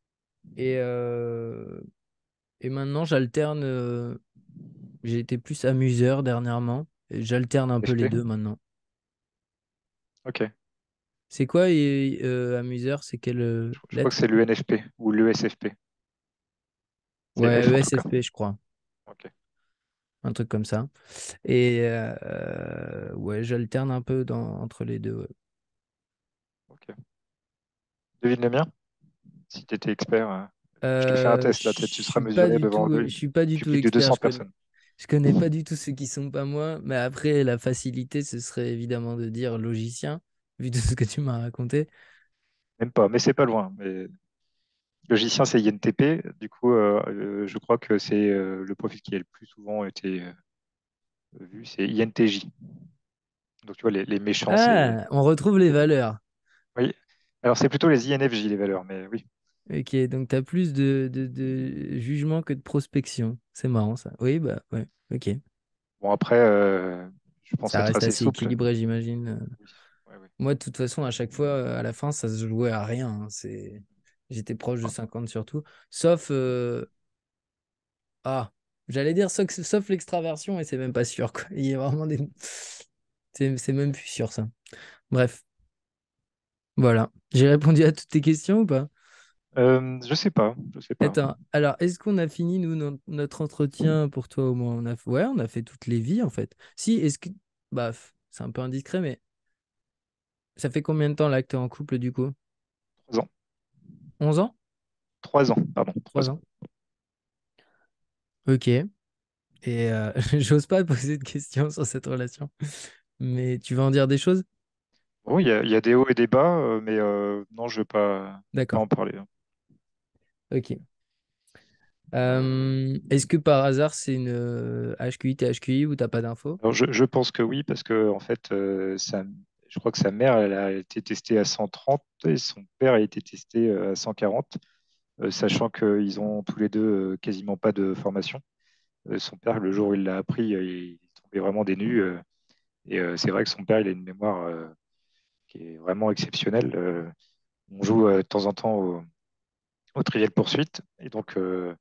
et maintenant, j'alterne. J'ai été plus amuseur dernièrement. Et j'alterne un peu les FP, deux maintenant. ok. C'est quoi amuseur? C'est quelle Je crois que lettre? c'est l'ENFP ou l'ESFP. C'est Ouais, F en tout cas. ESFP, je crois. Ok, Un truc comme ça. Et ouais, j'alterne un peu entre les deux. Ouais. ok. Devine le mien. Si tu étais expert, je te fais un test là, tu seras mesuré devant Je suis pas du tout public de expert. 200 personnes. Je connais pas du tout ceux qui sont pas moi. Mais après, la facilité, ce serait évidemment de dire logicien, vu tout ce que tu m'as raconté. Même pas, mais c'est pas loin. Mais logicien, c'est INTP. Du coup, je crois que c'est le profil qui a le plus souvent été vu, c'est INTJ. Donc, tu vois, les méchants, c'est. Ah, on retrouve les valeurs. Oui. Alors, c'est plutôt les INFJ, les valeurs, mais oui. Ok, donc tu as plus de jugement que de prospection. C'est marrant ça. Oui, bah ouais, ok. Bon, après, je pense Ça être reste assez assez souple. équilibré, j'imagine. Oui. Ouais, ouais. Moi, de toute façon, à chaque fois, à la fin, ça se jouait à rien. Hein. J'étais proche de 50 surtout. Sauf, ah, j'allais dire sauf l'extraversion, et c'est même pas sûr, quoi. Il y a vraiment des. C'est même plus sûr, ça. Bref, voilà. J'ai répondu à toutes tes questions ou pas? Je sais pas, je sais pas. Attends, alors, est-ce qu'on a fini, nous, notre entretien pour toi au moins? Ouais, on a fait toutes les vies, en fait. Si, est-ce que. Bah, c'est un peu indiscret, mais ça fait combien de temps là que t'es en couple, du coup? 3 ans. 11 ans? 3 ans, pardon, 3 3 ans. ans. Ok. Et j'ose pas poser de questions sur cette relation. Mais tu vas en dire des choses? Bon, il y a des hauts et des bas, mais non, je vais pas D'accord. en parler, hein. Ok. Euh, Est-ce que par hasard c'est une HQI, THQI ou t'as pas d'infos? alors, je pense que oui, parce que en fait, je crois que sa mère, elle a été testée à 130 et son père a été testé à 140, sachant qu'ils ont tous les deux quasiment pas de formation. Son père, le jour où il l'a appris, il est tombé vraiment des nues. Et c'est vrai que son père, il a une mémoire qui est vraiment exceptionnelle. On joue de temps en temps au Trivial Poursuite, et donc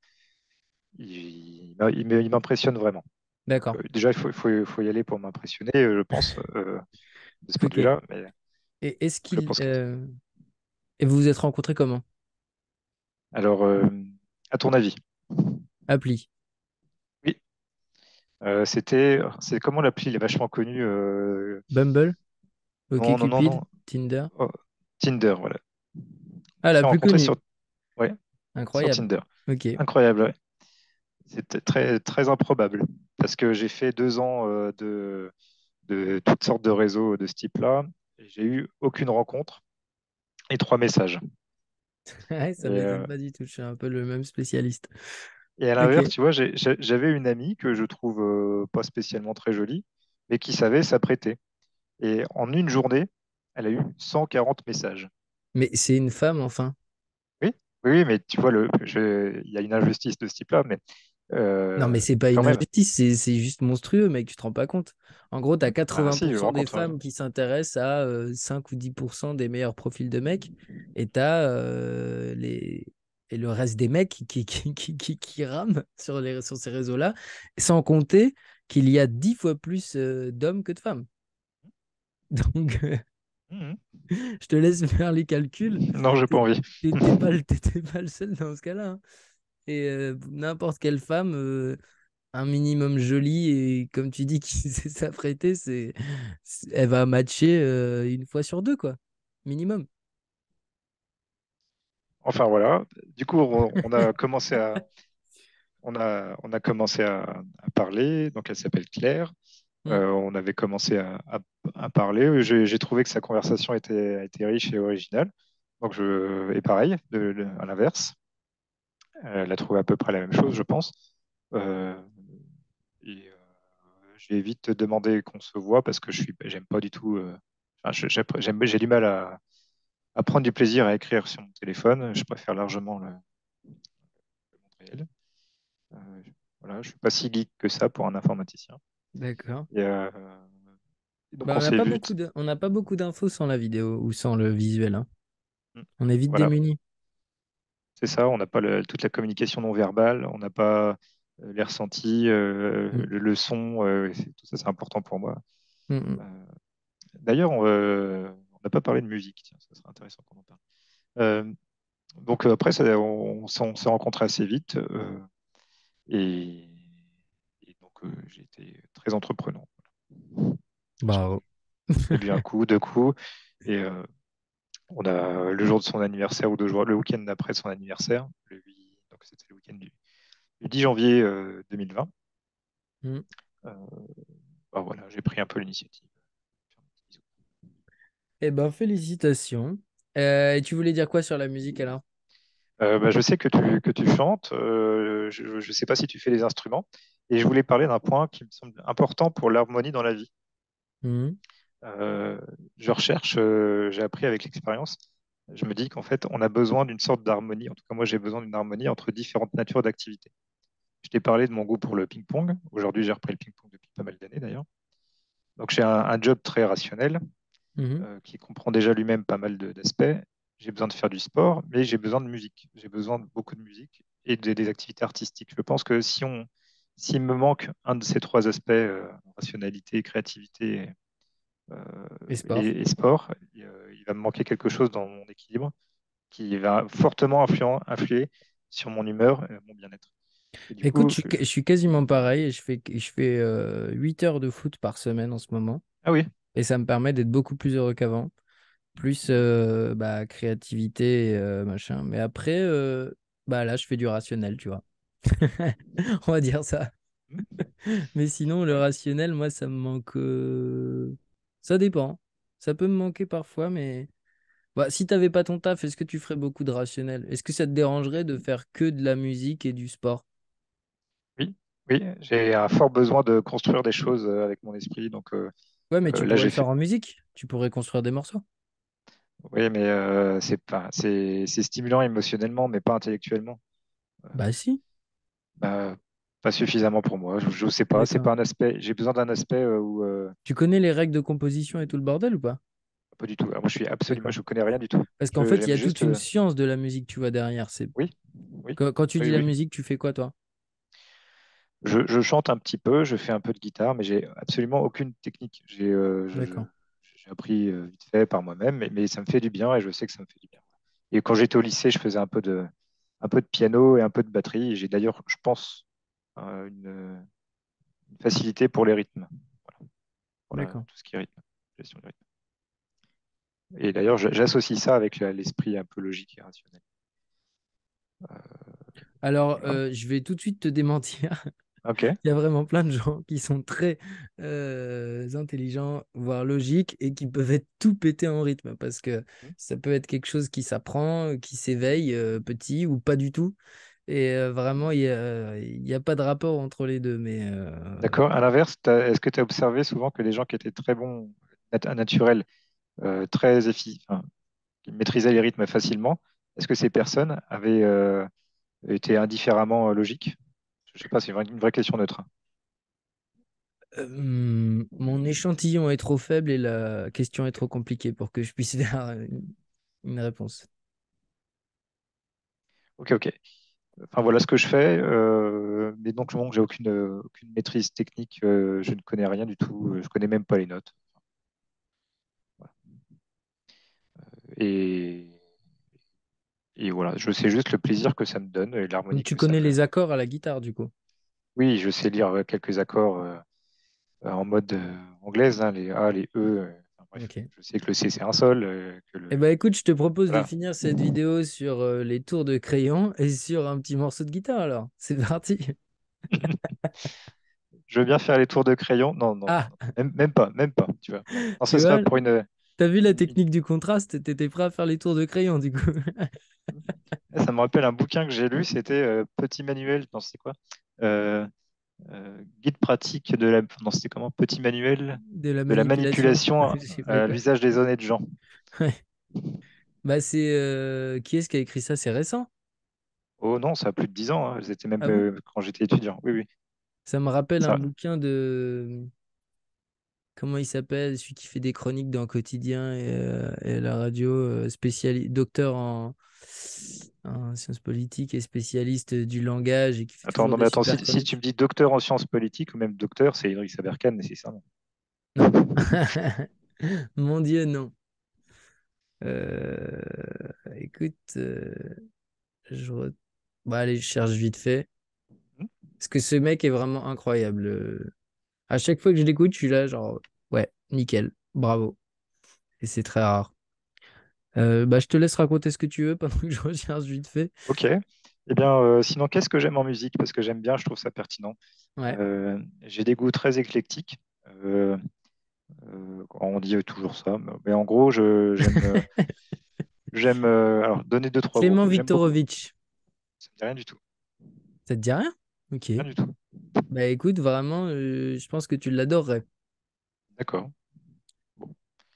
il m'impressionne vraiment. Donc, D'accord. déjà, il faut y aller pour m'impressionner, je pense, de ce point de Ok. vue-là. Mais Et est-ce je qu'il pense que. et vous vous êtes rencontrés comment? Alors, à ton avis, Appli. oui, c'est comment l'appli, il est vachement connu. Bumble? Non, non, non, OkCupid? non. Tinder? Oh, Tinder, voilà. Ah, On la s'est plus rencontrés connue. ouais, sur Incroyable. Tinder. Ok. Incroyable, ouais. C'était très, très improbable parce que j'ai fait 2 ans de toutes sortes de réseaux de ce type-là. Et j'ai eu aucune rencontre et 3 messages. Ouais, ça Et, m'étonne pas du tout. Je suis un peu le même spécialiste. et à Ok. l'inverse, tu vois, j'avais une amie que je trouve pas spécialement très jolie, mais qui savait s'apprêter. Et en une journée, elle a eu 140 messages. Mais c'est une femme, enfin. Oui, oui, mais tu vois, il y a une injustice de ce type-là, mais Non, mais c'est pas quand une même. injustice, c'est juste monstrueux, mec, tu te rends pas compte. En gros, t'as Ah si, je me 80% rends des compte, ouais. femmes qui s'intéressent à 5 ou 10% des meilleurs profils de mecs, et t'as et le reste des mecs qui rament sur ces réseaux-là, sans compter qu'il y a 10 fois plus d'hommes que de femmes. Donc, Mhm. je te laisse faire les calculs. Non, j'ai pas T'es envie. t'étais pas le seul dans ce cas-là. Hein. Et n'importe quelle femme. Un minimum joli et comme tu dis qui sait s'apprêter, elle va matcher une fois sur deux quoi, minimum. Enfin voilà. Du coup, on a commencé à parler. Donc, elle s'appelle Claire. Hmm. On avait commencé à parler. J'ai trouvé que sa conversation était riche et originale. Donc, et pareil, à l'inverse, elle a trouvé à peu près la même chose, je pense. Euh, et j'ai vite demandé qu'on se voit parce que j'aime pas du tout. Enfin, j'ai du mal à prendre du plaisir à écrire sur mon téléphone. Je préfère largement le monde réel. Euh, voilà, je suis pas si geek que ça pour un informaticien. D'accord. Et, donc Bah, on s'est vu. on n'a pas beaucoup d'infos sans la vidéo ou sans le visuel, hein. On est vite Voilà, démunis. c'est ça. On n'a pas toute la communication non verbale, on n'a pas les ressentis, Mm. le son. Tout ça, c'est important pour moi. Mm, mm. Euh, D'ailleurs, on n'a pas parlé de musique. Tiens, ça serait intéressant qu'on en parle. Euh, donc après, on s'est rencontrés assez vite et, et donc j'ai été très entreprenant. Bah, J'ai bu un coup, deux coups et on a le jour de son anniversaire ou 2 jours, le week-end d'après son anniversaire, donc c'était le week-end du 10 janvier 2020. mm. Euh, Bah voilà, j'ai pris un peu l'initiative. Eh ben, félicitations. Et tu voulais dire quoi sur la musique alors? Bah, je sais que tu chantes, je ne sais pas si tu fais des instruments, et je voulais parler d'un point qui me semble important pour l'harmonie dans la vie. Mm. Euh, j'ai appris avec l'expérience, je me dis qu'en fait, on a besoin d'une sorte d'harmonie, en tout cas moi j'ai besoin d'une harmonie entre différentes natures d'activités. Je t'ai parlé de mon goût pour le ping-pong, aujourd'hui j'ai repris le ping-pong depuis pas mal d'années d'ailleurs. Donc j'ai un job très rationnel, Mhm. qui comprend déjà lui-même pas mal d'aspects. J'ai besoin de faire du sport, mais j'ai besoin de musique. J'ai besoin de beaucoup de musique et des activités artistiques. Je pense que s'il me manque un de ces trois aspects, rationalité, créativité euh, Et sport? et sport, il va me manquer quelque chose dans mon équilibre qui va fortement influer sur mon humeur et mon bien-être. Et du Écoute, coup, je suis quasiment pareil. Je fais 8 heures de foot par semaine en ce moment. ah oui, Et ça me permet d'être beaucoup plus heureux qu'avant. Plus bah, créativité, machin. Mais après, bah, là, je fais du rationnel, tu vois. On va dire ça. Mais sinon, le ouais. rationnel, moi, ça me manque. Ça dépend. Ça peut me manquer parfois, mais bah, si t'avais pas ton taf, est-ce que tu ferais beaucoup de rationnel? Est-ce que ça te dérangerait de faire que de la musique et du sport? Oui, oui, j'ai un fort besoin de construire des choses avec mon esprit. Donc Ouais, mais tu là, pourrais j'ai le faire fait. en musique. Tu pourrais construire des morceaux. Oui, mais c'est stimulant émotionnellement, mais pas intellectuellement. Euh, Bah si, Bah, pas suffisamment pour moi. Je sais pas. C'est d'accord. pas un aspect. J'ai besoin d'un aspect où Tu connais les règles de composition et tout le bordel ou pas? pas du tout. Alors, moi, D'accord. je connais rien du tout. Parce qu'en fait, il y J'aime a toute juste. une science de la musique, tu vois, derrière. C'est... Oui, oui, Quand tu dis oui, la oui. musique, tu fais quoi, toi? Je chante un petit peu. Je fais un peu de guitare, mais j'ai absolument aucune technique. D'accord. J'ai appris vite fait par moi-même, mais ça me fait du bien et je sais que ça me fait du bien. Et quand j'étais au lycée, je faisais un peu de piano et un peu de batterie. Et j'ai d'ailleurs, je pense, une facilité pour les rythmes. Voilà, D'accord. tout ce qui est rythme, gestion du rythme. Et d'ailleurs, j'associe ça avec l'esprit un peu logique et rationnel. Alors, Voilà. je vais tout de suite te démentir. Ok. Il y a vraiment plein de gens qui sont très intelligents, voire logiques, et qui peuvent être tout pétés en rythme, parce que ça peut être quelque chose qui s'apprend, qui s'éveille petit ou pas du tout. Et vraiment, il y a pas de rapport entre les deux. Mais D'accord. À l'inverse, est-ce que tu as observé souvent que les gens qui étaient très bons, naturels, enfin, qui maîtrisaient les rythmes facilement, est-ce que ces personnes avaient été indifféremment logiques? Je ne sais pas, c'est une vraie question neutre, hein. mon échantillon est trop faible et la question est trop compliquée pour que je puisse faire une réponse. Ok, ok. Enfin, voilà ce que je fais. Mais donc, bon, j'ai aucune maîtrise technique. Je ne connais rien du tout. Je connais même pas les notes. Voilà. Et, et voilà, je sais juste le plaisir que ça me donne et Donc, l'harmonie tu que ça connais me. les accords à la guitare, du coup. Oui, je sais lire quelques accords en mode anglaise, hein, les A, les E. Enfin, bref, Ok. je sais que le C, c'est un sol. Eh ben écoute, je te propose de Voilà. finir cette vidéo sur les tours de crayon et sur un petit morceau de guitare alors. C'est parti. Je veux bien faire les tours de crayon. Non, non, non, Ah, non. Même pas, même pas, tu vois. Non, ce tu sera vois, pour t'as vu la une- technique du contraste? T'étais prêt à faire les tours de crayon du coup. Ça me rappelle un bouquin que j'ai lu, c'était Petit Manuel, non, c'est quoi? euh, guide pratique de la. Non, c'était comment? Petit manuel De la de la manipulation. manipulation Je sais plus à quoi. l'usage des honnêtes gens. Ouais. Bah, c'est. Qui est-ce qui a écrit ça? C'est récent. Oh non, ça a plus de 10 ans, hein. C'était même Ah bon? quand j'étais étudiant. Oui, oui. Ça me rappelle un Ça. bouquin de. Comment il s'appelle? Celui qui fait des chroniques dans Quotidien et la radio, docteur en sciences politiques et spécialiste du langage et qui fait Attends, toujours non, des mais attends, super si tu me chroniques. dis docteur en sciences politiques ou même docteur, c'est Idriss Aberkane, mais c'est ça, non? Non. Mon Dieu, non. Euh, Écoute, je re- bon, allez, je cherche vite fait. Hmm. Parce que ce mec est vraiment incroyable. À chaque fois que je l'écoute, je suis là, genre, ouais, nickel, bravo. Et c'est très rare. Bah, je te laisse raconter ce que tu veux pendant que je recherche vite fait. Ok. Eh bien, sinon, qu'est-ce que j'aime en musique? Parce que j'aime bien, je trouve ça pertinent. Ouais. J'ai des goûts très éclectiques. Euh, on dit toujours ça, mais en gros, j'aime alors donner deux, trois Clément groupes. J'aime beaucoup. Viktorovitch, Ça me dit rien du tout. ça te dit rien? Ok. Rien du tout. Bah écoute, vraiment, je pense que tu l'adorerais. D'accord. Bon.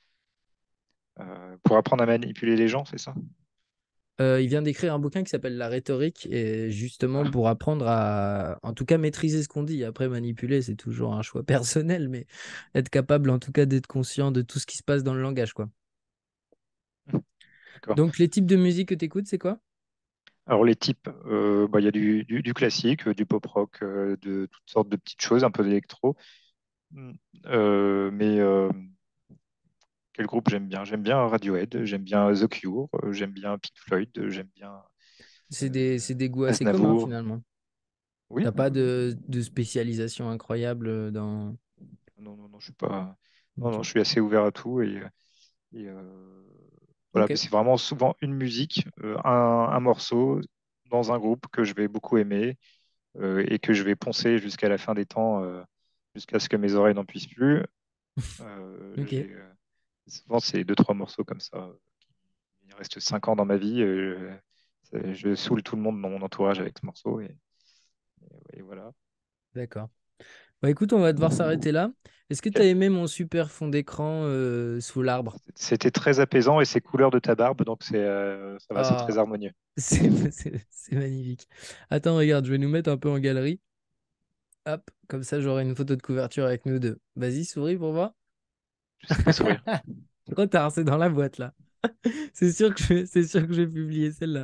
Pour apprendre à manipuler les gens, c'est ça? Il vient d'écrire un bouquin qui s'appelle La rhétorique, et justement Ah, pour apprendre à, en tout cas, maîtriser ce qu'on dit. Après, manipuler, c'est toujours un choix personnel, mais être capable, en tout cas, d'être conscient de tout ce qui se passe dans le langage, quoi. d'accord. Donc, les types de musique que tu écoutes, c'est quoi? Alors les types, bah, il y a du classique, du pop rock, de toutes sortes de petites choses, un peu d'électro. Mm. Mais quel groupe j'aime bien? J'aime bien Radiohead, j'aime bien The Cure, j'aime bien Pink Floyd, j'aime bien C'est des goûts assez communs, Aznavour. finalement. Oui, T'as pas de spécialisation incroyable dans... non, non, non, je suis pas. Non, Ok. non, je suis assez ouvert à tout et, voilà. Ok. Mais c'est vraiment souvent une musique, un morceau dans un groupe que je vais beaucoup aimer et que je vais poncer jusqu'à la fin des temps, jusqu'à ce que mes oreilles n'en puissent plus. Ok. Souvent, c'est deux, trois morceaux comme ça. Il reste 5 ans dans ma vie. Je saoule tout le monde dans mon entourage avec ce morceau et voilà. D'accord. Bah écoute, on va devoir s'arrêter là. Est-ce que tu as Ok. aimé mon super fond d'écran sous l'arbre? C'était très apaisant et c'est couleur de ta barbe, donc ça va, c'est très Ah, harmonieux. c'est magnifique. Attends, regarde, je vais nous mettre un peu en galerie. Hop, comme ça j'aurai une photo de couverture avec nous deux. Vas-y, souris pour voir. Je sais pas sourire. Trop tard, c'est dans la boîte là. C'est sûr que je vais publier celle-là.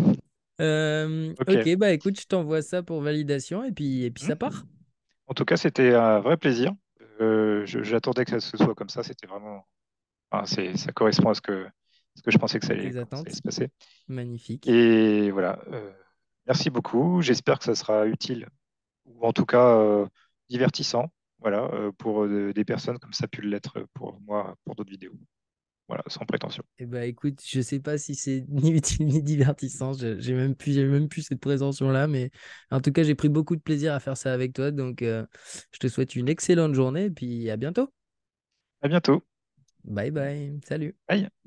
Ok. Ok, bah écoute, je t'envoie ça pour validation et puis Hmm. ça part. En tout cas, c'était un vrai plaisir. J'attendais que ça se soit comme ça. C'était vraiment, enfin, ça correspond à ce que je pensais que À tes comment ça allait attentes. se passer. Magnifique. Et voilà. Merci beaucoup. J'espère que ça sera utile ou en tout cas divertissant. Voilà, pour des personnes comme ça a pu l'être pour moi, pour d'autres vidéos. Voilà, sans prétention. Eh ben écoute, je sais pas si c'est ni utile ni divertissant. J'ai même plus cette prétention-là, mais en tout cas, j'ai pris beaucoup de plaisir à faire ça avec toi. Donc, je te souhaite une excellente journée et puis à bientôt. À bientôt. Bye bye. Salut. Bye.